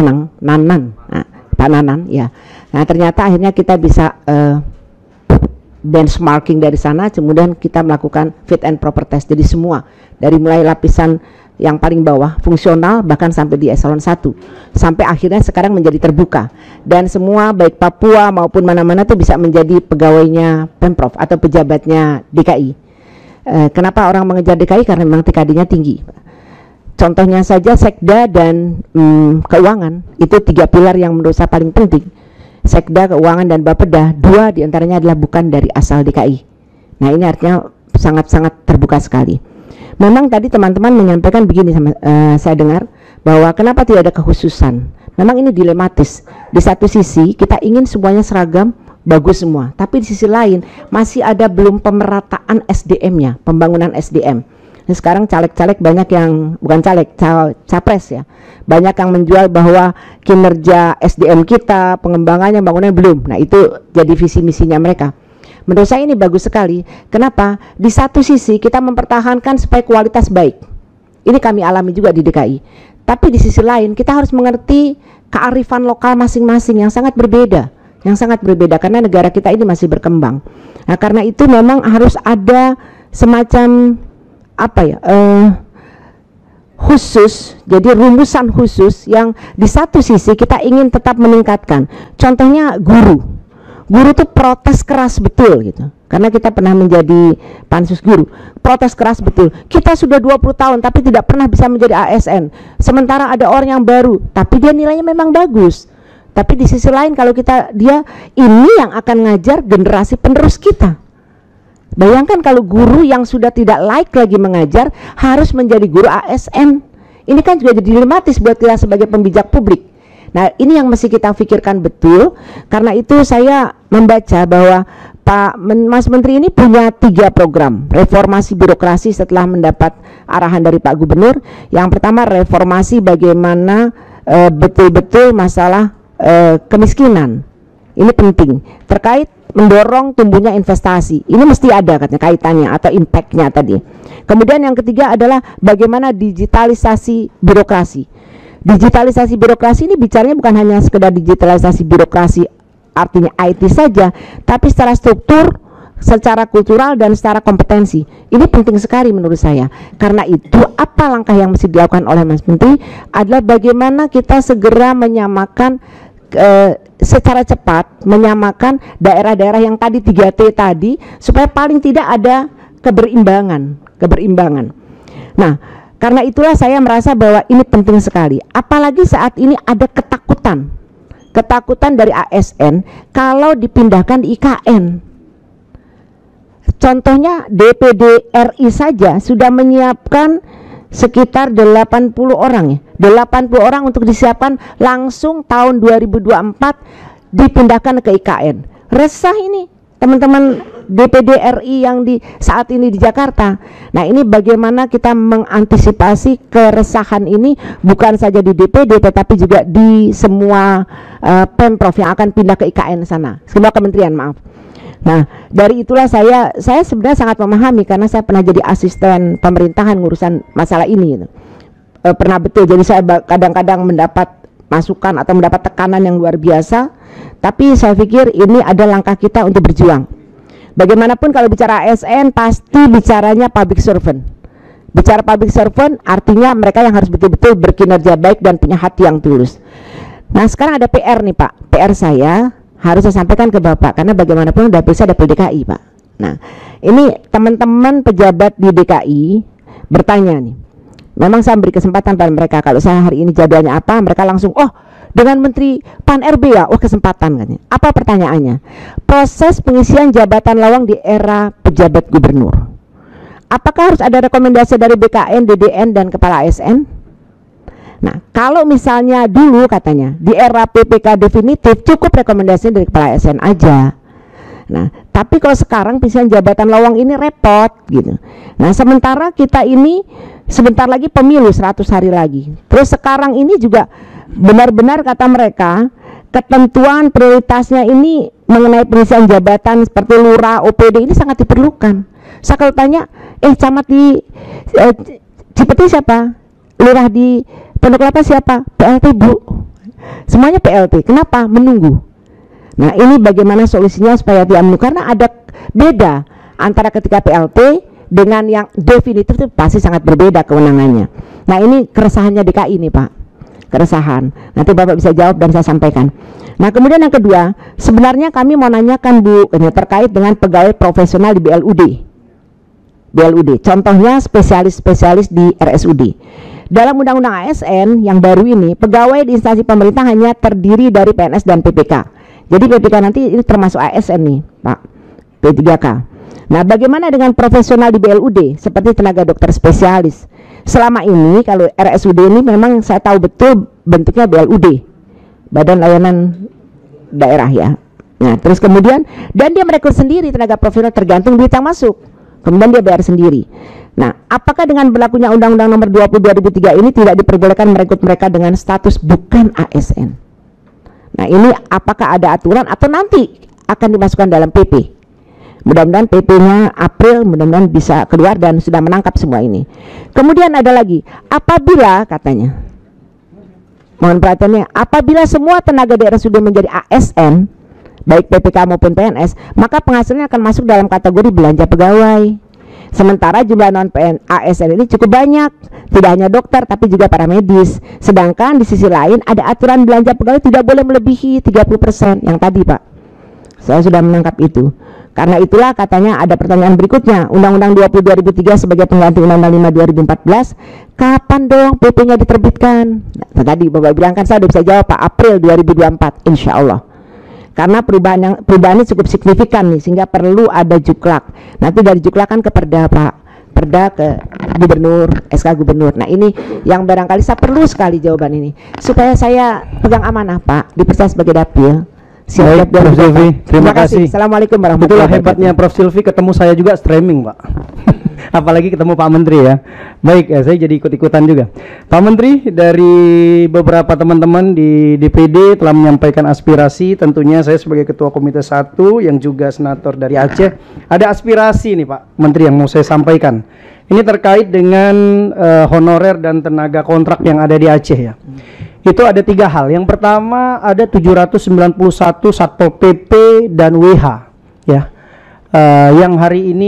Pak Nanan, ya. Nah, ternyata akhirnya kita bisa benchmarking dari sana, kemudian kita melakukan fit and proper test. Jadi semua, dari mulai lapisan yang paling bawah, fungsional, bahkan sampai di eselon 1, sampai akhirnya sekarang menjadi terbuka. Dan semua, baik Papua maupun mana-mana itu bisa menjadi pegawainya Pemprov atau pejabatnya DKI. Kenapa orang mengejar DKI? Karena memang TKD-nya tinggi. Contohnya saja Sekda dan keuangan, itu 3 pilar yang menurut saya paling penting. Sekda, keuangan, dan Bapeda, 2 diantaranya adalah bukan dari asal DKI. Nah, ini artinya sangat-sangat terbuka sekali. Memang tadi teman-teman menyampaikan begini, saya dengar bahwa kenapa tidak ada kekhususan. Memang ini dilematis. Di satu sisi kita ingin semuanya seragam, bagus semua, tapi di sisi lain masih ada belum pemerataan SDM-nya, pembangunan SDM. Nah, sekarang caleg-caleg banyak yang bukan caleg, capres ya, banyak yang menjual bahwa kinerja SDM kita, pengembangannya, bangunannya belum. Nah, itu jadi visi misinya mereka. Menurut saya ini bagus sekali. Kenapa? Di satu sisi kita mempertahankan supaya kualitas baik. Ini kami alami juga di DKI. Tapi di sisi lain kita harus mengerti kearifan lokal masing-masing yang sangat berbeda. Karena negara kita ini masih berkembang. Nah, karena itu memang harus ada semacam khusus, jadi rumusan khusus yang di satu sisi kita ingin tetap meningkatkan. Contohnya guru tuh protes keras betul gitu. Karena kita pernah menjadi pansus guru, protes keras betul. Kita sudah 20 tahun tapi tidak pernah bisa menjadi ASN. Sementara ada orang yang baru, tapi dia nilainya memang bagus. Tapi di sisi lain kalau dia ini yang akan ngajar generasi penerus kita. Bayangkan kalau guru yang sudah tidak layak lagi mengajar harus menjadi guru ASN. Ini kan juga jadi dilematis buat kita sebagai pembijak publik. Nah, ini yang mesti kita pikirkan betul. Karena itu saya membaca bahwa Mas Menteri ini punya 3 program reformasi birokrasi setelah mendapat arahan dari Pak Gubernur. Yang pertama reformasi bagaimana betul-betul masalah kemiskinan. Ini penting terkait mendorong tumbuhnya investasi. Ini mesti ada katanya kaitannya atau impactnya tadi. Kemudian yang ketiga adalah bagaimana digitalisasi birokrasi. Digitalisasi birokrasi ini bicaranya bukan hanya sekedar digitalisasi birokrasi artinya IT saja, tapi secara struktur, secara kultural, dan secara kompetensi. Ini penting sekali menurut saya. Karena itu apa langkah yang mesti dilakukan oleh Mas Menteri adalah bagaimana kita segera menyamakan secara cepat menyamakan daerah-daerah yang tadi 3T tadi supaya paling tidak ada keberimbangan. Nah, karena itulah saya merasa bahwa ini penting sekali. Apalagi saat ini ada ketakutan dari ASN kalau dipindahkan di IKN. Contohnya DPD RI saja sudah menyiapkan sekitar 80 orang ya. 80 orang untuk disiapkan langsung tahun 2024 dipindahkan ke IKN. Resah ini teman-teman DPD RI yang di saat ini di Jakarta. Nah, ini bagaimana kita mengantisipasi keresahan ini bukan saja di DPD tetapi juga di semua Pemprov yang akan pindah ke IKN sana, semua kementerian, maaf. Nah, dari itulah saya sebenarnya sangat memahami karena saya pernah jadi asisten pemerintahan ngurusan masalah ini gitu. Pernah betul, jadi saya kadang-kadang mendapat masukan atau mendapat tekanan yang luar biasa, tapi saya pikir ini ada langkah kita untuk berjuang. Bagaimanapun kalau bicara ASN pasti bicaranya public servant. Bicara public servant artinya mereka yang harus betul-betul berkinerja baik dan punya hati yang tulus. Nah, sekarang ada PR nih Pak. PR saya harus saya sampaikan ke Bapak karena bagaimanapun dapil saya dapil DKI Pak. Nah, ini teman-teman pejabat di DKI bertanya nih. Memang saya beri kesempatan pada mereka, kalau saya hari ini jadwalnya apa, mereka langsung, oh dengan Menteri Pan RB ya, oh kesempatan katanya. Apa pertanyaannya? Proses pengisian jabatan lawang di era pejabat gubernur. Apakah harus ada rekomendasi dari BKN, DDN, dan Kepala ASN? Nah, kalau misalnya dulu katanya, di era PPK definitif cukup rekomendasi dari Kepala ASN aja. Nah, tapi kalau sekarang pengisian jabatan lawang ini repot gitu. Nah, sementara kita ini sebentar lagi pemilu 100 hari lagi. Terus sekarang ini juga benar-benar kata mereka ketentuan prioritasnya ini mengenai pengisian jabatan seperti lurah, OPD ini sangat diperlukan. Saya kalau tanya, camat di Cipete siapa? Lurah di Pondok Kelapa siapa? PLT Bu. Semuanya PLT. Kenapa? Menunggu. Nah, ini bagaimana solusinya supaya tidak menunggu, karena ada beda antara ketika PLT dengan yang definitif itu pasti sangat berbeda kewenangannya. Nah, ini keresahannya DKI nih Pak, keresahan. Nanti Bapak bisa jawab dan saya sampaikan. Nah, kemudian yang kedua, sebenarnya kami mau nanyakan Bu, terkait dengan pegawai profesional di BLUD. Contohnya spesialis-spesialis di RSUD. Dalam Undang-Undang ASN yang baru ini, pegawai di instansi pemerintah hanya terdiri dari PNS dan PPK. Jadi PPK nanti ini termasuk ASN nih Pak, P3K. Nah, bagaimana dengan profesional di BLUD seperti tenaga dokter spesialis? Selama ini kalau RSUD ini memang saya tahu betul bentuknya BLUD, Badan Layanan Daerah ya. Nah, terus kemudian dan dia merekrut sendiri tenaga profesional tergantung duit yang masuk. Kemudian dia bayar sendiri. Nah, apakah dengan berlakunya Undang-Undang Nomor 20 2003 ini tidak diperbolehkan merekrut mereka dengan status bukan ASN? Nah, ini apakah ada aturan atau nanti akan dimasukkan dalam PP? Mudah-mudahan PP-nya April, mudah-mudahan bisa keluar dan sudah menangkap semua ini. Kemudian ada lagi, apabila katanya, mohon perhatiannya, apabila semua tenaga daerah sudah menjadi ASN, baik PPK maupun PNS, maka penghasilannya akan masuk dalam kategori belanja pegawai. Sementara jumlah non-ASN ini cukup banyak, tidak hanya dokter tapi juga para medis. Sedangkan di sisi lain ada aturan belanja pegawai tidak boleh melebihi 30% yang tadi Pak. Saya sudah menangkap itu. Karena itulah katanya ada pertanyaan berikutnya, Undang-Undang 20 2003 sebagai pengganti Undang-Undang 5 2014, kapan dong PP-nya diterbitkan? Nah, tadi Bapak bilang kan saya sudah bisa jawab Pak, April 2024 insya Allah. Karena perubahan ini cukup signifikan nih sehingga perlu ada juklak. Nanti dari juklak kan ke perda Pak, perda ke gubernur, SK gubernur. Nah, ini yang barangkali saya perlu sekali jawaban ini supaya saya pegang amanah Pak, dipercaya sebagai dapil. Baik, Prof. Silvi, terima kasih. Assalamualaikum warahmatullahi wabarakatuh. Hebatnya Prof. Silvi ketemu saya juga streaming Pak. Apalagi ketemu Pak Menteri ya. Baik, saya jadi ikut-ikutan juga. Pak Menteri, dari beberapa teman-teman di DPD telah menyampaikan aspirasi. Tentunya saya sebagai Ketua Komite 1 yang juga senator dari Aceh, ada aspirasi nih Pak Menteri yang mau saya sampaikan. Ini terkait dengan honorer dan tenaga kontrak yang ada di Aceh ya. Itu ada 3 hal. Yang pertama ada 791 Satpol PP dan WH ya. Yang hari ini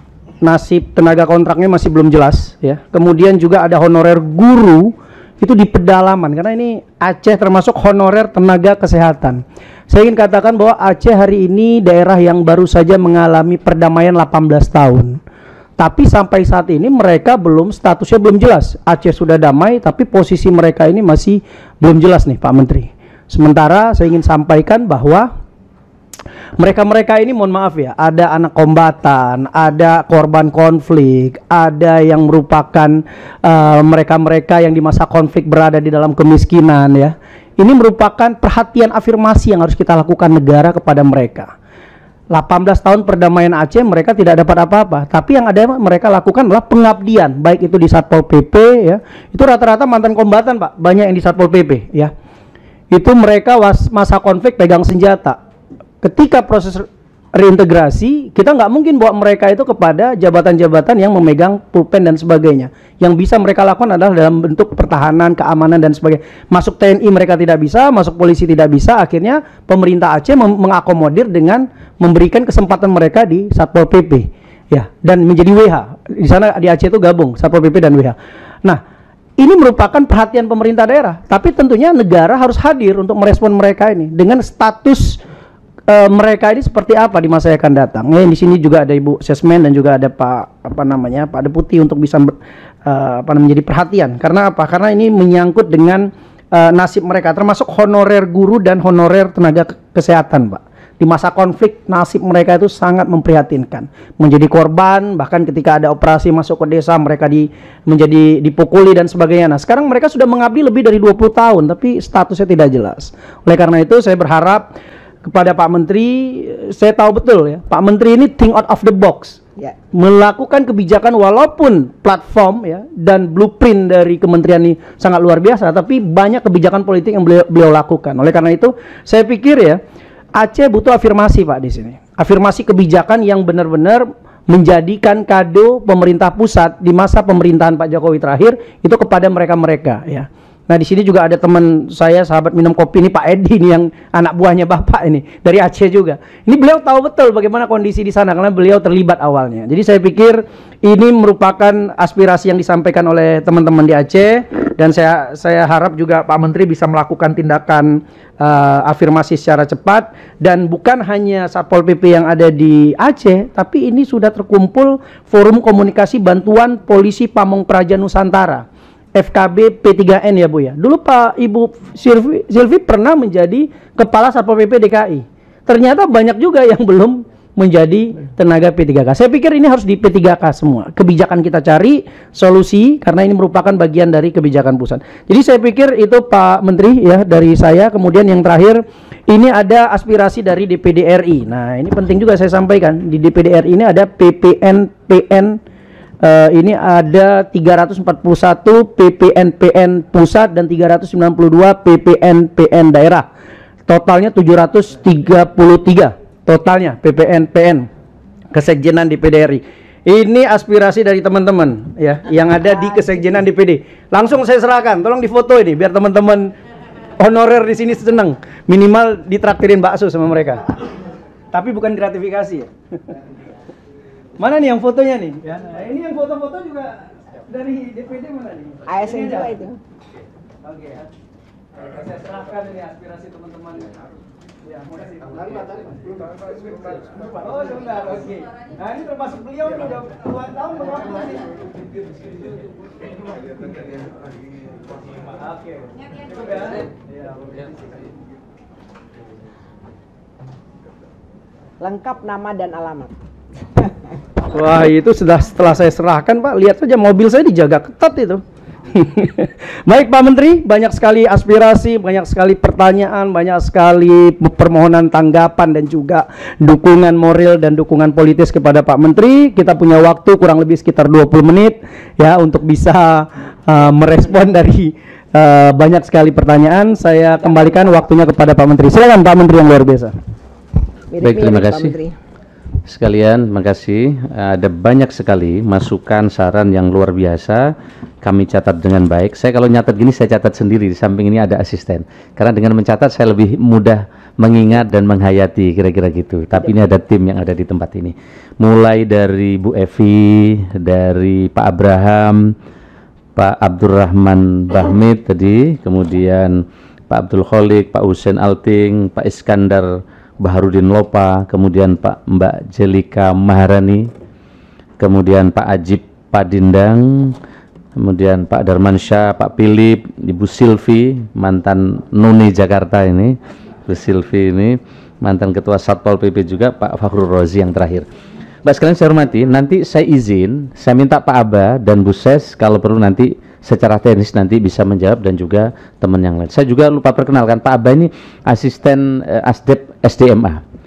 nasib tenaga kontraknya masih belum jelas ya. Kemudian juga ada honorer guru itu di pedalaman karena ini Aceh termasuk honorer tenaga kesehatan. Saya ingin katakan bahwa Aceh hari ini daerah yang baru saja mengalami perdamaian 18 tahun. Tapi sampai saat ini mereka statusnya belum jelas. Aceh sudah damai tapi posisi mereka ini masih belum jelas nih Pak Menteri. Sementara saya ingin sampaikan bahwa mereka-mereka ini mohon maaf ya, ada anak kombatan, ada korban konflik, ada yang merupakan mereka-mereka yang di masa konflik berada di dalam kemiskinan ya. Ini merupakan perhatian afirmasi yang harus kita lakukan negara kepada mereka. 18 tahun perdamaian Aceh mereka tidak dapat apa-apa, tapi yang ada mereka lakukan adalah pengabdian, baik itu di Satpol PP ya, itu rata-rata mantan kombatan Pak, banyak yang di Satpol PP ya, itu mereka masa konflik pegang senjata. Ketika proses reintegrasi, kita nggak mungkin bawa mereka itu kepada jabatan-jabatan yang memegang pulpen dan sebagainya. Yang bisa mereka lakukan adalah dalam bentuk pertahanan, keamanan dan sebagainya. Masuk TNI mereka tidak bisa, masuk polisi tidak bisa. Akhirnya pemerintah Aceh mengakomodir dengan memberikan kesempatan mereka di Satpol PP, ya, dan menjadi WH. Di sana di Aceh itu gabung Satpol PP dan WH. Nah, ini merupakan perhatian pemerintah daerah. Tapi tentunya negara harus hadir untuk merespon mereka ini dengan status mereka ini seperti apa di masa yang akan datang. Di sini juga ada Ibu Sesmen dan juga ada Pak Pak Deputi untuk bisa menjadi perhatian. Karena apa? Karena ini menyangkut dengan nasib mereka, termasuk honorer guru dan honorer tenaga kesehatan, Pak. Di masa konflik nasib mereka itu sangat memprihatinkan. Menjadi korban, bahkan ketika ada operasi masuk ke desa mereka menjadi dipukuli dan sebagainya. Nah, sekarang mereka sudah mengabdi lebih dari 20 tahun tapi statusnya tidak jelas. Oleh karena itu saya berharap kepada Pak Menteri, saya tahu betul ya, Pak Menteri ini think out of the box, melakukan kebijakan walaupun platform ya dan blueprint dari kementerian ini sangat luar biasa, tapi banyak kebijakan politik yang beliau lakukan. Oleh karena itu, saya pikir ya, Aceh butuh afirmasi Pak di sini, afirmasi kebijakan yang benar-benar menjadikan kado pemerintah pusat di masa pemerintahan Pak Jokowi terakhir itu kepada mereka-mereka ya. Nah, di sini juga ada teman saya, sahabat minum kopi ini, Pak Edi ini yang anak buahnya Bapak ini dari Aceh juga. Ini beliau tahu betul bagaimana kondisi di sana karena beliau terlibat awalnya. Jadi saya pikir ini merupakan aspirasi yang disampaikan oleh teman-teman di Aceh dan saya harap juga Pak Menteri bisa melakukan tindakan afirmasi secara cepat dan bukan hanya Satpol PP yang ada di Aceh, tapi ini sudah terkumpul forum komunikasi bantuan polisi Pamong Praja Nusantara. FKB P3N ya Bu ya. Dulu Pak Ibu Silvi pernah menjadi kepala Satpol PP DKI. Ternyata banyak juga yang belum menjadi tenaga P3K. Saya pikir ini harus di P3K semua. Kebijakan kita cari solusi karena ini merupakan bagian dari kebijakan pusat. Jadi saya pikir itu Pak Menteri ya dari saya. Kemudian yang terakhir ini ada aspirasi dari DPD RI. Nah, ini penting juga saya sampaikan. Di DPD RI ini ada PPN-PN ini ada 341 PPN-PN pusat dan 392 PPN-PN daerah. Totalnya 733 totalnya PPN-PN Kesekjenan DPD RI. Ini aspirasi dari teman-teman ya yang ada di Kesekjenan DPD. Langsung saya serahkan, tolong difoto ini biar teman-teman honorer di sini senang. Minimal ditraktirin bakso sama mereka. Tapi bukan gratifikasi ya. Mana nih yang fotonya nih? Ya, nah, ini yang foto-foto juga dari DPD mana nih? ASN juga itu. Oke ya. Saya serahkan ini aspirasi teman-teman. Ya, makasih. Oh, sebentar. Oke. Nah, ini termasuk beliau nih udah puluhan tahun berapa nih? Oke. Cukup ya? Iya. Lengkap nama dan alamat. Wah, itu setelah saya serahkan Pak, lihat saja mobil saya dijaga ketat itu. Baik Pak Menteri, banyak sekali aspirasi, banyak sekali pertanyaan, banyak sekali permohonan tanggapan dan juga dukungan moral dan dukungan politis kepada Pak Menteri. Kita punya waktu kurang lebih sekitar 20 menit ya untuk bisa merespon dari banyak sekali pertanyaan. Saya kembalikan waktunya kepada Pak Menteri. Silakan Pak Menteri yang luar biasa. Baik, terima kasih. Sekalian, makasih. Ada banyak sekali masukan, saran yang luar biasa. Kami catat dengan baik. Saya kalau nyatat gini, saya catat sendiri. Di samping ini ada asisten. Karena dengan mencatat, saya lebih mudah mengingat dan menghayati, kira-kira gitu. Tapi ini ada tim yang ada di tempat ini. Mulai dari Bu Evi, dari Pak Abraham, Pak Abdurrahman Bahmid tadi, kemudian Pak Abdul Kholik, Pak Hussein Alting, Pak Iskandar Baharudin Lopa, kemudian Mbak Jelika Maharani, kemudian Pak Ajib Padindang, kemudian Pak Darmansyah, Pak Philip, Ibu Silvi, mantan None Jakarta ini, Bu Silvi ini, mantan Ketua Satpol PP juga, Pak Fakhrul Rozi yang terakhir. Mbak sekalian saya hormati, nanti saya izin, saya minta Pak Aba dan Bu Ses kalau perlu nanti secara teknis nanti bisa menjawab dan juga teman yang lain. Saya juga lupa perkenalkan Pak Aba ini asisten Asdep SDMA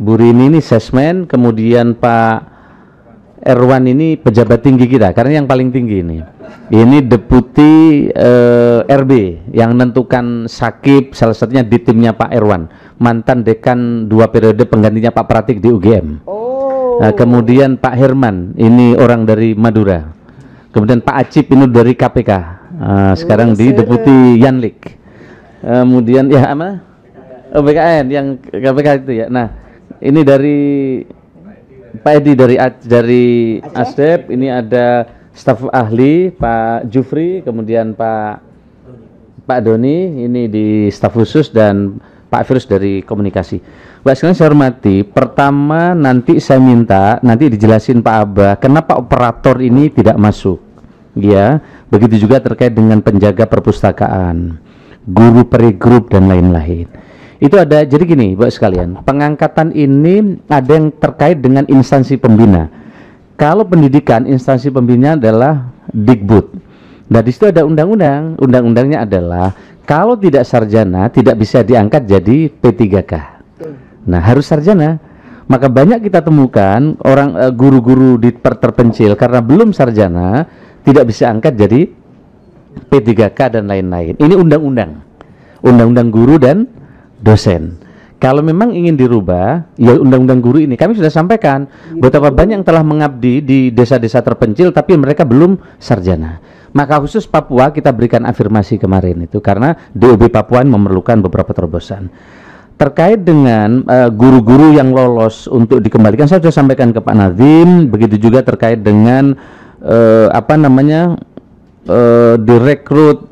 Bu Rini ini sesmen, kemudian Pak Erwan ini pejabat tinggi kita, karena yang paling tinggi ini. Ini deputi RB yang menentukan sakib, salah satunya di timnya Pak Erwan, mantan dekan 2 periode penggantinya Pak Pratik di UGM. Kemudian Pak Herman, ini orang dari Madura. Kemudian Pak Acip ini dari KPK, sekarang di deputi Yanlik. Kemudian ya apa? BKN yang KPK itu ya. Nah, ini dari Pak Edi dari Asdep, ini ada staf ahli Pak Jufri, kemudian Pak Doni ini di staf khusus, dan Pak Firus dari komunikasi. Bapak sekalian saya hormati, pertama nanti saya minta nanti dijelasin Pak Abah kenapa operator ini tidak masuk. Ya, begitu juga terkait dengan penjaga perpustakaan, guru perigroup dan lain-lain. Itu ada, jadi gini Bapak sekalian, pengangkatan ini ada yang terkait dengan instansi pembina. Kalau pendidikan, instansi pembina adalah Dikbud. Nah, di situ ada undang-undang. Undang-undangnya adalah kalau tidak sarjana tidak bisa diangkat jadi P3K. Nah, harus sarjana. Maka banyak kita temukan orang guru-guru di terpencil karena belum sarjana tidak bisa angkat jadi P3K dan lain-lain. Ini undang-undang. Undang-undang guru dan dosen. Kalau memang ingin dirubah, ya undang-undang guru ini kami sudah sampaikan betapa banyak yang telah mengabdi di desa-desa terpencil tapi mereka belum sarjana. Maka khusus Papua kita berikan afirmasi kemarin itu karena DOB Papua memerlukan beberapa terobosan. Terkait dengan guru-guru yang lolos untuk dikembalikan, saya sudah sampaikan ke Pak Nazim. Begitu juga terkait dengan direkrut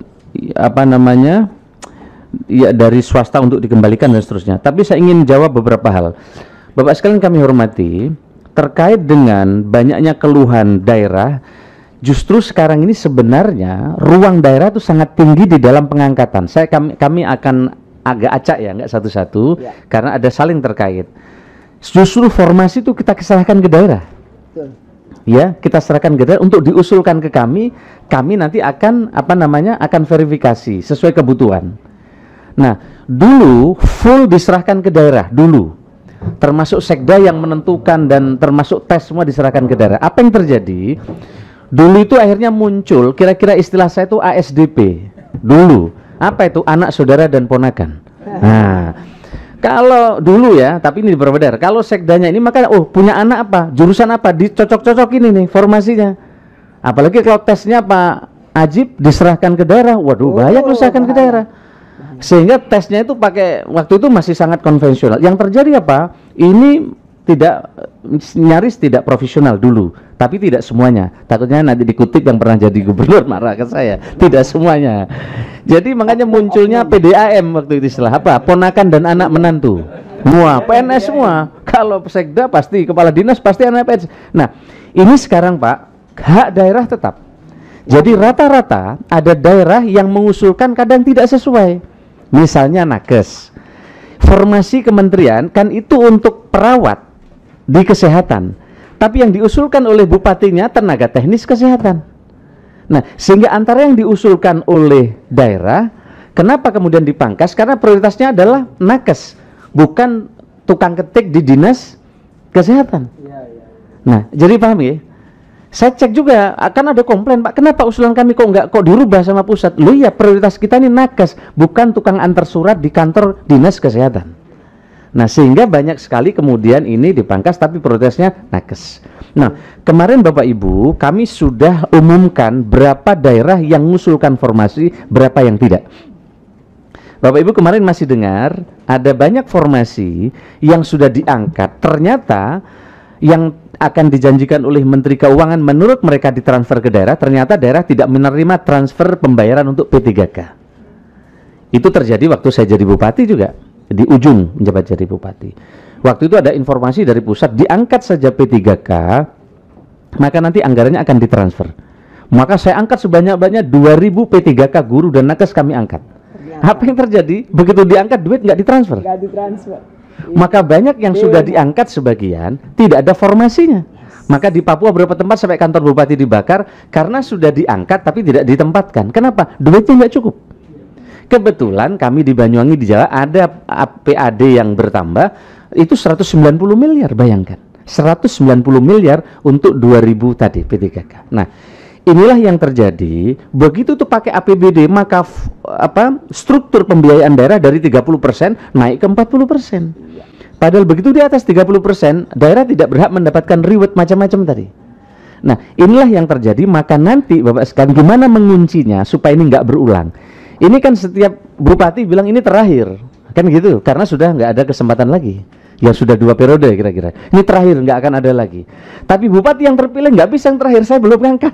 ya dari swasta untuk dikembalikan dan seterusnya. Tapi saya ingin jawab beberapa hal. Bapak sekalian kami hormati, terkait dengan banyaknya keluhan daerah, justru sekarang ini sebenarnya ruang daerah itu sangat tinggi di dalam pengangkatan. Kami akan agak acak ya, nggak satu-satu, karena ada saling terkait. Justru formasi itu kita serahkan ke daerah. Ya, kita serahkan ke daerah untuk diusulkan ke kami nanti akan akan verifikasi sesuai kebutuhan. Nah, dulu full diserahkan ke daerah dulu, termasuk sekda yang menentukan dan termasuk tes semua diserahkan ke daerah. Apa yang terjadi? Dulu itu akhirnya muncul kira-kira istilah saya itu ASDP. Dulu, apa itu? Anak, saudara, dan ponakan. Nah, kalau dulu ya, tapi ini berbeda. Kalau sekdanya ini maka punya anak apa? Jurusan apa? Dicocok-cocok ini nih formasinya. Apalagi kalau tesnya Pak Ajib diserahkan ke daerah. Waduh, bahaya kalau diserahkan ke daerah. Sehingga tesnya itu pakai waktu itu masih sangat konvensional. Yang terjadi apa? Ini nyaris tidak profesional dulu, tapi tidak semuanya. Takutnya nanti dikutip yang pernah jadi gubernur marah ke saya. Tidak semuanya. Jadi makanya munculnya PDAM waktu itu istilah apa? Ponakan dan anak menantu. Semua PNS semua. Kalau sekda pasti kepala dinas pasti anak PNS. Nah, ini sekarang Pak, hak daerah tetap. Jadi rata-rata ada daerah yang mengusulkan kadang tidak sesuai. Misalnya nakes, formasi kementerian kan itu untuk perawat di kesehatan, tapi yang diusulkan oleh bupatinya tenaga teknis kesehatan. Nah, sehingga antara yang diusulkan oleh daerah, kenapa kemudian dipangkas? Karena prioritasnya adalah nakes, bukan tukang ketik di dinas kesehatan. Nah, jadi paham ya? Saya cek juga, akan ada komplain, Pak, kenapa usulan kami kok dirubah sama pusat? Loh ya, prioritas kita ini nakes, bukan tukang antar surat di kantor dinas kesehatan. Nah, sehingga banyak sekali kemudian ini dipangkas, tapi prioritasnya nakes. Nah, kemarin Bapak Ibu, kami sudah umumkan berapa daerah yang mengusulkan formasi, berapa yang tidak. Bapak Ibu kemarin masih dengar, ada banyak formasi yang sudah diangkat, ternyata yang akan dijanjikan oleh Menteri Keuangan menurut mereka ditransfer ke daerah, ternyata daerah tidak menerima transfer pembayaran untuk P3K. Itu terjadi waktu saya jadi bupati juga, di ujung menjabat jadi bupati. Waktu itu ada informasi dari pusat, diangkat saja P3K, maka nanti anggarannya akan ditransfer. Maka saya angkat sebanyak-banyak 2000 P3K guru dan nakes kami angkat. Apa yang terjadi? Begitu diangkat duit nggak ditransfer. Nggak ditransfer. Maka banyak yang sudah diangkat sebagian tidak ada formasinya. Maka di Papua beberapa tempat sampai kantor bupati dibakar karena sudah diangkat tapi tidak ditempatkan. Kenapa? Duitnya nggak cukup. Kebetulan kami di Banyuwangi di Jawa ada PAD yang bertambah, Itu 190 miliar, bayangkan. 190 miliar untuk 2000 tadi P3K. Nah, inilah yang terjadi. Begitu tuh pakai APBD, maka struktur pembiayaan daerah dari 30% naik ke 40%. Padahal begitu di atas 30%, daerah tidak berhak mendapatkan reward macam-macam tadi. Nah, inilah yang terjadi. Maka nanti Bapak sekalian, gimana menguncinya supaya ini nggak berulang? Ini kan setiap bupati bilang ini terakhir, kan gitu, karena sudah nggak ada kesempatan lagi. Ya sudah 2 periode kira-kira. Ini terakhir, nggak akan ada lagi. Tapi bupati yang terpilih nggak bisa yang terakhir, saya belum ngangkat.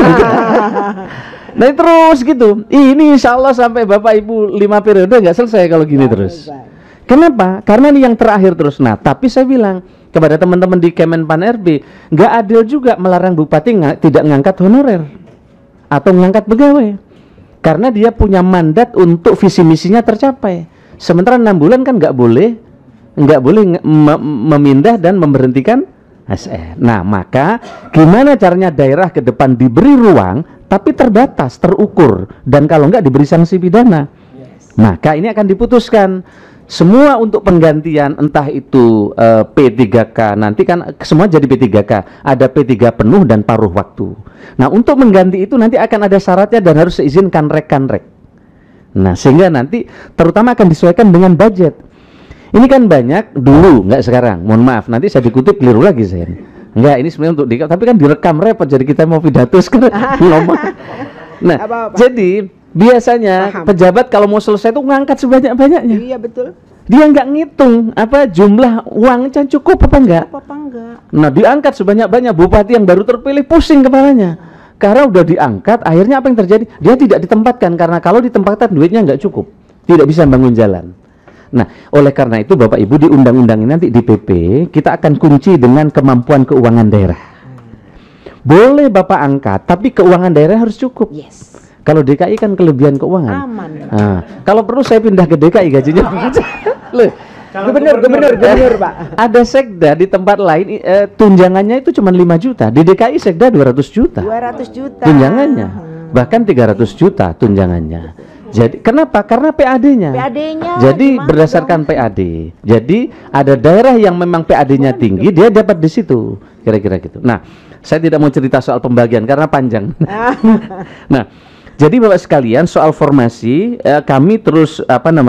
Nah terus gitu. Ini insya Allah sampai Bapak Ibu 5 periode nggak selesai kalau gini terus. Kenapa? Karena ini yang terakhir terus. Nah tapi saya bilang kepada teman-teman di Kemenpan RB, nggak adil juga melarang bupati tidak ngangkat honorer atau ngangkat pegawai. Karena dia punya mandat untuk visi misinya tercapai. Sementara 6 bulan kan nggak boleh memindah dan memberhentikan ASN. Nah, maka gimana caranya daerah ke depan diberi ruang tapi terbatas, terukur, dan kalau enggak diberi sanksi pidana. Maka ini akan diputuskan semua untuk penggantian, entah itu P3K, nanti kan semua jadi P3K, ada P3 penuh dan paruh waktu. Nah, untuk mengganti itu nanti akan ada syaratnya dan harus seizinkan kanrek. Nah, sehingga nanti terutama akan disesuaikan dengan budget. Ini kan banyak dulu, nggak sekarang. Mohon maaf, nanti saya dikutip keliru lagi saya. Enggak, ini sebenarnya untuk tapi kan direkam repot, jadi kita mau pidato sekarang ngomong. Nah, jadi biasanya pejabat kalau mau selesai itu ngangkat sebanyak-banyaknya. Iya betul. Dia nggak ngitung jumlah uangnya cukup apa enggak. Nah, diangkat sebanyak-banyak, bupati yang baru terpilih pusing kepalanya. Karena udah diangkat, akhirnya apa yang terjadi? Dia tidak ditempatkan, karena kalau ditempatkan duitnya nggak cukup, tidak bisa bangun jalan. Nah, oleh karena itu Bapak Ibu di undang-undang ini nanti di PP kita akan kunci dengan kemampuan keuangan daerah. Boleh Bapak angkat, tapi keuangan daerah harus cukup. Yes. Kalau DKI kan kelebihan keuangan. Aman. Nah, kalau perlu saya pindah ke DKI gajinya. Loh, gubernur Pak. Ada sekda di tempat lain tunjangannya itu cuma 5 juta. Di DKI sekda 200 juta. 200 juta. Tunjangannya. Bahkan 300 juta tunjangannya. Jadi kenapa? Karena PAD-nya. Jadi berdasarkan PAD. Jadi ada daerah yang memang PAD-nya tinggi, dia dapat di situ. Kira-kira gitu. Nah, saya tidak mau cerita soal pembagian karena panjang. Nah, jadi Bapak sekalian soal formasi kami terus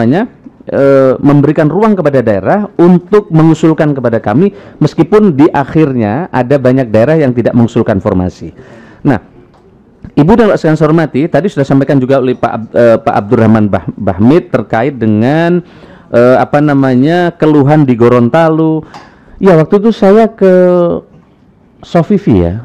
memberikan ruang kepada daerah untuk mengusulkan kepada kami, meskipun di akhirnya ada banyak daerah yang tidak mengusulkan formasi. Nah, Ibu dan Pak sekalian saya hormati, tadi sudah sampaikan juga oleh Pak Abdurrahman Bahmid terkait dengan keluhan di Gorontalo. Ya, waktu itu saya ke Sofivi ya.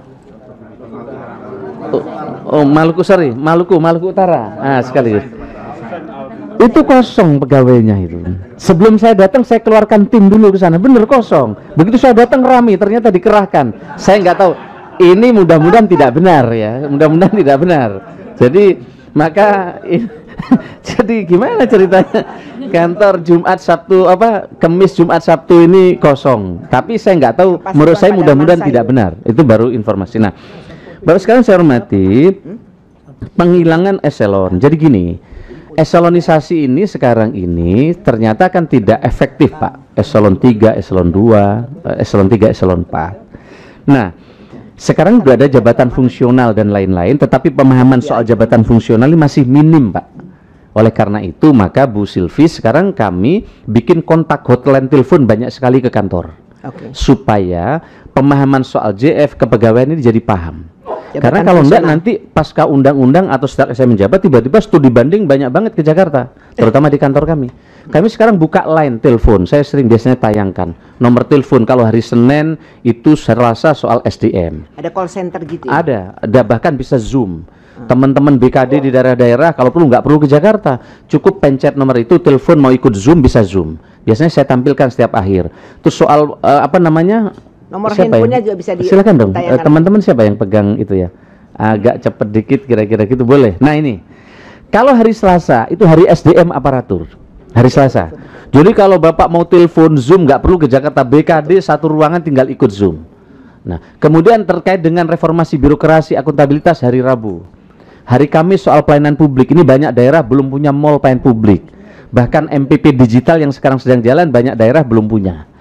Maluku Utara. Ah, sekali. Itu kosong pegawainya itu. Sebelum saya datang saya keluarkan tim dulu ke sana, bener kosong. Begitu saya datang ramai, ternyata dikerahkan. Saya nggak tahu. Ini mudah-mudahan tidak benar ya, mudah-mudahan tidak benar. Jadi maka jadi gimana ceritanya? Kantor Jumat Sabtu Kamis Jumat Sabtu ini kosong. Tapi saya nggak tahu. Menurut saya mudah-mudahan tidak benar. Itu baru informasi. Nah, Bapak sekalian saya hormati, penghilangan eselon. Jadi gini, eselonisasi ini sekarang ini ternyata kan tidak efektif Pak. Eselon 3, eselon 2, eselon 3, eselon 4. Nah, sekarang sudah ada jabatan fungsional dan lain-lain, tetapi pemahaman soal jabatan fungsional ini masih minim Pak. Oleh karena itu maka Bu Silvi sekarang kami bikin kontak hotline telepon banyak sekali ke kantor, supaya pemahaman soal JF kepegawaian ini jadi paham. Karena kalau enggak nanti pasca undang-undang atau setelah saya menjabat tiba-tiba studi banding banyak banget ke Jakarta, terutama di kantor kami. Kami sekarang buka line telepon, saya sering biasanya tayangkan nomor telepon kalau hari Senin itu Selasa soal SDM. Ada call center gitu ya? Ada bahkan bisa Zoom. Teman-teman BKD di daerah-daerah kalau perlu nggak perlu ke Jakarta, cukup pencet nomor itu, telepon mau ikut Zoom bisa Zoom. Biasanya saya tampilkan setiap akhir. Terus soal nomor handphonenya juga bisa silakan dong. Teman-teman siapa yang pegang itu ya? Agak cepet dikit kira-kira gitu boleh. Nah ini, kalau hari Selasa itu hari SDM aparatur. Hari Selasa. Jadi kalau Bapak mau telepon Zoom nggak perlu ke Jakarta, BKD satu ruangan tinggal ikut Zoom. Nah, kemudian terkait dengan reformasi birokrasi akuntabilitas hari Rabu. Hari Kamis soal pelayanan publik. Ini banyak daerah belum punya mall pelayanan publik. Bahkan MPP digital yang sekarang sedang jalan banyak daerah belum punya.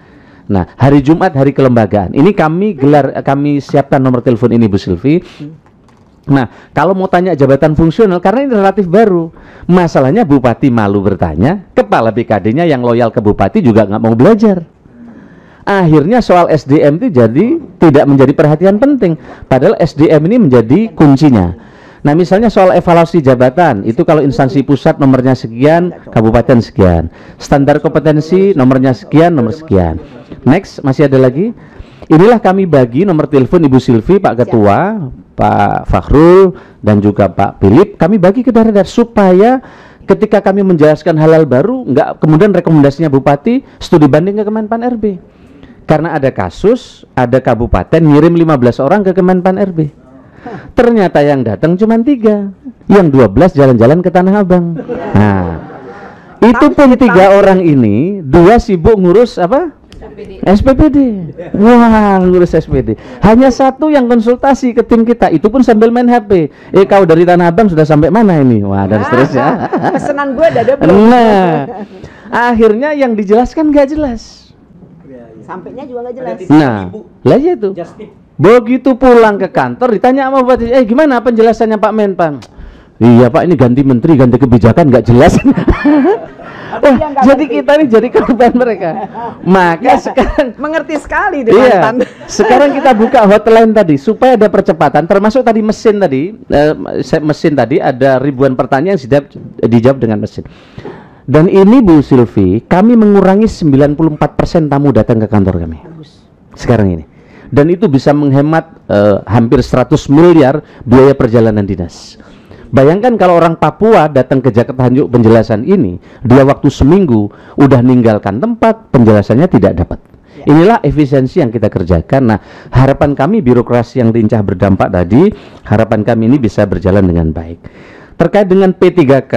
Nah, hari Jumat hari kelembagaan. Ini kami siapkan nomor telepon ini Bu Silvi. Nah, kalau mau tanya jabatan fungsional, karena ini relatif baru, masalahnya Bupati malu bertanya, kepala BKD-nya yang loyal ke Bupati juga nggak mau belajar. Akhirnya soal SDM itu jadi tidak menjadi perhatian penting, padahal SDM ini menjadi kuncinya. Nah, misalnya soal evaluasi jabatan, itu kalau instansi pusat nomornya sekian, kabupaten sekian. Standar kompetensi nomornya sekian, nomor sekian. Next, masih ada lagi? Inilah kami bagi nomor telepon Ibu Silvi, Pak Ketua, Pak Fakhrul, dan juga Pak Philip. Kami bagi ke daerah supaya ketika kami menjelaskan hal-hal baru, nggak kemudian rekomendasinya Bupati studi banding ke Kemenpan RB. Karena ada kasus, ada kabupaten ngirim 15 orang ke Kemenpan RB. Ternyata yang datang cuma 3, yang 12 jalan-jalan ke Tanah Abang. Nah, itu pun 3 orang ini, 2 sibuk ngurus apa? SPPD. Wah, ngurus SPPD. Hanya 1 yang konsultasi ke tim kita, itu pun sambil main HP. Kau dari Tanah Abang sudah sampai mana ini? Wah, dan seterusnya. Pesanan gue ada belum? Nah, akhirnya yang dijelaskan nggak jelas. Sampainya juga nggak jelas. Nah, lah ya itu. Begitu pulang ke kantor ditanya sama Bupati, gimana penjelasannya Pak Menpan? Iya Pak, ini ganti menteri, ganti kebijakan nggak jelas. Wah, jadi kita ini jadi korban mereka. Maka sekarang mengerti sekali dengan sekarang kita buka hotline tadi supaya ada percepatan, termasuk tadi mesin tadi, mesin tadi ada ribuan pertanyaan yang dijawab dengan mesin. Dan ini Bu Silvi, kami mengurangi 94% tamu datang ke kantor kami sekarang ini. Dan itu bisa menghemat hampir 100 miliar biaya perjalanan dinas. Bayangkan kalau orang Papua datang ke Jakarta untuk penjelasan ini, dia waktu seminggu udah ninggalkan tempat, penjelasannya tidak dapat. Inilah efisiensi yang kita kerjakan. Nah, harapan kami birokrasi yang lincah berdampak tadi, harapan kami ini bisa berjalan dengan baik. Terkait dengan P3K,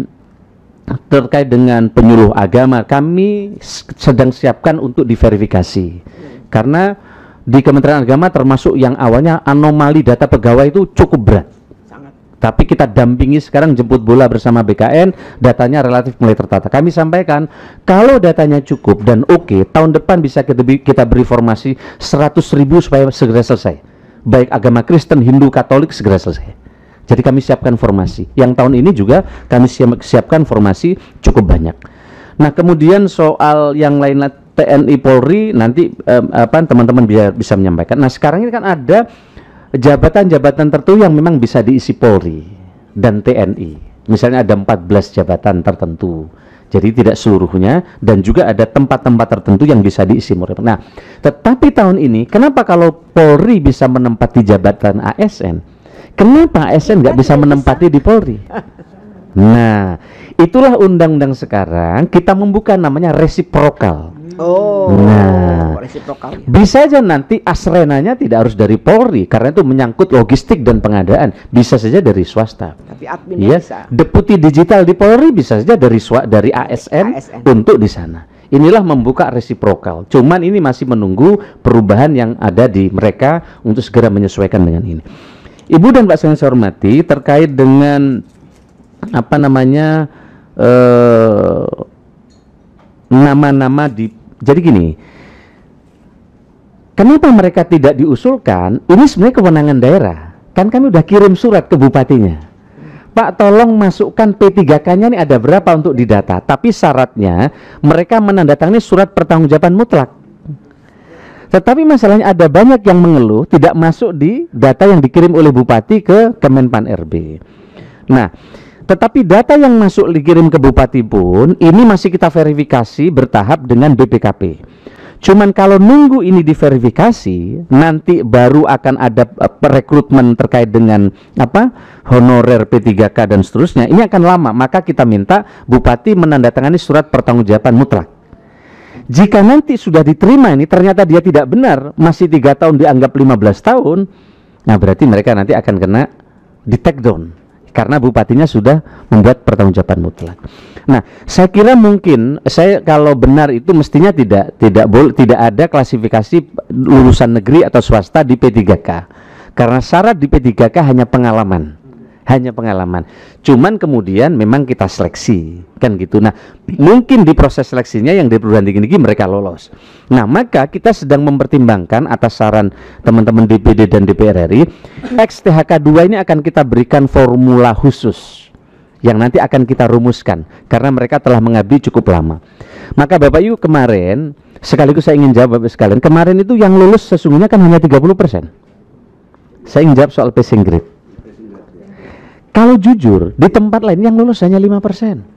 terkait dengan penyuluh agama, kami sedang siapkan untuk diverifikasi. Karena di Kementerian Agama termasuk yang awalnya anomali data pegawai itu cukup berat. Tapi kita dampingi sekarang, jemput bola bersama BKN, datanya relatif mulai tertata. Kami sampaikan kalau datanya cukup dan oke, tahun depan bisa kita beri formasi 100.000 supaya segera selesai. Baik agama Kristen, Hindu, Katolik segera selesai. Jadi kami siapkan formasi. Yang tahun ini juga kami siapkan formasi cukup banyak. Nah, kemudian soal yang lain TNI Polri nanti teman-teman bisa menyampaikan. Nah, sekarang ini kan ada jabatan-jabatan tertentu yang memang bisa diisi Polri dan TNI. Misalnya ada 14 jabatan tertentu. Jadi tidak seluruhnya, dan juga ada tempat-tempat tertentu yang bisa diisi Polri. Nah, tetapi tahun ini kenapa kalau Polri bisa menempati jabatan ASN, kenapa ASN nggak bisa menempati di Polri? Nah, itulah undang-undang sekarang kita membuka namanya resiprokal. Nah, resiprokal. Bisa aja nanti asrenanya tidak harus dari Polri karena itu menyangkut logistik dan pengadaan, bisa saja dari swasta. Tapi adminnya bisa. Deputi digital di Polri bisa saja dari ASN untuk di sana. Inilah membuka resiprokal. Cuman ini masih menunggu perubahan yang ada di mereka untuk segera menyesuaikan dengan ini. Ibu dan Pak yang saya hormati, terkait dengan apa namanya nama-nama jadi gini, kenapa mereka tidak diusulkan? Ini sebenarnya kewenangan daerah. Kan kami udah kirim surat ke bupatinya, Pak tolong masukkan P3K-nya ini ada berapa untuk didata, tapi syaratnya mereka menandatangani surat pertanggungjawaban mutlak. Tetapi masalahnya ada banyak yang mengeluh tidak masuk di data yang dikirim oleh bupati ke Kemenpan RB. Nah, tetapi data yang masuk dikirim ke bupati pun ini masih kita verifikasi bertahap dengan BPKP. Cuman kalau nunggu ini diverifikasi, nanti baru akan ada rekrutmen terkait dengan honorer P3K dan seterusnya. Ini akan lama, maka kita minta bupati menandatangani surat pertanggungjawaban mutlak. Jika nanti sudah diterima ini ternyata dia tidak benar, masih 3 tahun dianggap 15 tahun, nah berarti mereka nanti akan kena di take down. Karena bupatinya sudah membuat pertanggungjawaban mutlak. Nah, saya kira mungkin kalau benar itu mestinya tidak ada klasifikasi lulusan negeri atau swasta di P3K. Karena syarat di P3K hanya pengalaman. hanya pengalaman. Cuman kemudian memang kita seleksi, kan gitu. Nah, mungkin di proses seleksinya yang di perguruan tinggi mereka lolos. Nah, maka kita sedang mempertimbangkan atas saran teman-teman DPD dan DPR RI, THK 2 ini akan kita berikan formula khusus yang nanti akan kita rumuskan karena mereka telah mengabdi cukup lama. Maka Bapak Ibu kemarin, sekaligus saya ingin jawab Bapak sekalian, kemarin itu yang lulus sesungguhnya kan hanya 30%. Saya ingin jawab soal passing grade. Kalau jujur, di tempat lain yang lulus hanya 5%.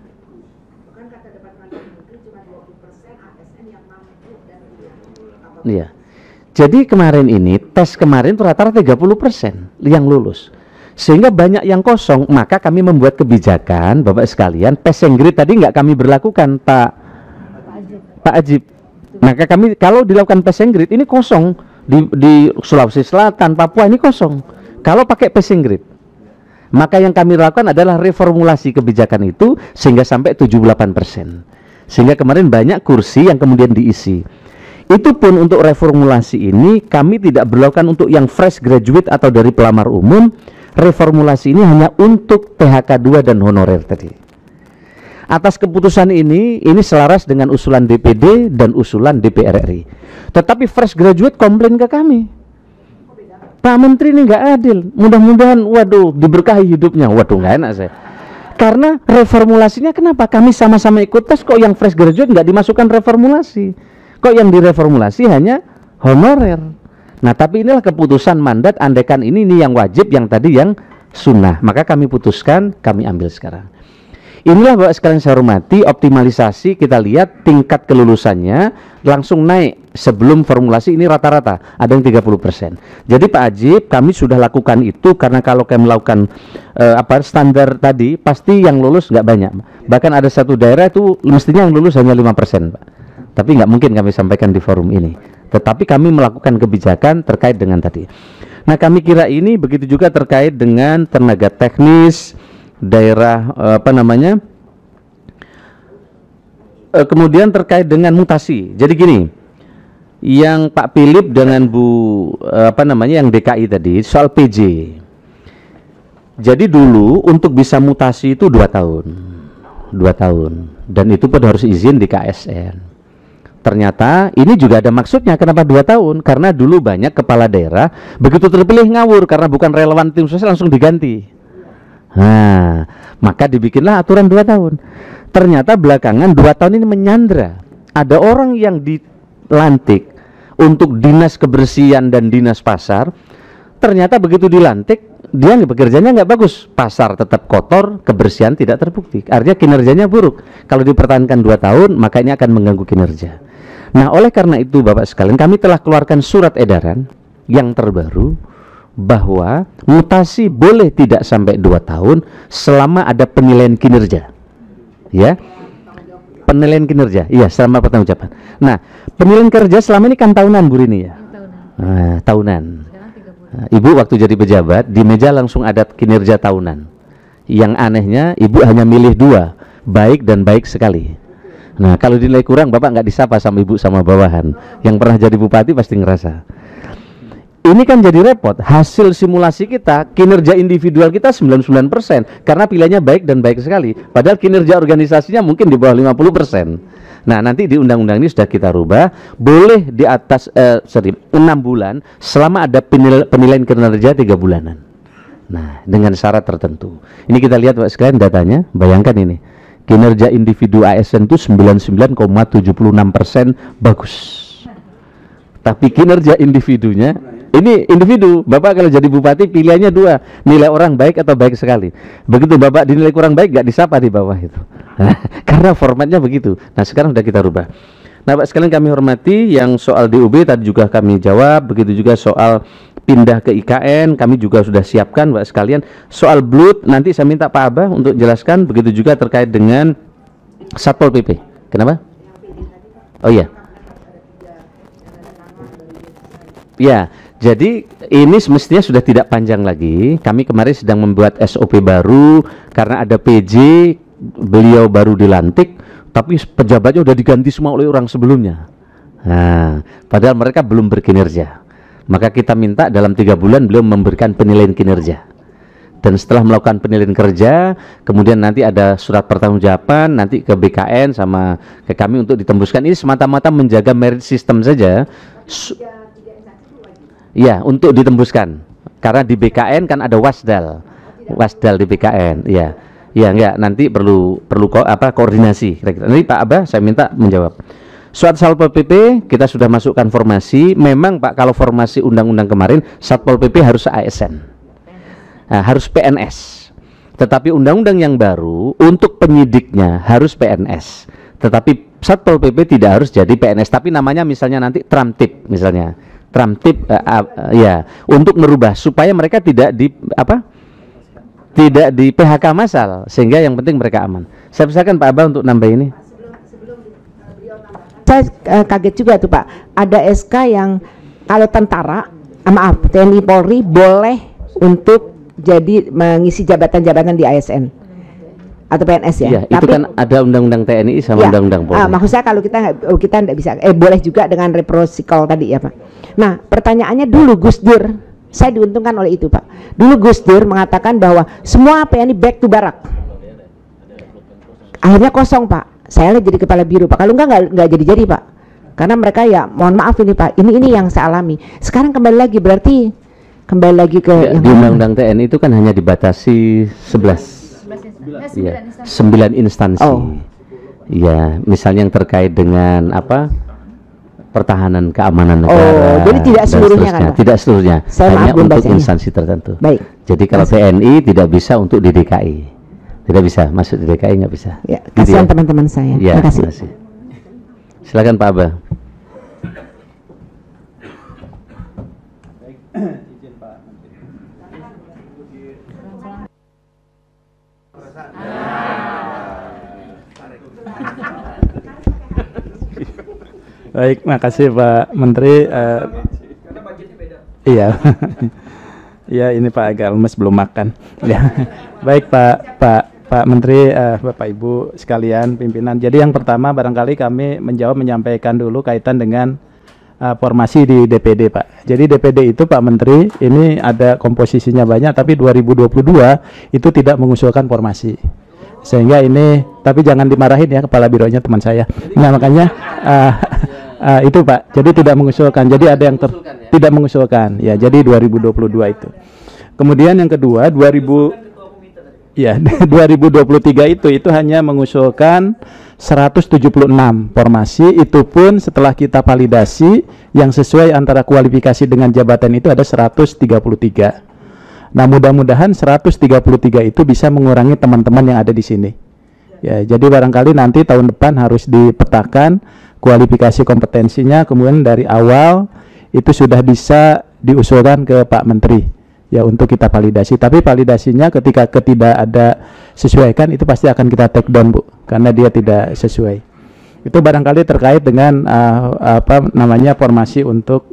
Iya. Jadi kemarin ini, tes kemarin rata-rata 30% yang lulus. Sehingga banyak yang kosong, maka kami membuat kebijakan, Bapak sekalian, passing grade tadi nggak kami berlakukan, Pak Ajib. Maka kami, kalau dilakukan passing grade, ini kosong. Di Sulawesi Selatan, Papua ini kosong. Kalau pakai passing grade. Maka yang kami lakukan adalah reformulasi kebijakan itu sehingga sampai 78%. Sehingga kemarin banyak kursi yang kemudian diisi. Itu pun untuk reformulasi ini kami tidak berlakukan untuk yang fresh graduate atau dari pelamar umum. Reformulasi ini hanya untuk THK 2 dan honorer tadi. Atas keputusan ini selaras dengan usulan DPD dan usulan DPR RI. Tetapi fresh graduate komplain ke kami. Pak Menteri ini nggak adil, mudah-mudahan waduh diberkahi hidupnya. Waduh nggak enak saya, karena reformulasinya kenapa kami sama-sama ikut tes kok yang fresh graduate nggak dimasukkan reformulasi, kok yang direformulasi hanya honorer. Nah tapi inilah keputusan mandat, andaikan ini yang wajib, yang tadi yang sunnah, maka kami putuskan, kami ambil sekarang. Inilah Bapak sekalian saya hormati, optimalisasi kita lihat tingkat kelulusannya langsung naik sebelum formulasi ini rata-rata ada yang 30%. Jadi Pak Ajib kami sudah lakukan itu karena kalau kami melakukan standar tadi pasti yang lulus nggak banyak. Bahkan ada satu daerah itu mestinya yang lulus hanya 5%, Pak. Tapi nggak mungkin kami sampaikan di forum ini. Tetapi kami melakukan kebijakan terkait dengan tadi. Nah kami kira ini begitu juga terkait dengan tenaga teknis daerah kemudian terkait dengan mutasi. Jadi gini, yang Pak Philip dengan Bu yang DKI tadi soal PJ. Jadi dulu untuk bisa mutasi itu 2 tahun. 2 tahun dan itu pun harus izin di KSN. Ternyata ini juga ada maksudnya kenapa 2 tahun, karena dulu banyak kepala daerah begitu terpilih ngawur karena bukan relawan tim sukses langsung diganti. Nah, maka dibikinlah aturan 2 tahun. Ternyata belakangan 2 tahun ini menyandra. Ada orang yang dilantik untuk dinas kebersihan dan dinas pasar. Ternyata begitu dilantik, dia bekerjanya nggak bagus. Pasar tetap kotor, kebersihan tidak terbukti. Artinya kinerjanya buruk. Kalau dipertahankan 2 tahun, maka ini akan mengganggu kinerja. Nah, oleh karena itu Bapak sekalian, kami telah keluarkan surat edaran yang terbaru bahwa mutasi boleh tidak sampai 2 tahun selama ada penilaian kinerja, ya, penilaian kinerja, iya, selama pertanggungjawaban. Nah, penilaian kinerja selama ini kan tahunan Bu Rini ya, nah, tahunan. Nah, Ibu waktu jadi pejabat di meja langsung ada kinerja tahunan. Yang anehnya Ibu hanya milih 2, baik dan baik sekali. Nah kalau dinilai kurang Bapak nggak disapa sama Ibu sama bawahan. Yang pernah jadi bupati pasti ngerasa. Ini kan jadi repot. Hasil simulasi kita, kinerja individual kita 99% karena pilihannya baik dan baik sekali. Padahal kinerja organisasinya mungkin di bawah 50%. Nah nanti di undang-undang ini sudah kita rubah, boleh di atas 6 bulan selama ada penilaian kinerja 3 bulanan. Nah dengan syarat tertentu. Ini kita lihat Pak sekalian datanya, bayangkan ini. Kinerja individu ASN itu 99,76% bagus. Tapi kinerja individunya, ini individu, Bapak kalau jadi bupati pilihannya 2, nilai orang baik atau baik sekali. Begitu Bapak dinilai kurang baik, gak disapa di bawah itu. Karena formatnya begitu. Nah sekarang sudah kita rubah. Nah Pak sekalian kami hormati, yang soal DUB tadi juga kami jawab, begitu juga soal pindah ke IKN kami juga sudah siapkan Pak sekalian. Soal BLUT nanti saya minta Pak Abah untuk jelaskan, begitu juga terkait dengan Satpol PP. Kenapa? Oh iya. Ya, jadi ini semestinya sudah tidak panjang lagi. Kami kemarin sedang membuat SOP baru karena ada PJ, beliau baru dilantik, tapi pejabatnya sudah diganti semua oleh orang sebelumnya. Nah, padahal mereka belum berkinerja. Maka kita minta dalam 3 bulan beliau memberikan penilaian kinerja. dan setelah melakukan penilaian kerja, kemudian nanti ada surat pertanggungjawaban nanti ke BKN sama ke kami untuk ditembuskan. Ini semata-mata menjaga merit system saja. Ya, untuk ditembuskan. Karena di BKN kan ada wasdal di BKN. Ya, ya enggak, nanti perlu koordinasi. Nanti Pak Abah saya minta menjawab. Satpol PP kita sudah masukkan formasi. Memang Pak, kalau formasi undang-undang kemarin Satpol PP harus ASN, harus PNS. Tetapi undang-undang yang baru untuk penyidiknya harus PNS. Tetapi Satpol PP tidak harus jadi PNS, tapi namanya misalnya nanti Tramtip misalnya. Tramtip ya, untuk merubah supaya mereka tidak di PHK massal, sehingga yang penting mereka aman. Saya persilakan Pak Abah untuk nambah ini. Saya kaget juga tuh Pak, ada SK yang kalau tentara, TNI Polri boleh untuk jadi mengisi jabatan-jabatan di ASN atau PNS ya. Iya, itu kan ada undang-undang TNI sama ya, undang-undang Polri. Maksud saya kalau kita nggak bisa, boleh juga dengan reprosikal tadi ya Pak. Nah, pertanyaannya dulu Gus Dur, saya diuntungkan oleh itu Pak. Dulu Gus Dur mengatakan bahwa semua PNI back to barak. Akhirnya kosong Pak. Saya jadi kepala biro Pak. Kalau nggak jadi Pak. Karena mereka ya, mohon maaf ini Pak. Ini yang saya alami. Sekarang kembali lagi berarti kembali lagi ke ya, di undang-undang TNI itu kan hanya dibatasi 9 instansi. Ya, misalnya yang terkait dengan pertahanan keamanan negara. Jadi tidak seluruhnya kan Pak? Tidak seluruhnya, hanya untuk instansi tertentu. Baik. Jadi kalau TNI tidak bisa untuk di DKI, tidak bisa masuk di DKI, nggak bisa. Ya, kasihan teman-teman saya. Ya, terima kasih. Silakan Pak Abah. Baik, makasih Pak Menteri. Iya, iya ini Pak agak lemes belum makan. Ya, baik Pak Menteri, Bapak Ibu sekalian pimpinan. Jadi yang pertama barangkali kami menyampaikan dulu kaitan dengan formasi di DPD Pak. Jadi DPD itu Pak Menteri ini ada komposisinya banyak, tapi 2022 itu tidak mengusulkan formasi. Sehingga ini, tapi jangan dimarahin ya kepala bironya teman saya. Nah makanya itu Pak, jadi tidak mengusulkan. Jadi ada yang tidak mengusulkan. Ya, jadi 2022 itu. Kemudian yang kedua 2023 itu hanya mengusulkan 176 formasi, itu pun setelah kita validasi yang sesuai antara kualifikasi dengan jabatan itu ada 133. Nah, mudah-mudahan 133 itu bisa mengurangi teman-teman yang ada di sini. Ya, jadi barangkali nanti tahun depan harus dipetakan kualifikasi kompetensinya, kemudian dari awal itu sudah bisa diusulkan ke Pak Menteri ya untuk kita validasi. Tapi validasinya ketika tidak ada sesuaikan itu pasti akan kita take down Bu, karena dia tidak sesuai. Itu barangkali terkait dengan formasi untuk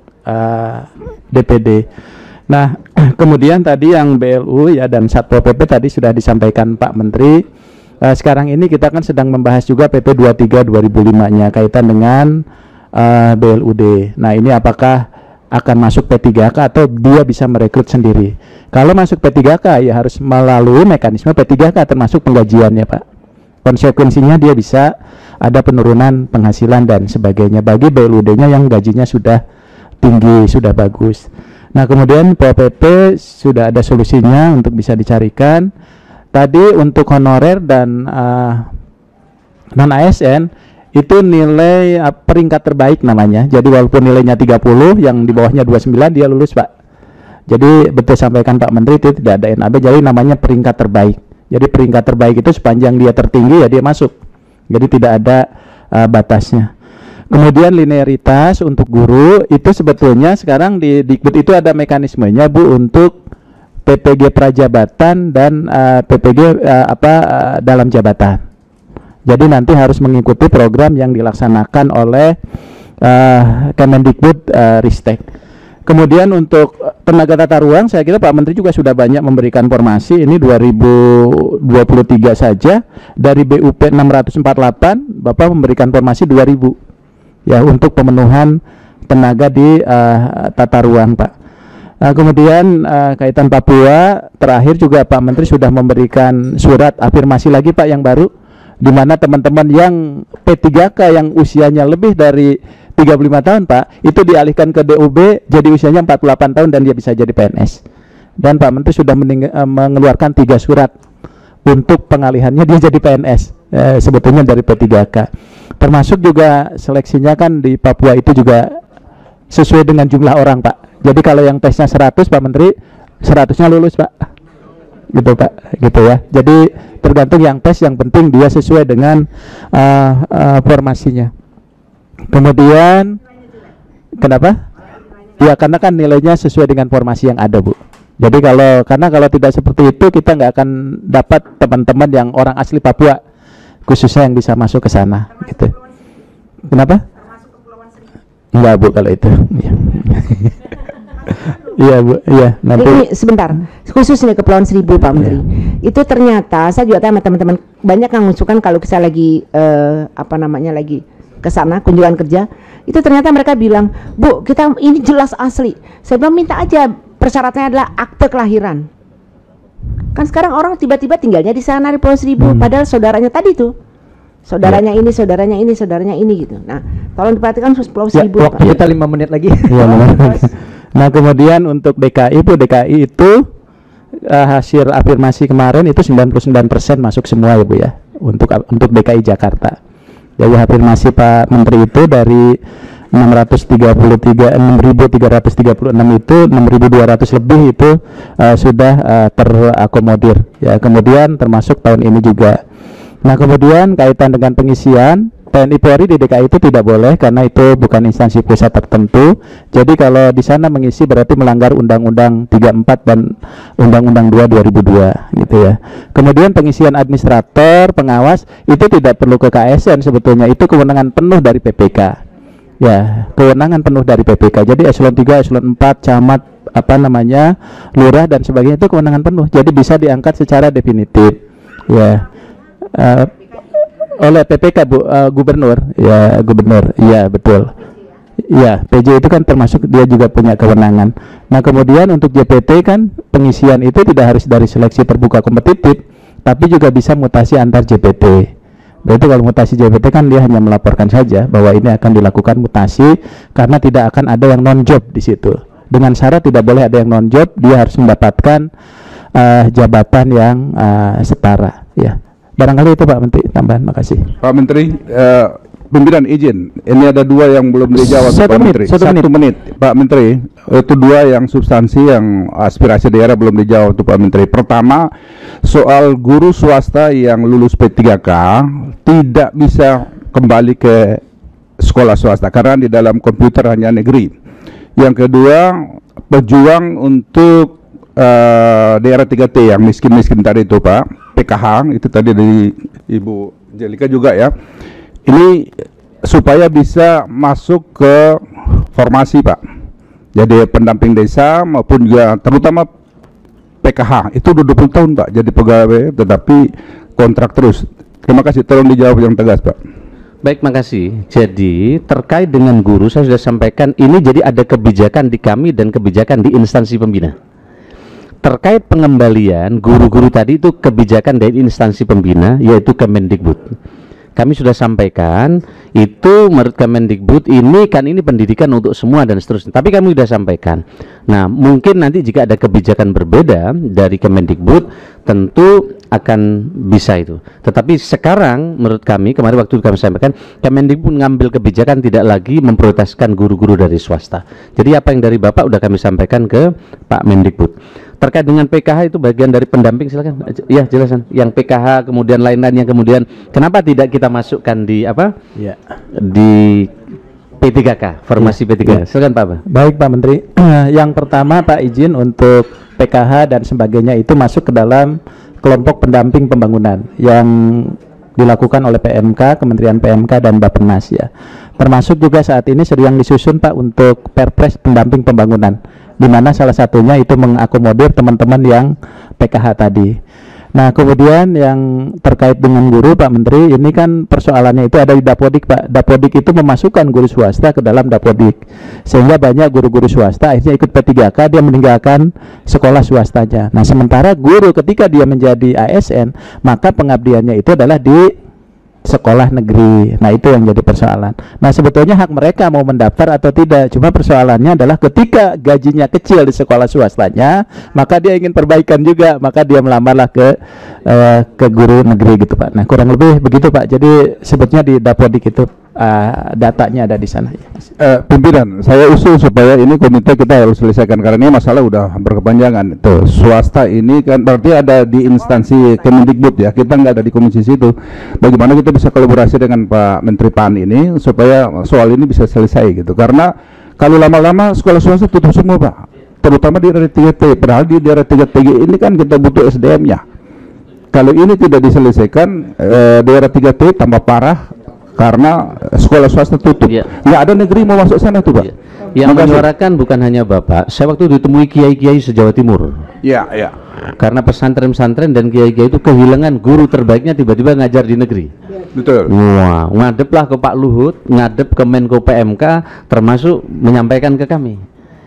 DPD. Nah, kemudian tadi yang BLU ya dan Satpol PP tadi sudah disampaikan Pak Menteri. Sekarang ini kita kan sedang membahas juga PP 23 2005-nya kaitan dengan BLUD. Nah, ini apakah akan masuk P3K atau dia bisa merekrut sendiri? Kalau masuk P3K ya harus melalui mekanisme P3K termasuk penggajiannya Pak. Konsekuensinya dia bisa ada penurunan penghasilan dan sebagainya bagi BLUD-nya yang gajinya sudah tinggi, sudah bagus. Nah, kemudian PPP sudah ada solusinya untuk bisa dicarikan. Tadi untuk honorer dan non ASN itu nilai peringkat terbaik namanya. Jadi walaupun nilainya 30, yang di bawahnya 29 dia lulus Pak. Jadi betul sampaikan Pak Menteri itu tidak ada NAB, jadi namanya peringkat terbaik. Jadi peringkat terbaik itu sepanjang dia tertinggi ya dia masuk. Jadi tidak ada batasnya. Kemudian linearitas untuk guru itu sebetulnya sekarang di Dikbud itu ada mekanismenya Bu untuk PPG prajabatan dan PPG dalam jabatan. Jadi nanti harus mengikuti program yang dilaksanakan oleh Kemendikbud Ristek. Kemudian untuk tenaga tata ruang saya kira Pak Menteri juga sudah banyak memberikan formasi. Ini 2023 saja dari BUP 648 Bapak memberikan formasi 2000 ya untuk pemenuhan tenaga di tata ruang Pak. Kemudian kaitan Papua, terakhir juga Pak Menteri sudah memberikan surat afirmasi lagi Pak yang baru, di mana teman-teman yang P3K yang usianya lebih dari 35 tahun Pak, itu dialihkan ke DUB jadi usianya 48 tahun dan dia bisa jadi PNS. Dan Pak Menteri sudah mengeluarkan 3 surat untuk pengalihannya dia jadi PNS, sebetulnya dari P3K. Termasuk juga seleksinya kan di Papua itu juga sesuai dengan jumlah orang Pak. Jadi kalau yang tesnya 100 Pak Menteri, 100-nya lulus Pak, gitu Pak, gitu ya. Jadi tergantung yang tes, yang penting dia sesuai dengan formasinya. Kemudian kenapa? Ya karena kan nilainya sesuai dengan formasi yang ada Bu. Jadi kalau tidak seperti itu kita nggak akan dapat teman-teman yang orang asli Papua khususnya yang bisa masuk ke sana, gitu. Kenapa? Enggak Bu kalau itu. Iya Bu, iya nanti. Ini sebentar, khusus nih Kepulauan Seribu Pak Menteri. Itu ternyata saya juga tanya teman-teman, banyak yang mengusulkan kalau kita lagi lagi ke sana kunjungan kerja, itu ternyata mereka bilang, Bu, kita ini jelas asli. Saya bilang minta aja persyaratannya adalah akte kelahiran. Kan sekarang orang tiba-tiba tinggalnya di sana di Pulau Seribu, padahal saudaranya tadi tuh. Saudaranya ini, saudaranya ini, saudaranya ini gitu. Nah, tolong diperhatikan Pulau Seribu. Waktu kita 5 menit lagi. Nah, kemudian untuk DKI Bu, DKI itu hasil afirmasi kemarin itu 99% masuk semua ya Bu ya, untuk DKI Jakarta. Jadi afirmasi Pak Menteri itu dari 6.336 itu 6.200 lebih itu sudah terakomodir ya. Kemudian termasuk tahun ini juga. Nah, kemudian kaitan dengan pengisian TNI Polri di DKI itu tidak boleh karena itu bukan instansi pusat tertentu. Jadi kalau di sana mengisi berarti melanggar Undang-Undang 34 dan Undang-Undang 2 2002 gitu ya. Kemudian pengisian administrator, pengawas itu tidak perlu ke KSN sebetulnya, itu kewenangan penuh dari PPK. Ya, kewenangan penuh dari PPK. Jadi eselon 3, eselon 4, camat, lurah dan sebagainya itu kewenangan penuh. Jadi bisa diangkat secara definitif. Ya. Oleh PPK Bu, gubernur ya, gubernur, iya betul ya. PJ itu kan termasuk dia juga punya kewenangan. Nah, kemudian untuk JPT kan pengisian itu tidak harus dari seleksi terbuka kompetitif, tapi juga bisa mutasi antar JPT. Berarti kalau mutasi JPT kan dia hanya melaporkan saja bahwa ini akan dilakukan mutasi karena tidak akan ada yang non job di situ. Dengan syarat tidak boleh ada yang non job, dia harus mendapatkan jabatan yang setara ya. Barangkali itu Pak Menteri tambahan, makasih. Pak Menteri, pimpinan izin, ini ada 2 yang belum dijawab Pak Menteri. 1 menit Pak Menteri, itu 2 yang substansi yang aspirasi daerah belum dijawab tuh Pak Menteri. Pertama, soal guru swasta yang lulus P3K tidak bisa kembali ke sekolah swasta karena di dalam komputer hanya negeri. Yang kedua, pejuang untuk daerah 3T yang miskin-miskin tadi itu Pak, PKH itu tadi dari Ibu Jelika juga ya, ini supaya bisa masuk ke formasi Pak, jadi pendamping desa maupun juga terutama PKH itu udah 20 tahun Pak jadi pegawai tetapi kontrak terus. Terima kasih, tolong dijawab yang tegas Pak. Baik, makasih. Jadi terkait dengan guru saya sudah sampaikan ini, jadi ada kebijakan di kami dan kebijakan di instansi pembina. Terkait pengembalian guru-guru tadi itu kebijakan dari instansi pembina yaitu Kemendikbud. Kami sudah sampaikan itu menurut Kemendikbud ini pendidikan untuk semua dan seterusnya. Tapi kami sudah sampaikan. Nah, mungkin nanti jika ada kebijakan berbeda dari Kemendikbud tentu akan bisa itu. Tetapi sekarang menurut kami, kemarin waktu kami sampaikan, Kemendikbud mengambil kebijakan tidak lagi memprioritaskan guru-guru dari swasta. Jadi apa yang dari Bapak sudah kami sampaikan ke Pak Mendikbud. Terkait dengan PKH itu bagian dari pendamping, silakan. Ya, jelasan. Yang PKH kemudian lain-lainnya kemudian kenapa tidak kita masukkan di apa? Ya. Di P3K, formasi ya, P3K. Ya. Silakan Pak. Baik Pak Menteri. Yang pertama Pak izin untuk PKH dan sebagainya itu masuk ke dalam kelompok pendamping pembangunan yang dilakukan oleh PMK, Kementerian PMK dan Bappenas ya. Termasuk juga saat ini sedang disusun Pak untuk Perpres pendamping pembangunan, di mana salah satunya itu mengakomodir teman-teman yang PKH tadi. Nah, kemudian yang terkait dengan guru, Pak Menteri, ini kan persoalannya itu ada di Dapodik, Pak. Dapodik itu memasukkan guru swasta ke dalam Dapodik, sehingga banyak guru-guru swasta akhirnya ikut P3K, dia meninggalkan sekolah swastanya. Nah, sementara guru ketika dia menjadi ASN, maka pengabdiannya itu adalah di sekolah negeri. Nah, itu yang jadi persoalan. Nah, sebetulnya hak mereka mau mendaftar atau tidak, cuma persoalannya adalah ketika gajinya kecil di sekolah swastanya, maka dia ingin perbaikan juga, maka dia melamarlah ke guru negeri gitu, Pak. Nah, kurang lebih begitu, Pak. Jadi sebetulnya di Dapodik itu datanya ada di sana. Pimpinan, saya usul supaya ini komite kita harus selesaikan karena ini masalah udah berkepanjangan. Tuh, swasta ini kan berarti ada di instansi Kemendikbud ya, kita nggak ada di komisi situ. Bagaimana kita bisa kolaborasi dengan Pak Menteri PAN ini supaya soal ini bisa selesai gitu? Karena kalau lama-lama sekolah swasta tutup semua, Pak, terutama di daerah 3T. Padahal di daerah 3T ini kan kita butuh SDM-nya. Kalau ini tidak diselesaikan, daerah 3T tambah parah. Karena sekolah swasta tutup, nggak ada negeri mau masuk sana tuh, Pak. Yang menyuarakan bukan hanya Bapak. Saya waktu ditemui kiai-kiai se-Jawa Timur. Iya, iya. Karena pesantren-pesantren dan kiai-kiai itu kehilangan guru terbaiknya tiba-tiba ngajar di negeri. Betul. Wah, ngadeplah ke Pak Luhut, ngadep ke Menko PMK, termasuk menyampaikan ke kami.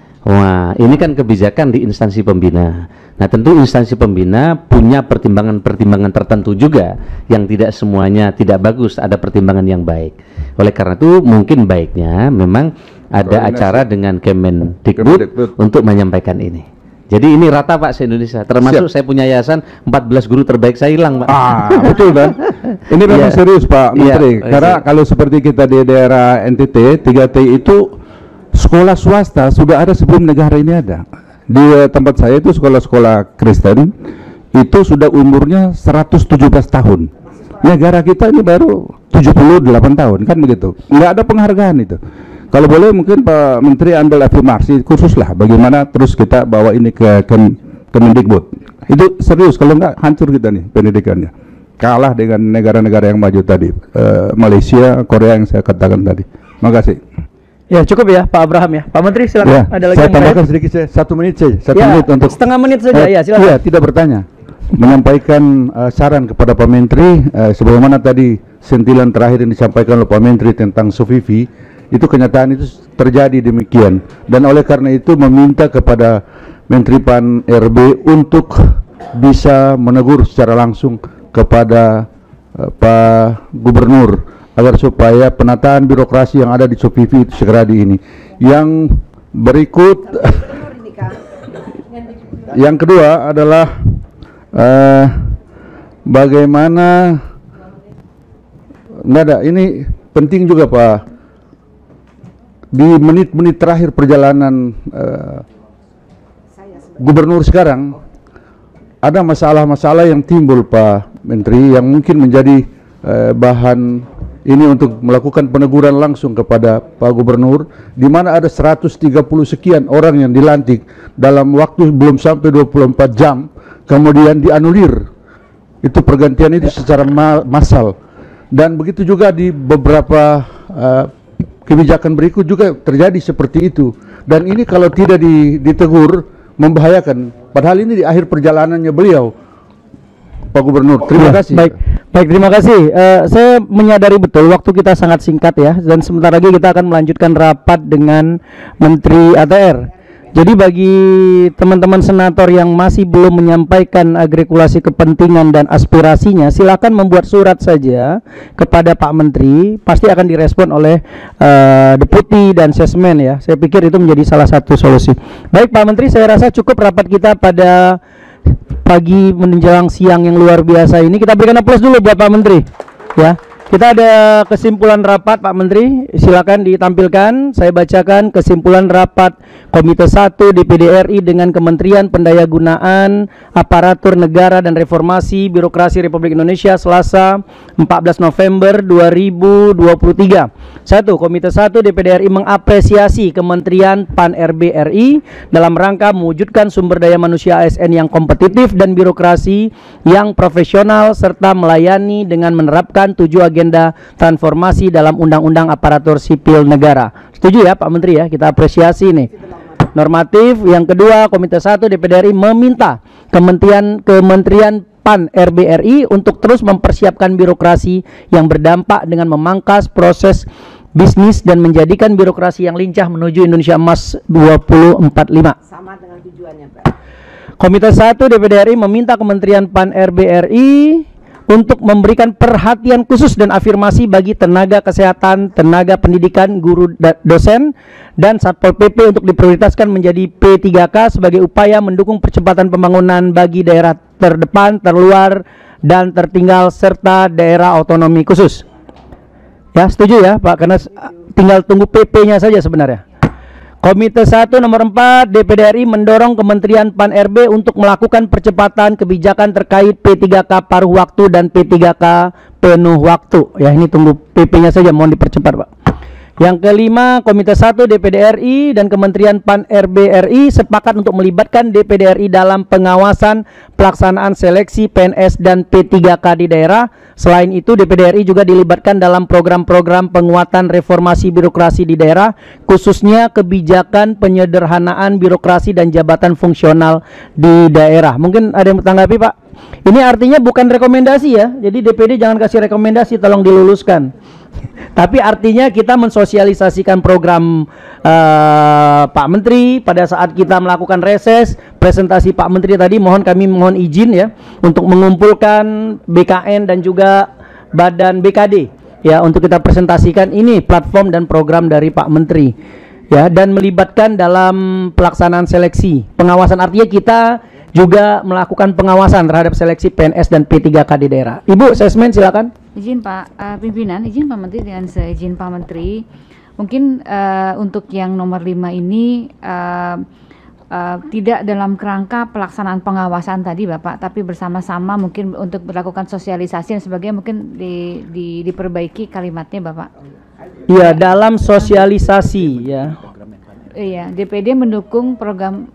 Wah, ini kan kebijakan di instansi pembina. Nah, tentu instansi pembina punya pertimbangan-pertimbangan tertentu juga yang tidak semuanya tidak bagus, ada pertimbangan yang baik. Oleh karena itu mungkin baiknya memang ada acara dengan Kemendikbud untuk menyampaikan ini. Jadi ini rata, Pak, se-Indonesia. Termasuk saya punya yayasan 14 guru terbaik saya hilang, Pak. Betul kan? Ini memang serius, Pak Menteri. Karena kalau seperti kita di daerah NTT 3T itu sekolah swasta sudah ada sebelum negara ini ada. Di tempat saya itu sekolah-sekolah Kristen itu sudah umurnya 117 tahun. Negara kita ini baru 78 tahun, kan begitu. Nggak ada penghargaan itu. Kalau boleh mungkin Pak Menteri ambil afirmasi khusus lah bagaimana terus kita bawa ini ke Kemendikbud. Itu serius, kalau nggak hancur kita nih pendidikannya. Kalah dengan negara-negara yang maju tadi, Malaysia, Korea yang saya katakan tadi. Makasih. Ya, cukup ya Pak Abraham ya. Pak Menteri silakan. Ya, ada lagi saya yang tambahkan lain? sedikit, 1 menit saja. 1 Ya, menit untuk setengah menit saja ya, silakan. Iya, tidak bertanya. Menyampaikan saran kepada Pak Menteri, sebagaimana tadi sentilan terakhir yang disampaikan oleh Pak Menteri tentang Sofivi, itu kenyataan itu terjadi demikian. Dan oleh karena itu meminta kepada Menteri PAN RB untuk bisa menegur secara langsung kepada Pak Gubernur agar supaya penataan birokrasi yang ada di Sofivi itu segera di ini. Yang berikut, yang kedua adalah bagaimana, nggak ada, ini penting juga Pak, di menit-menit terakhir perjalanan Gubernur sekarang ada masalah-masalah yang timbul, Pak Menteri, yang mungkin menjadi bahan ini untuk melakukan peneguran langsung kepada Pak Gubernur, di mana ada 130 sekian orang yang dilantik dalam waktu belum sampai 24 jam, kemudian dianulir. Itu pergantian itu secara massal. Dan begitu juga di beberapa kebijakan berikut juga terjadi seperti itu. Dan ini kalau tidak ditegur membahayakan. Padahal ini di akhir perjalanannya beliau, Pak Gubernur. Terima kasih. Baik, terima kasih. Saya menyadari betul waktu kita sangat singkat ya, dan sebentar lagi kita akan melanjutkan rapat dengan Menteri ATR. Jadi bagi teman-teman senator yang masih belum menyampaikan agregulasi kepentingan dan aspirasinya, silakan membuat surat saja kepada Pak Menteri, pasti akan direspon oleh Deputi dan Sesmen ya. Saya pikir itu menjadi salah satu solusi. Baik Pak Menteri, saya rasa cukup rapat kita pada pagi menjelang siang yang luar biasa ini. Kita berikan aplaus dulu buat Pak Menteri ya. Kita ada kesimpulan rapat Pak Menteri, silakan ditampilkan. Saya bacakan kesimpulan rapat Komite 1 DPD RI dengan Kementerian Pendayagunaan Aparatur Negara dan Reformasi Birokrasi Republik Indonesia Selasa 14 November 2023. 1. Komite 1 DPD RI mengapresiasi Kementerian PAN RB RI dalam rangka mewujudkan sumber daya manusia ASN yang kompetitif dan birokrasi yang profesional serta melayani dengan menerapkan 7 agenda transformasi dalam Undang-Undang Aparatur Sipil Negara. Setuju ya Pak Menteri ya, kita apresiasi nih. Normatif. Yang kedua, Komite 1 DPD RI meminta Kementerian PAN RBRI untuk terus mempersiapkan birokrasi yang berdampak dengan memangkas proses bisnis dan menjadikan birokrasi yang lincah menuju Indonesia Emas 2045. Sama dengan tujuannya, Pak. Komite 1 DPD RI meminta Kementerian PAN RBRI untuk memberikan perhatian khusus dan afirmasi bagi tenaga kesehatan, tenaga pendidikan, guru dosen, dan Satpol PP untuk diprioritaskan menjadi P3K sebagai upaya mendukung percepatan pembangunan bagi daerah terdepan, terluar, dan tertinggal serta daerah otonomi khusus. Ya, setuju ya Pak, karena tinggal tunggu PP-nya saja sebenarnya. Komite 1 nomor 4 DPD RI mendorong Kementerian PAN RB untuk melakukan percepatan kebijakan terkait P3K paruh waktu dan P3K penuh waktu. Ya, ini tunggu PP-nya saja, mohon dipercepat Pak. Yang kelima, Komite 1 DPD RI dan Kementerian PAN RB RI sepakat untuk melibatkan DPD RI dalam pengawasan pelaksanaan seleksi PNS dan P3K di daerah. Selain itu, DPD RI juga dilibatkan dalam program-program penguatan reformasi birokrasi di daerah, khususnya kebijakan penyederhanaan birokrasi dan jabatan fungsional di daerah. Mungkin ada yang bertanggapi Pak? Ini artinya bukan rekomendasi ya, jadi DPD jangan kasih rekomendasi, tolong diluluskan. Tapi artinya kita mensosialisasikan program Pak Menteri pada saat kita melakukan reses, presentasi Pak Menteri tadi, kami mohon izin ya untuk mengumpulkan BKN dan juga Badan BKD ya untuk kita presentasikan ini platform dan program dari Pak Menteri ya, dan melibatkan dalam pelaksanaan seleksi. Pengawasan artinya kita juga melakukan pengawasan terhadap seleksi PNS dan P3K di daerah. Ibu, Sesmen silakan. Izin Pak Pimpinan, izin Pak Menteri, dengan seizin Pak Menteri, mungkin untuk yang nomor 5 ini tidak dalam kerangka pelaksanaan pengawasan tadi Bapak, tapi bersama-sama mungkin untuk melakukan sosialisasi dan sebagainya, mungkin diperbaiki kalimatnya Bapak. Iya, dalam sosialisasi ya. Iya, DPD mendukung program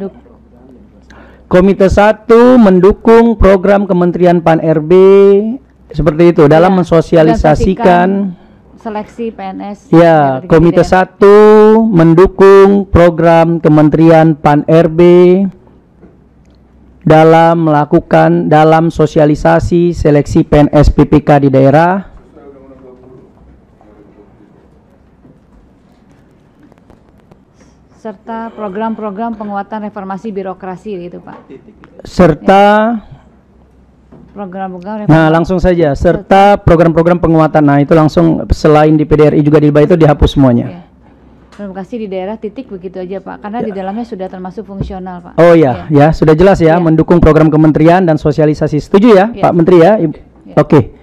Komite 1 mendukung program Kementerian PAN RB seperti itu dalam mensosialisasikan seleksi PNS. Ya, Komite 1 mendukung program Kementerian PAN RB dalam sosialisasi seleksi PNS PPK di daerah. Serta program-program penguatan reformasi birokrasi gitu Pak. Serta program-program. Nah, langsung saja serta program-program penguatan. Nah, itu langsung selain di PDRI juga di itu dihapus semuanya. Birokrasi di daerah titik begitu aja Pak, karena di dalamnya sudah termasuk fungsional Pak. Oh ya, ya sudah jelas ya, mendukung program kementerian dan sosialisasi. Setuju ya, Pak Menteri ya? Oke.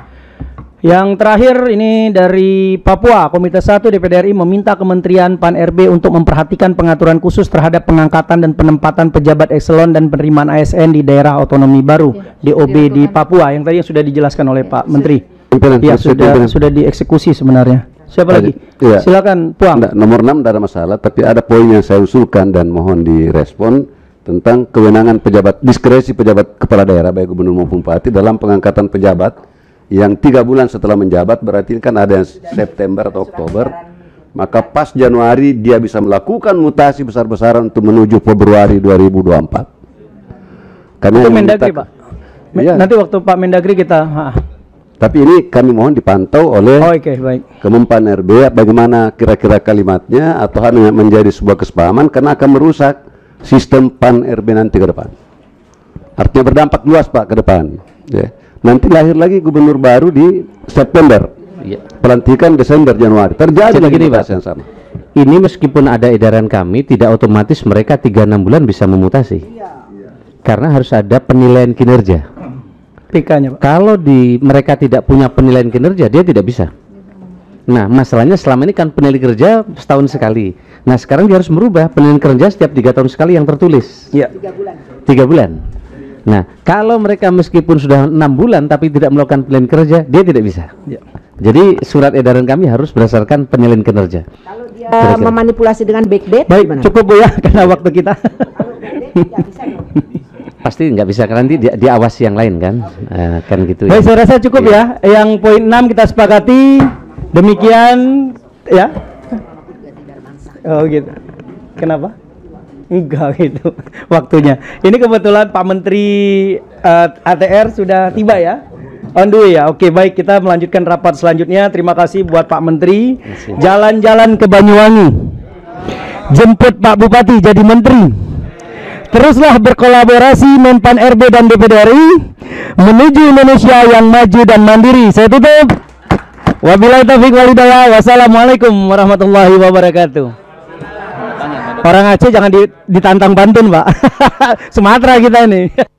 Yang terakhir ini dari Papua, Komite 1 DPD RI meminta Kementerian PAN RB untuk memperhatikan pengaturan khusus terhadap pengangkatan dan penempatan pejabat eselon dan penerimaan ASN di daerah otonomi baru DOB di Papua yang tadi sudah dijelaskan oleh Pak Menteri. Ya, sudah dieksekusi sebenarnya. Siapa lagi? Ya. Silakan Puang. Nomor 6 tidak ada masalah, tapi ada poin yang saya usulkan dan mohon direspon tentang kewenangan pejabat, diskresi pejabat kepala daerah baik gubernur maupun bupati dalam pengangkatan pejabat yang 3 bulan setelah menjabat, berarti kan ada yang September atau Oktober, maka pas Januari dia bisa melakukan mutasi besar-besaran untuk menuju Februari 2024. Karena itu Mendagri Pak. Nanti waktu Pak Mendagri kita. Tapi ini kami mohon dipantau oleh Kemenpan RB bagaimana kira-kira kalimatnya atau hanya menjadi sebuah kesepahaman, karena akan merusak sistem PAN RB nanti ke depan. Artinya berdampak luas Pak ke depan. Ya. Nanti lahir lagi gubernur baru di September, pelantikan Desember Januari, terjadi lagi Pak yang sama. Ini meskipun ada edaran kami, tidak otomatis mereka 3-6 bulan bisa memutasi, karena harus ada penilaian kinerja. PK-nya, Pak. Kalau mereka tidak punya penilaian kinerja, dia tidak bisa. Nah, masalahnya selama ini kan penilaian kerja setahun sekali. Nah, sekarang dia harus merubah penilaian kerja setiap 3 tahun sekali yang tertulis. 3 bulan. 3 bulan. Nah, kalau mereka meskipun sudah 6 bulan tapi tidak melakukan penilaian kerja, dia tidak bisa. Jadi surat edaran kami harus berdasarkan penilaian kinerja. Kalau dia memanipulasi dengan backdate, baik, cukup Bu ya, karena waktu kita. Pasti nggak bisa, karena nanti diawasi yang lain kan, kan gitu. Baik, saya rasa cukup ya. Yang poin 6 kita sepakati. Demikian ya. Oh gitu. Kenapa? Enggak gitu waktunya. Ini kebetulan Pak Menteri ATR sudah tiba ya. On the way ya. Oke, baik, kita melanjutkan rapat selanjutnya. Terima kasih buat Pak Menteri. Jalan-jalan ke Banyuwangi. Jemput Pak Bupati jadi menteri. Teruslah berkolaborasi Menpan RB dan DPD RI menuju Indonesia yang maju dan mandiri. Saya tutup. Wabillahi taufiq wal hidayah. Wassalamualaikum warahmatullahi wabarakatuh. Orang Aceh jangan ditantang pantun, Pak. Sumatera kita ini.